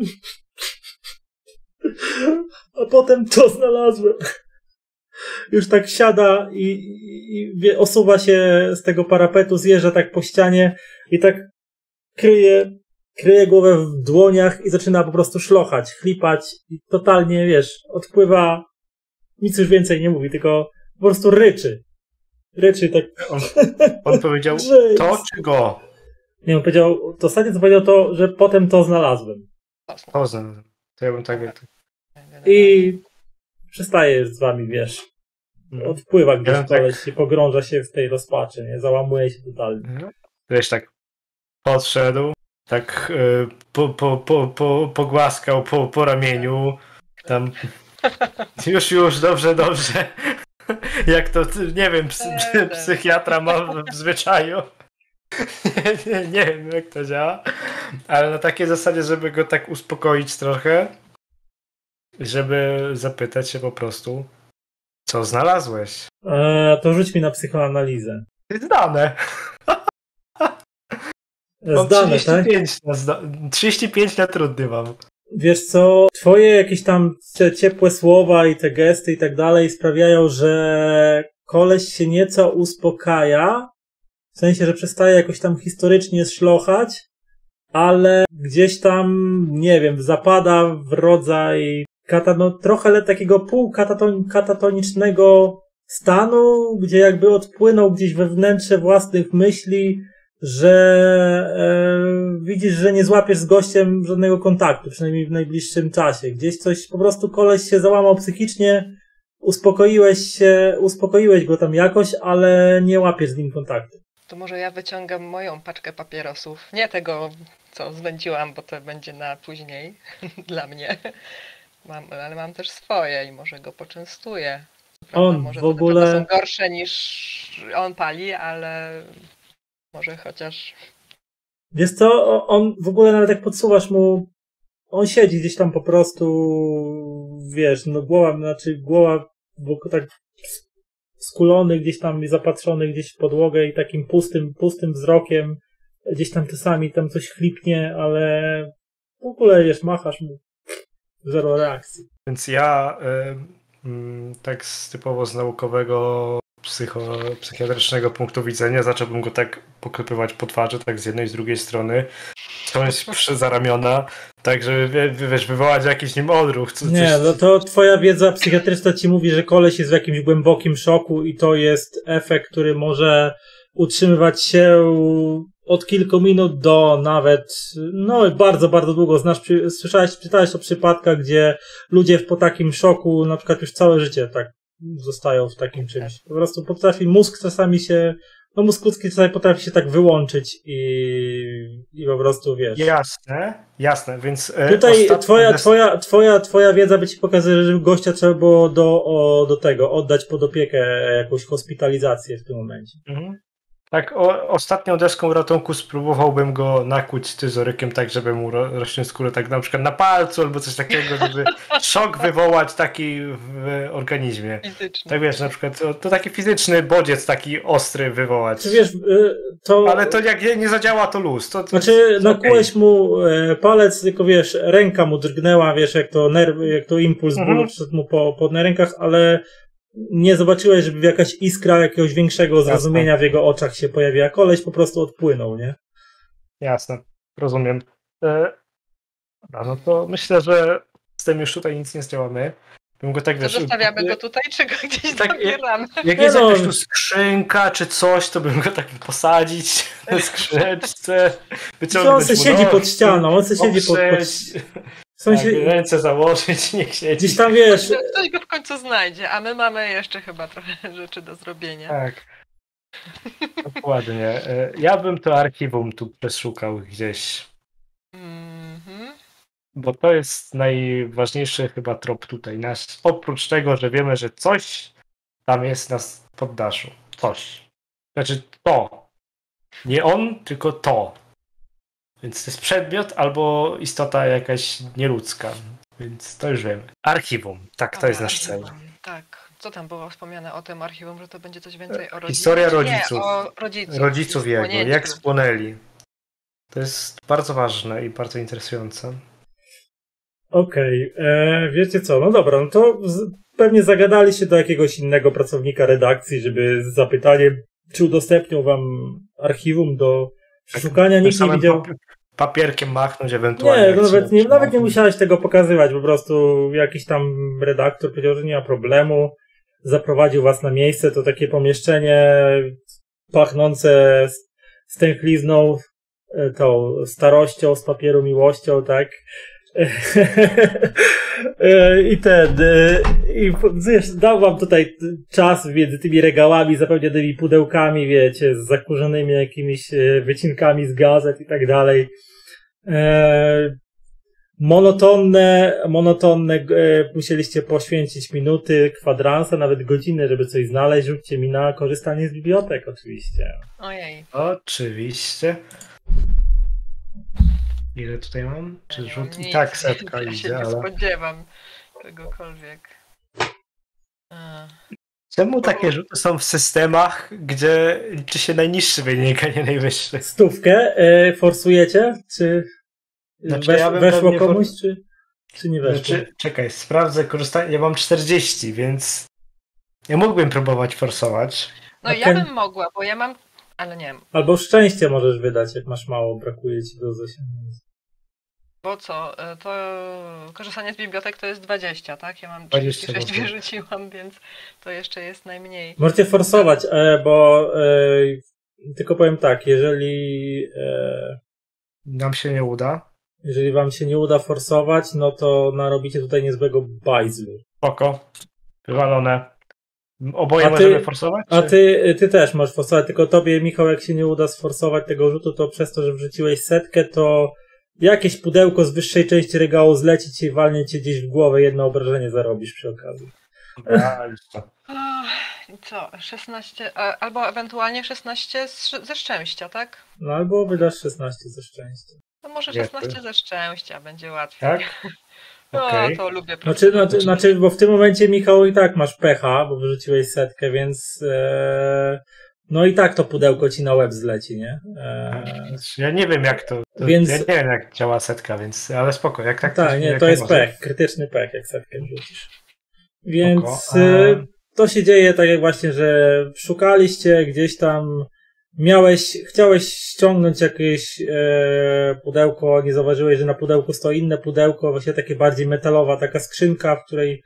Speaker 1: potem to znalazłem. Już tak siada i osuwa się z tego parapetu, zjeżdża tak po ścianie i tak kryje głowę w dłoniach i zaczyna po prostu szlochać, chlipać i totalnie, wiesz, odpływa, nic już więcej nie mówi, tylko po prostu ryczy. Ryczy tak.
Speaker 3: On powiedział to czy go?
Speaker 1: Nie, on powiedział, to ostatnio co powiedział to, że potem to znalazłem.
Speaker 3: To znalazłem. To ja bym tak...
Speaker 1: I przestaje z wami, wiesz. Odpływa gdzieś koleś, tak... pogrąża się w tej rozpaczy, nie? Załamuje się totalnie.
Speaker 3: Wiesz, tak podszedł, tak pogłaskał po ramieniu, tam już, dobrze. Jak to, nie wiem, psychiatra ma w zwyczaju. Nie wiem, jak to działa, ale na takiej zasadzie, żeby go tak uspokoić trochę, żeby zapytać się po prostu, co znalazłeś?
Speaker 1: To rzuć mi na psychoanalizę.
Speaker 3: Zdane.
Speaker 1: Zdane, 35,
Speaker 3: tak? 35 na trudny mam.
Speaker 1: Wiesz co, twoje jakieś tam ciepłe słowa i te gesty i tak dalej sprawiają, że koleś się nieco uspokaja, w sensie, że przestaje jakoś tam historycznie szlochać, ale gdzieś tam, nie wiem, zapada w rodzaj trochę takiego półkatatonicznego stanu, gdzie jakby odpłynął gdzieś we wnętrze własnych myśli, że widzisz, że nie złapiesz z gościem żadnego kontaktu, przynajmniej w najbliższym czasie. Gdzieś coś, po prostu koleś się załamał psychicznie, uspokoiłeś go tam jakoś, ale nie łapiesz z nim kontaktu.
Speaker 2: To może ja wyciągam moją paczkę papierosów. Nie tego, co zwędziłam, bo to będzie na później dla mnie. Ale mam też swoje i może go poczęstuję.
Speaker 1: On
Speaker 2: może
Speaker 1: w ogóle...
Speaker 2: to są gorsze niż on pali, ale może chociaż...
Speaker 1: Wiesz co, on w ogóle nawet jak podsuwasz mu, on siedzi gdzieś tam po prostu, wiesz, no głowa tak skulony gdzieś tam, zapatrzony gdzieś w podłogę i takim pustym wzrokiem, gdzieś tam czasami tam coś chlipnie, ale w ogóle, wiesz, machasz mu, zero reakcji.
Speaker 3: Więc ja tak typowo z naukowego psychiatrycznego punktu widzenia zacząłbym go tak poklepywać po twarzy, tak z jednej i z drugiej strony, ciąć za ramiona, tak żeby, wiesz, wywołać jakiś nim odruch.
Speaker 1: Nie, no to twoja wiedza psychiatryczna ci mówi, że koleś jest w jakimś głębokim szoku i to jest efekt, który może utrzymywać się od kilku minut do nawet, no bardzo, bardzo długo. Czytałeś o przypadkach, gdzie ludzie po takim szoku na przykład już całe życie tak zostają w takim czymś. Po prostu mózg ludzki czasami potrafi się tak wyłączyć i po prostu wiesz.
Speaker 3: Jasne, więc...
Speaker 1: Tutaj twoja wiedza by ci pokazuje, że gościa trzeba było do tego, oddać pod opiekę jakąś hospitalizację w tym momencie.
Speaker 3: Mhm. Tak, ostatnią deską ratunku spróbowałbym go nakłuć scyzorykiem tak, żeby mu rośnie skórę tak na przykład na palcu albo coś takiego, żeby szok wywołać taki w organizmie.
Speaker 2: Fizyczny.
Speaker 3: Tak wiesz, na przykład to taki fizyczny bodziec taki ostry wywołać.
Speaker 1: Czy wiesz,
Speaker 3: ale to jak nie zadziała, to luz.
Speaker 1: Znaczy nakłułeś mu palec, tylko wiesz, ręka mu drgnęła, wiesz, jak to impuls bólu przyszedł mu po rękach, ale nie zobaczyłeś, żeby jakaś iskra jakiegoś większego zrozumienia w jego oczach się pojawiła. Koleś po prostu odpłynął, nie?
Speaker 3: Jasne, rozumiem. No to myślę, że z tym już tutaj nic nie zdziałamy. Bym go tak, wiesz,
Speaker 2: zostawiamy go tutaj, czy go gdzieś zabieramy?
Speaker 3: Jak jest jakaś tu skrzynka, czy coś, to bym go tak posadzić na skrzynce, wyciągnąć
Speaker 1: on siedzi pod ścianą, on siedzi pod
Speaker 3: ręce założyć, niech siedzi.
Speaker 1: Gdzieś tam, wiesz...
Speaker 2: Ktoś go w końcu znajdzie, a my mamy jeszcze chyba trochę rzeczy do zrobienia.
Speaker 3: Tak. Dokładnie. Ja bym to archiwum tu przeszukał gdzieś. Bo to jest najważniejszy chyba trop tutaj. Oprócz tego, że wiemy, że coś tam jest na poddaszu. Coś. Znaczy to. Nie on, tylko to. Więc to jest przedmiot albo istota jakaś nieludzka. Więc to już wiemy. Archiwum. Tak, to jest nasz cel.
Speaker 2: Tak. Co tam było wspomniane o tym archiwum, że to będzie coś więcej o rodzicach?
Speaker 3: Historia rodziców.
Speaker 2: Nie, o
Speaker 3: rodziców jego. Jak spłonęli. To jest bardzo ważne i bardzo interesujące.
Speaker 1: Okej. Wiecie co? No dobra, no to pewnie zagadali się do jakiegoś innego pracownika redakcji, żeby z zapytaniem, czy udostępnią wam archiwum do przeszukania. Nikt nie widział.
Speaker 3: Papierkiem machnąć ewentualnie.
Speaker 1: Nie, nawet nie musiałeś tego pokazywać, po prostu jakiś tam redaktor powiedział, że nie ma problemu. zaprowadził was na miejsce. To takie pomieszczenie pachnące stęchlizną, tą starością z papieru miłością, tak? I wiesz, dał wam tutaj czas między tymi regałami zapełnionymi pudełkami, wiecie, z zakurzonymi jakimiś wycinkami z gazet i tak dalej. Monotonne, musieliście poświęcić minuty, kwadranse, nawet godziny, żeby coś znaleźć. Rzućcie mi na korzystanie z bibliotek, oczywiście.
Speaker 2: Ojej.
Speaker 3: Oczywiście. Ile tutaj mam? Czy
Speaker 2: Ja
Speaker 3: rzut?
Speaker 2: nic,
Speaker 3: I tak setka
Speaker 2: ja
Speaker 3: idzie,
Speaker 2: się nie
Speaker 3: ale...
Speaker 2: spodziewam czegokolwiek.
Speaker 3: Czemu takie rzuty są w systemach, gdzie liczy się najniższy wynik, a nie najwyższy?
Speaker 1: 100 forsujecie? Czy weszło komuś, czy nie weszło?
Speaker 3: Czekaj, sprawdzę korzystanie. Ja mam 40, więc ja mógłbym próbować forsować.
Speaker 2: No ja bym mogła, bo ja mam... Ale nie wiem.
Speaker 1: Albo szczęście możesz wydać, jak masz mało, brakuje ci do zasięgnięcia.
Speaker 2: Bo co? To korzystanie z bibliotek to jest 20, tak? Ja mam
Speaker 3: 26
Speaker 2: 36 wyrzuciłam, więc to jeszcze jest najmniej.
Speaker 1: Możecie forsować, bo tylko powiem tak, jeżeli
Speaker 3: nam się nie uda.
Speaker 1: Jeżeli wam się nie uda forsować, no to narobicie tutaj niezłego bajzlu.
Speaker 3: Spoko. Wywalone. Oboje możemy forsować?
Speaker 1: A ty też możesz forsować, tylko tobie, Michał, jak się nie uda sforsować tego rzutu, to przez to, że wrzuciłeś 100, to jakieś pudełko z wyższej części regału zleci ci i walnie cię gdzieś w głowę, jedno obrażenie zarobisz przy okazji.
Speaker 2: I co? 16, albo ewentualnie 16 ze szczęścia, tak?
Speaker 1: No albo wydasz 16 ze szczęścia.
Speaker 2: To może 16 ze szczęścia, będzie łatwiej.
Speaker 3: Tak?
Speaker 2: Okay. To lubię.
Speaker 1: Znaczy, bo w tym momencie, Michał, i tak masz pecha, bo wyrzuciłeś 100, więc no i tak to pudełko ci na łeb zleci, nie?
Speaker 3: Ja nie wiem jak to
Speaker 1: więc...
Speaker 3: ja nie wiem jak działa 100, więc, ale spoko, jak tak.
Speaker 1: Tak, nie, to jest pech, krytyczny pech, jak 100 wrzucisz. Więc to się dzieje tak jak właśnie, że szukaliście gdzieś tam, chciałeś ściągnąć jakieś pudełko, nie zauważyłeś, że na pudełku stoi inne pudełko, właśnie takie bardziej metalowa, taka skrzynka, w której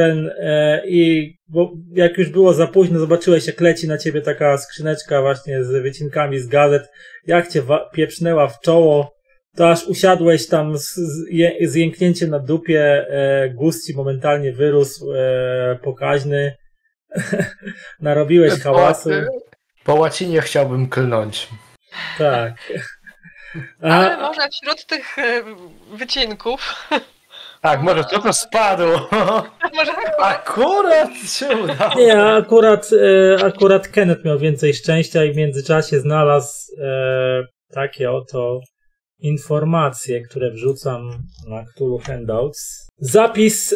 Speaker 1: bo jak już było za późno, zobaczyłeś, jak leci na ciebie taka skrzyneczka właśnie z wycinkami z gazet, jak cię pieprznęła w czoło, to aż usiadłeś tam z jęknięciem na dupie, guz ci momentalnie wyrósł, pokaźny, narobiłeś hałasu.
Speaker 3: Po łacinie chciałbym klnąć.
Speaker 1: Tak.
Speaker 2: Ale może wśród tych wycinków...
Speaker 3: Tak, może to spadło.
Speaker 2: Może
Speaker 3: akurat się udało.
Speaker 1: Nie, akurat Kenneth miał więcej szczęścia i w międzyczasie znalazł takie oto informacje, które wrzucam na Cthulhu Handouts. Zapis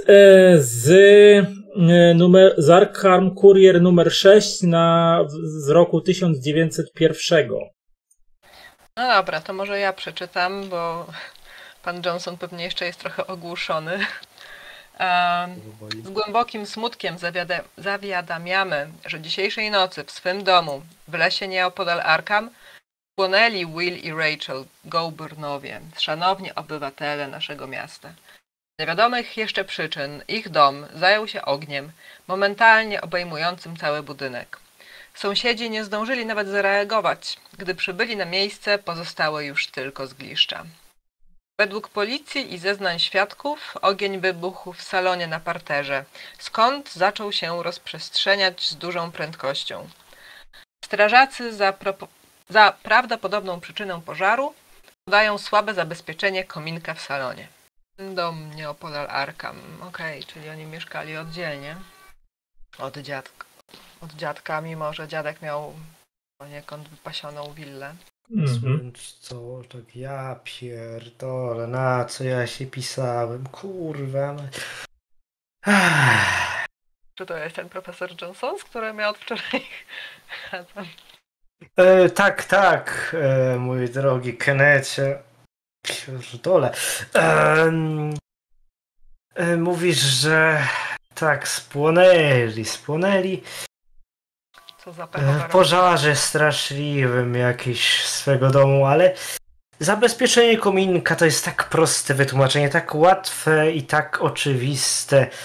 Speaker 1: z Arkham Courier numer 6 z roku 1901.
Speaker 2: No dobra, to może ja przeczytam, bo pan Johnson pewnie jeszcze jest trochę ogłuszony. Z głębokim smutkiem zawiadamiamy, że dzisiejszej nocy w swym domu w lesie nieopodal Arkham płonęli Will i Rachel Goburnowie, szanowni obywatele naszego miasta. Z niewiadomych jeszcze przyczyn ich dom zajął się ogniem, momentalnie obejmującym cały budynek. Sąsiedzi nie zdążyli nawet zareagować. Gdy przybyli na miejsce, pozostały już tylko zgliszcza. Według policji i zeznań świadków ogień wybuchł w salonie na parterze, skąd zaczął się rozprzestrzeniać z dużą prędkością. Strażacy za prawdopodobną przyczynę pożaru podają słabe zabezpieczenie kominka w salonie. Dom nieopodal Arkham. Okej, czyli oni mieszkali oddzielnie od dziadka, mimo że dziadek miał poniekąd wypasioną willę.
Speaker 3: Co, tak ja pierdolę, na co ja się pisałem, kurwa.
Speaker 2: Czy to jest ten profesor Johnson, z którym ja od wczoraj chadzam?
Speaker 3: Tak, mój drogi Kennecie. Pierdolę. Mówisz, że tak, spłonęli.
Speaker 2: Co za
Speaker 3: w pożarze straszliwym jakiś swego domu, ale zabezpieczenie kominka to jest tak proste wytłumaczenie, tak łatwe i tak oczywiste.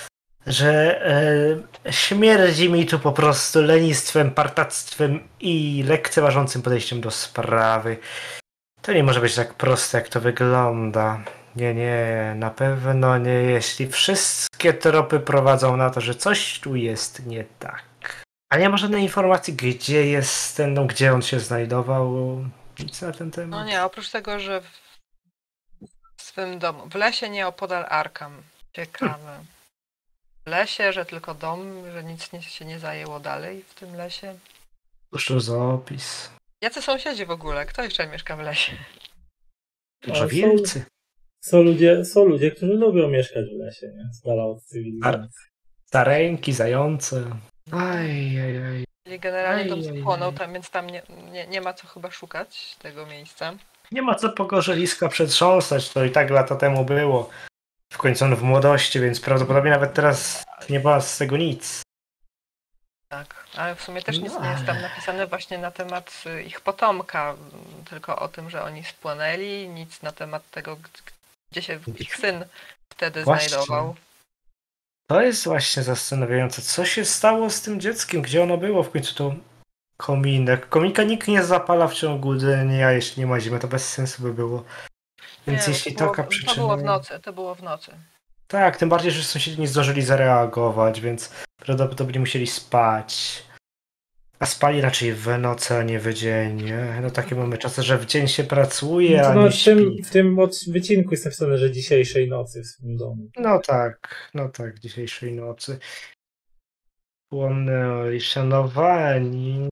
Speaker 3: że śmierdzi mi tu po prostu lenistwem, partactwem i lekceważącym podejściem do sprawy. To nie może być tak proste, jak to wygląda. Nie, na pewno nie, jeśli wszystkie tropy prowadzą na to, że coś tu jest nie tak. A nie ma żadnej informacji, gdzie jest ten, no, gdzie on się znajdował, nic na ten temat.
Speaker 2: No nie, oprócz tego, że w swym domu, w lesie nieopodal Arkham. Ciekawe. W lesie, że tylko dom, że nic się nie zajęło dalej w tym lesie.
Speaker 3: Cóż to za opis?
Speaker 2: Jacy sąsiedzi w ogóle? Kto jeszcze mieszka w lesie?
Speaker 3: Może wielcy.
Speaker 1: Są ludzie, którzy lubią mieszkać w lesie, nie? Z dala od cywilizacji.
Speaker 3: Stareńki, zające.
Speaker 2: Czyli generalnie dom spłonął, więc tam nie ma co chyba szukać tego miejsca.
Speaker 3: Nie ma co pogorzeliska przetrząsać, to i tak lata temu było. W końcu on w młodości, więc prawdopodobnie nawet teraz nie ma z tego nic.
Speaker 2: Tak, ale w sumie też nic nie jest tam napisane właśnie na temat ich potomka, tylko o tym, że oni spłonęli, nic na temat tego, gdzie się ich syn wtedy znajdował.
Speaker 3: To jest właśnie zastanawiające, co się stało z tym dzieckiem, gdzie ono było w końcu to kominek. Kominka nikt nie zapala w ciągu dnia, jeśli nie ma zimy, to bez sensu by było. Więc
Speaker 2: nie,
Speaker 3: jeśli taka przyczyna...
Speaker 2: To było w nocy.
Speaker 3: Tak, tym bardziej, że sąsiedzi nie zdążyli zareagować, więc prawdopodobnie musieli spać. A spali raczej w nocy, a nie w dzień. No takie mamy czasy, że w dzień się pracuje, a nie śpi.
Speaker 1: W tym wycinku jest napisane, że dzisiejszej nocy w swoim domu.
Speaker 3: No tak, dzisiejszej nocy. Płonęli, szanowani.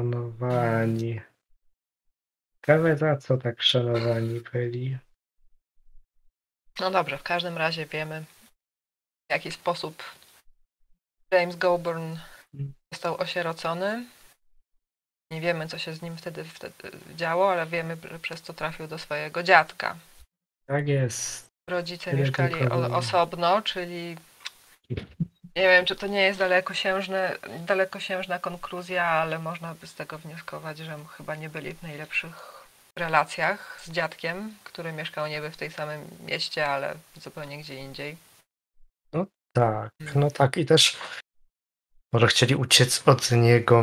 Speaker 3: Ciekawe za co tak szanowani byli.
Speaker 2: No dobrze, w każdym razie wiemy, w jaki sposób James Goburn został osierocony. Nie wiemy, co się z nim wtedy działo, ale wiemy, że przez to trafił do swojego dziadka.
Speaker 3: Tak jest.
Speaker 2: Rodzice mieszkali osobno, czyli nie wiem, czy to nie jest dalekosiężna konkluzja, ale można by z tego wnioskować, że chyba nie byli w najlepszych relacjach z dziadkiem, który mieszkał niby w tej samym mieście, ale zupełnie gdzie indziej.
Speaker 3: No tak i też może chcieli uciec od niego,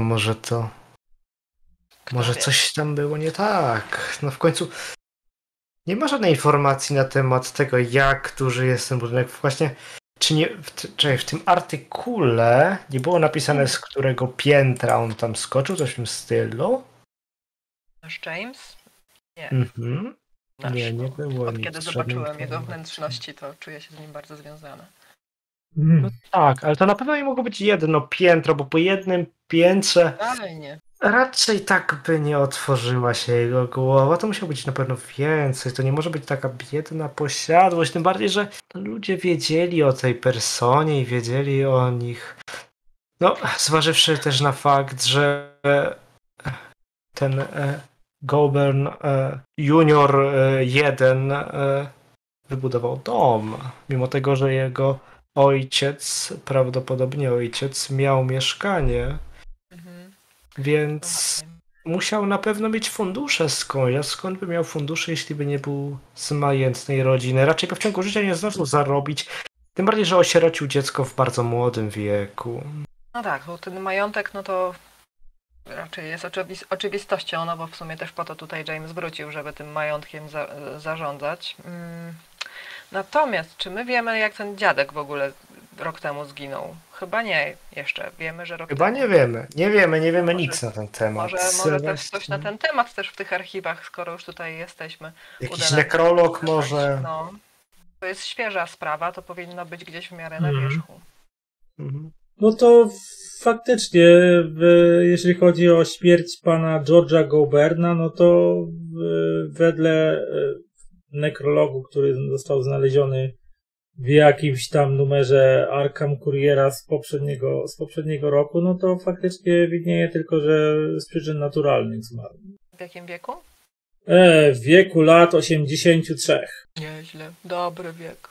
Speaker 3: może coś tam było nie tak. No w końcu nie ma żadnej informacji na temat tego, jak duży jest ten budynek. Właśnie, czy nie, w tym artykule nie było napisane, z którego piętra on tam skoczył, coś w tym stylu?
Speaker 2: Nasz James? Nie.
Speaker 3: Nie było.
Speaker 2: Od kiedy zobaczyłem jego wnętrzności, to czuję się z nim bardzo związana.
Speaker 3: No tak, ale to na pewno nie mogło być jedno piętro, bo po jednym piętrze raczej tak by nie otworzyła się jego głowa. To musiało być na pewno więcej. To nie może być taka biedna posiadłość. Tym bardziej, że ludzie wiedzieli o tej personie i wiedzieli o nich. No, zważywszy też na fakt, że ten Goburn Junior 1 wybudował dom, mimo tego, że jego prawdopodobnie ojciec miał mieszkanie, więc musiał na pewno mieć fundusze skąd by miał fundusze, jeśli by nie był z majętnej rodziny. Raczej by w ciągu życia nie zdążył zarobić, tym bardziej, że osierocił dziecko w bardzo młodym wieku.
Speaker 2: No tak, bo ten majątek, no to raczej jest oczywistością, no bo w sumie też po to tutaj James wrócił, żeby tym majątkiem zarządzać. Natomiast, czy my wiemy, jak ten dziadek w ogóle rok temu zginął? Chyba nie jeszcze. Wiemy, że rok
Speaker 3: temu... Chyba nie wiemy. Nie wiemy nic na ten temat.
Speaker 2: Może też coś na ten temat też w tych archiwach, skoro już tutaj jesteśmy.
Speaker 3: Jakiś nekrolog może.
Speaker 2: No, to jest świeża sprawa, to powinno być gdzieś w miarę na wierzchu.
Speaker 1: No to faktycznie, jeżeli chodzi o śmierć pana George'a Goburna, no to wedle nekrologu, który został znaleziony w jakimś tam numerze Arkham Couriera z poprzedniego roku, no to faktycznie widnieje tylko, że z przyczyn naturalnych zmarł.
Speaker 2: W jakim wieku?
Speaker 1: W wieku lat 83.
Speaker 2: Nieźle, dobry wiek.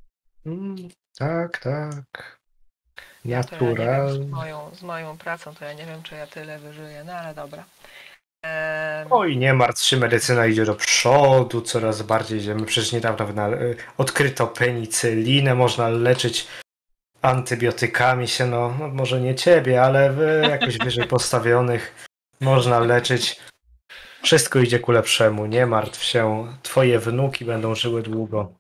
Speaker 3: Tak.
Speaker 2: Naturalnie. Z moją pracą to ja nie wiem, czy ja tyle wyżyję, no ale dobra.
Speaker 3: Oj, nie martw się, medycyna idzie do przodu, coraz bardziej idziemy. Przecież niedawno odkryto penicylinę, można leczyć antybiotykami się, no może nie ciebie, ale jakoś wyżej postawionych można leczyć. Wszystko idzie ku lepszemu, nie martw się. Twoje wnuki będą żyły długo.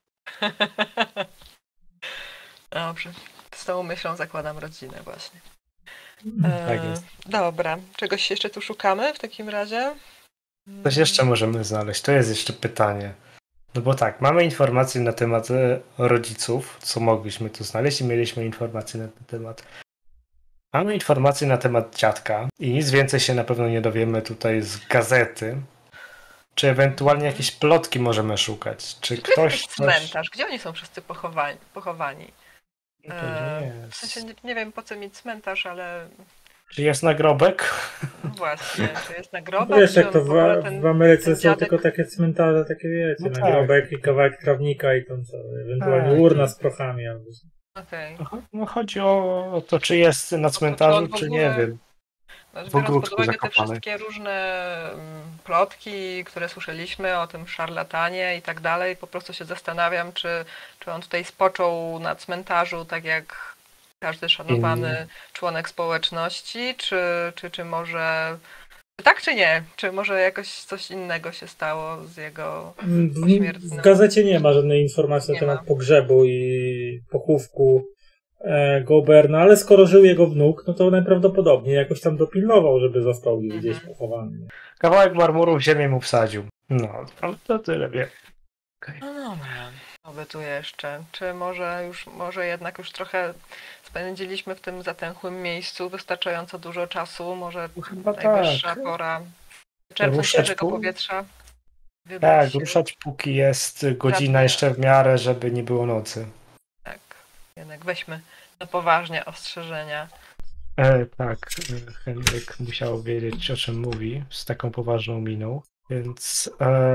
Speaker 2: Dobrze. Z tą myślą zakładam rodzinę właśnie.
Speaker 3: Tak jest.
Speaker 2: Dobra. Czegoś jeszcze tu szukamy w takim razie?
Speaker 3: Coś jeszcze możemy znaleźć? To jest jeszcze pytanie. No bo tak, mamy informacje na temat rodziców, co mogliśmy tu znaleźć i mieliśmy informacje na ten temat. Mamy informacje na temat dziadka i nic więcej się na pewno nie dowiemy tutaj z gazety. Czy ewentualnie jakieś plotki możemy szukać? Czy ktoś...
Speaker 2: Cmentarz. Gdzie oni są wszyscy pochowani?
Speaker 3: To nie
Speaker 2: W sensie nie wiem po co mieć cmentarz, ale...
Speaker 3: Czy jest nagrobek?
Speaker 2: Właśnie, czy jest nagrobek?
Speaker 1: Wiesz, jak to w Ameryce są
Speaker 2: dziadek...
Speaker 1: tylko takie cmentarze, takie wiecie,
Speaker 3: No tak.
Speaker 1: nagrobek i kawałek trawnika i tam co, ewentualnie urna z prochami. Albo...
Speaker 2: Okay.
Speaker 3: No chodzi o to, czy jest na cmentarzu, czy nie wiem.
Speaker 2: Biorąc pod uwagę te wszystkie różne plotki, które słyszeliśmy o tym szarlatanie i tak dalej, po prostu się zastanawiam, czy on tutaj spoczął na cmentarzu, tak jak każdy szanowany członek społeczności, czy może... Tak czy nie? Czy może jakoś coś innego się stało z jego pośmiertnym?
Speaker 1: W gazecie nie ma żadnej informacji na temat pogrzebu i pochówku Goberna, ale skoro żył jego wnuk, no to najprawdopodobniej jakoś tam dopilnował, żeby został gdzieś pochowany.
Speaker 3: Kawałek marmuru w ziemię mu wsadził. No, to tyle wiem.
Speaker 2: Okay. No dobra. Co by tu jeszcze? Czy może jednak już trochę spędziliśmy w tym zatęchłym miejscu wystarczająco dużo czasu? Może
Speaker 3: chyba
Speaker 2: najwyższa
Speaker 3: tak.
Speaker 2: pora czerpnąć świeżego powietrza?
Speaker 3: Tak, ruszać póki jest godzina jeszcze w miarę, żeby nie było nocy.
Speaker 2: Tak, jednak weźmy na poważnie ostrzeżenia.
Speaker 3: Tak, Henryk musiał wiedzieć, o czym mówi z taką poważną miną, więc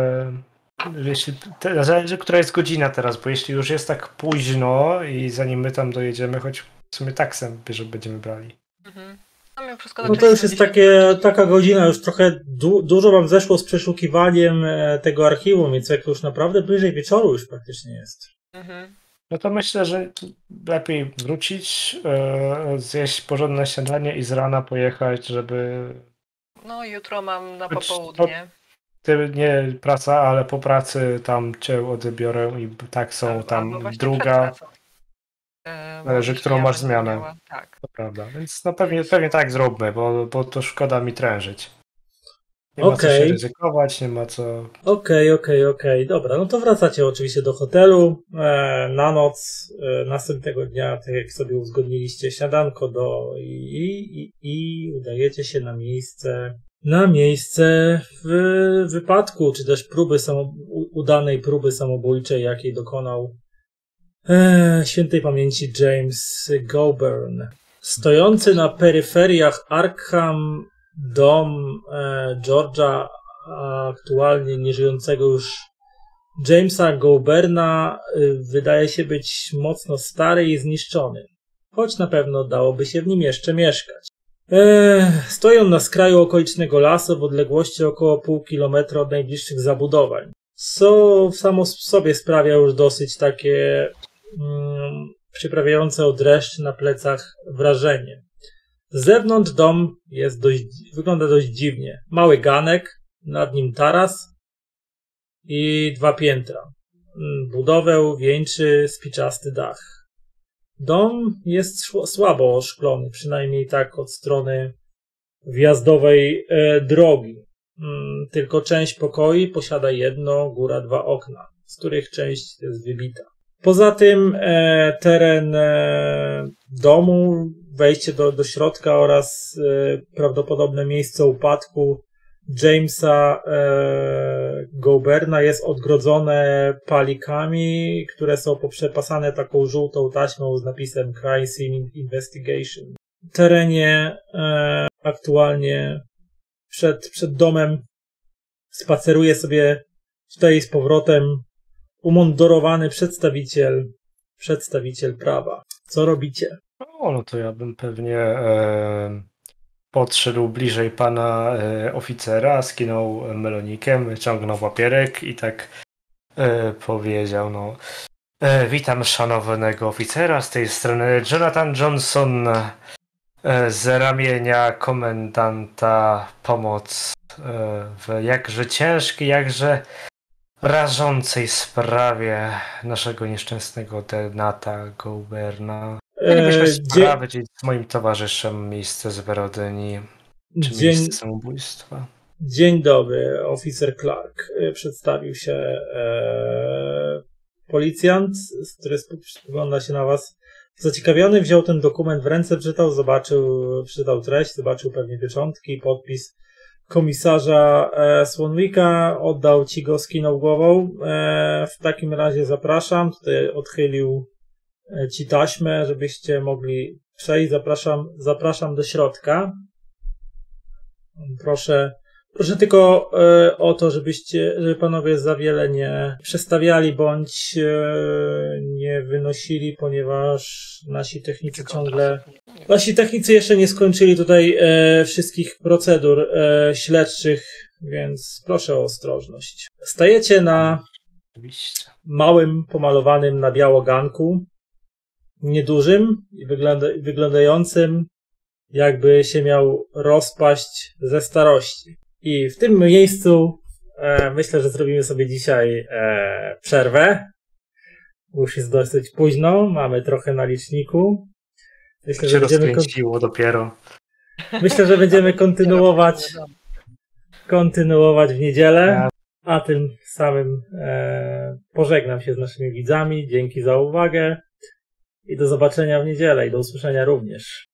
Speaker 3: jeśli zależy, która jest godzina teraz, bo jeśli już jest tak późno i zanim my tam dojedziemy, choć w sumie taksem będziemy brali.
Speaker 1: No to już jest taka godzina, już trochę dużo wam zeszło z przeszukiwaniem tego archiwum, więc jak to już naprawdę bliżej wieczoru już praktycznie jest.
Speaker 3: No to myślę, że lepiej wrócić, zjeść porządne śniadanie i z rana pojechać, żeby...
Speaker 2: No jutro mam na popołudnie.
Speaker 3: Nie praca, ale po pracy tam cię odebiorę i tak są tam druga, którą masz zmianę.
Speaker 2: Tak.
Speaker 3: To prawda, więc no pewnie tak zróbmy, bo to szkoda mi trężyć. Nie ma co się ryzykować, nie ma co...
Speaker 1: Okej. Dobra, no to wracacie oczywiście do hotelu na noc następnego dnia, tak jak sobie uzgodniliście śniadanko i udajecie się na miejsce w wypadku, czy też udanej próby samobójczej, jakiej dokonał świętej pamięci James Goburn. Stojący na peryferiach Arkham dom George'a, aktualnie nieżyjącego już Jamesa Goburna, wydaje się być mocno stary i zniszczony, choć na pewno dałoby się w nim jeszcze mieszkać. Stoją na skraju okolicznego lasu w odległości około pół kilometra od najbliższych zabudowań, co samo sobie sprawia już dosyć takie przyprawiające o dreszcz na plecach wrażenie. Z zewnątrz dom wygląda dość dziwnie. Mały ganek, nad nim taras i 2 piętra. Budowę wieńczy spiczasty dach. Dom jest słabo oszklony, przynajmniej tak od strony wjazdowej drogi. Tylko część pokoi posiada 1, góra 2 okna, z których część jest wybita. Poza tym teren domu, wejście do środka oraz prawdopodobne miejsce upadku Jamesa Goburna jest odgrodzone palikami, które są poprzepasane taką żółtą taśmą z napisem Crime Scene Investigation. W terenie aktualnie przed domem spaceruje sobie tutaj z powrotem umundurowany przedstawiciel prawa. Co robicie?
Speaker 3: No to ja bym pewnie podszedł bliżej pana oficera, skinął melonikiem, wyciągnął papierek i tak powiedział, Witam szanownego oficera, z tej strony Jonathan Johnson z ramienia komendanta pomoc w jakże ciężkiej, jakże rażącej sprawie naszego nieszczęsnego Denata Goberna. Chcielibyśmy sprawdzić z moim towarzyszem miejsce zbrodni, czy miejsce samobójstwa.
Speaker 1: Dzień dobry, oficer Clark. Przedstawił się policjant, który spogląda się na was zaciekawiony, wziął ten dokument w ręce, przeczytał treść, zobaczył pewnie pieczątki, podpis komisarza Swanwicka, oddał ci go, skinął głową. W takim razie zapraszam, tutaj odchylił ci taśmę, żebyście mogli przejść. Zapraszam do środka. Proszę tylko o to, żeby panowie za wiele nie przestawiali bądź nie wynosili, ponieważ nasi technicy jeszcze nie skończyli tutaj wszystkich procedur śledczych, więc proszę o ostrożność. Stajecie na małym, pomalowanym na biało ganku, niedużym i wyglądającym, jakby się miał rozpaść ze starości. I w tym miejscu myślę, że zrobimy sobie dzisiaj przerwę. Już jest dosyć późno, mamy trochę na liczniku. Myślę, że będziemy kontynuować w niedzielę, a tym samym pożegnam się z naszymi widzami. Dzięki za uwagę i do zobaczenia w niedzielę i do usłyszenia również.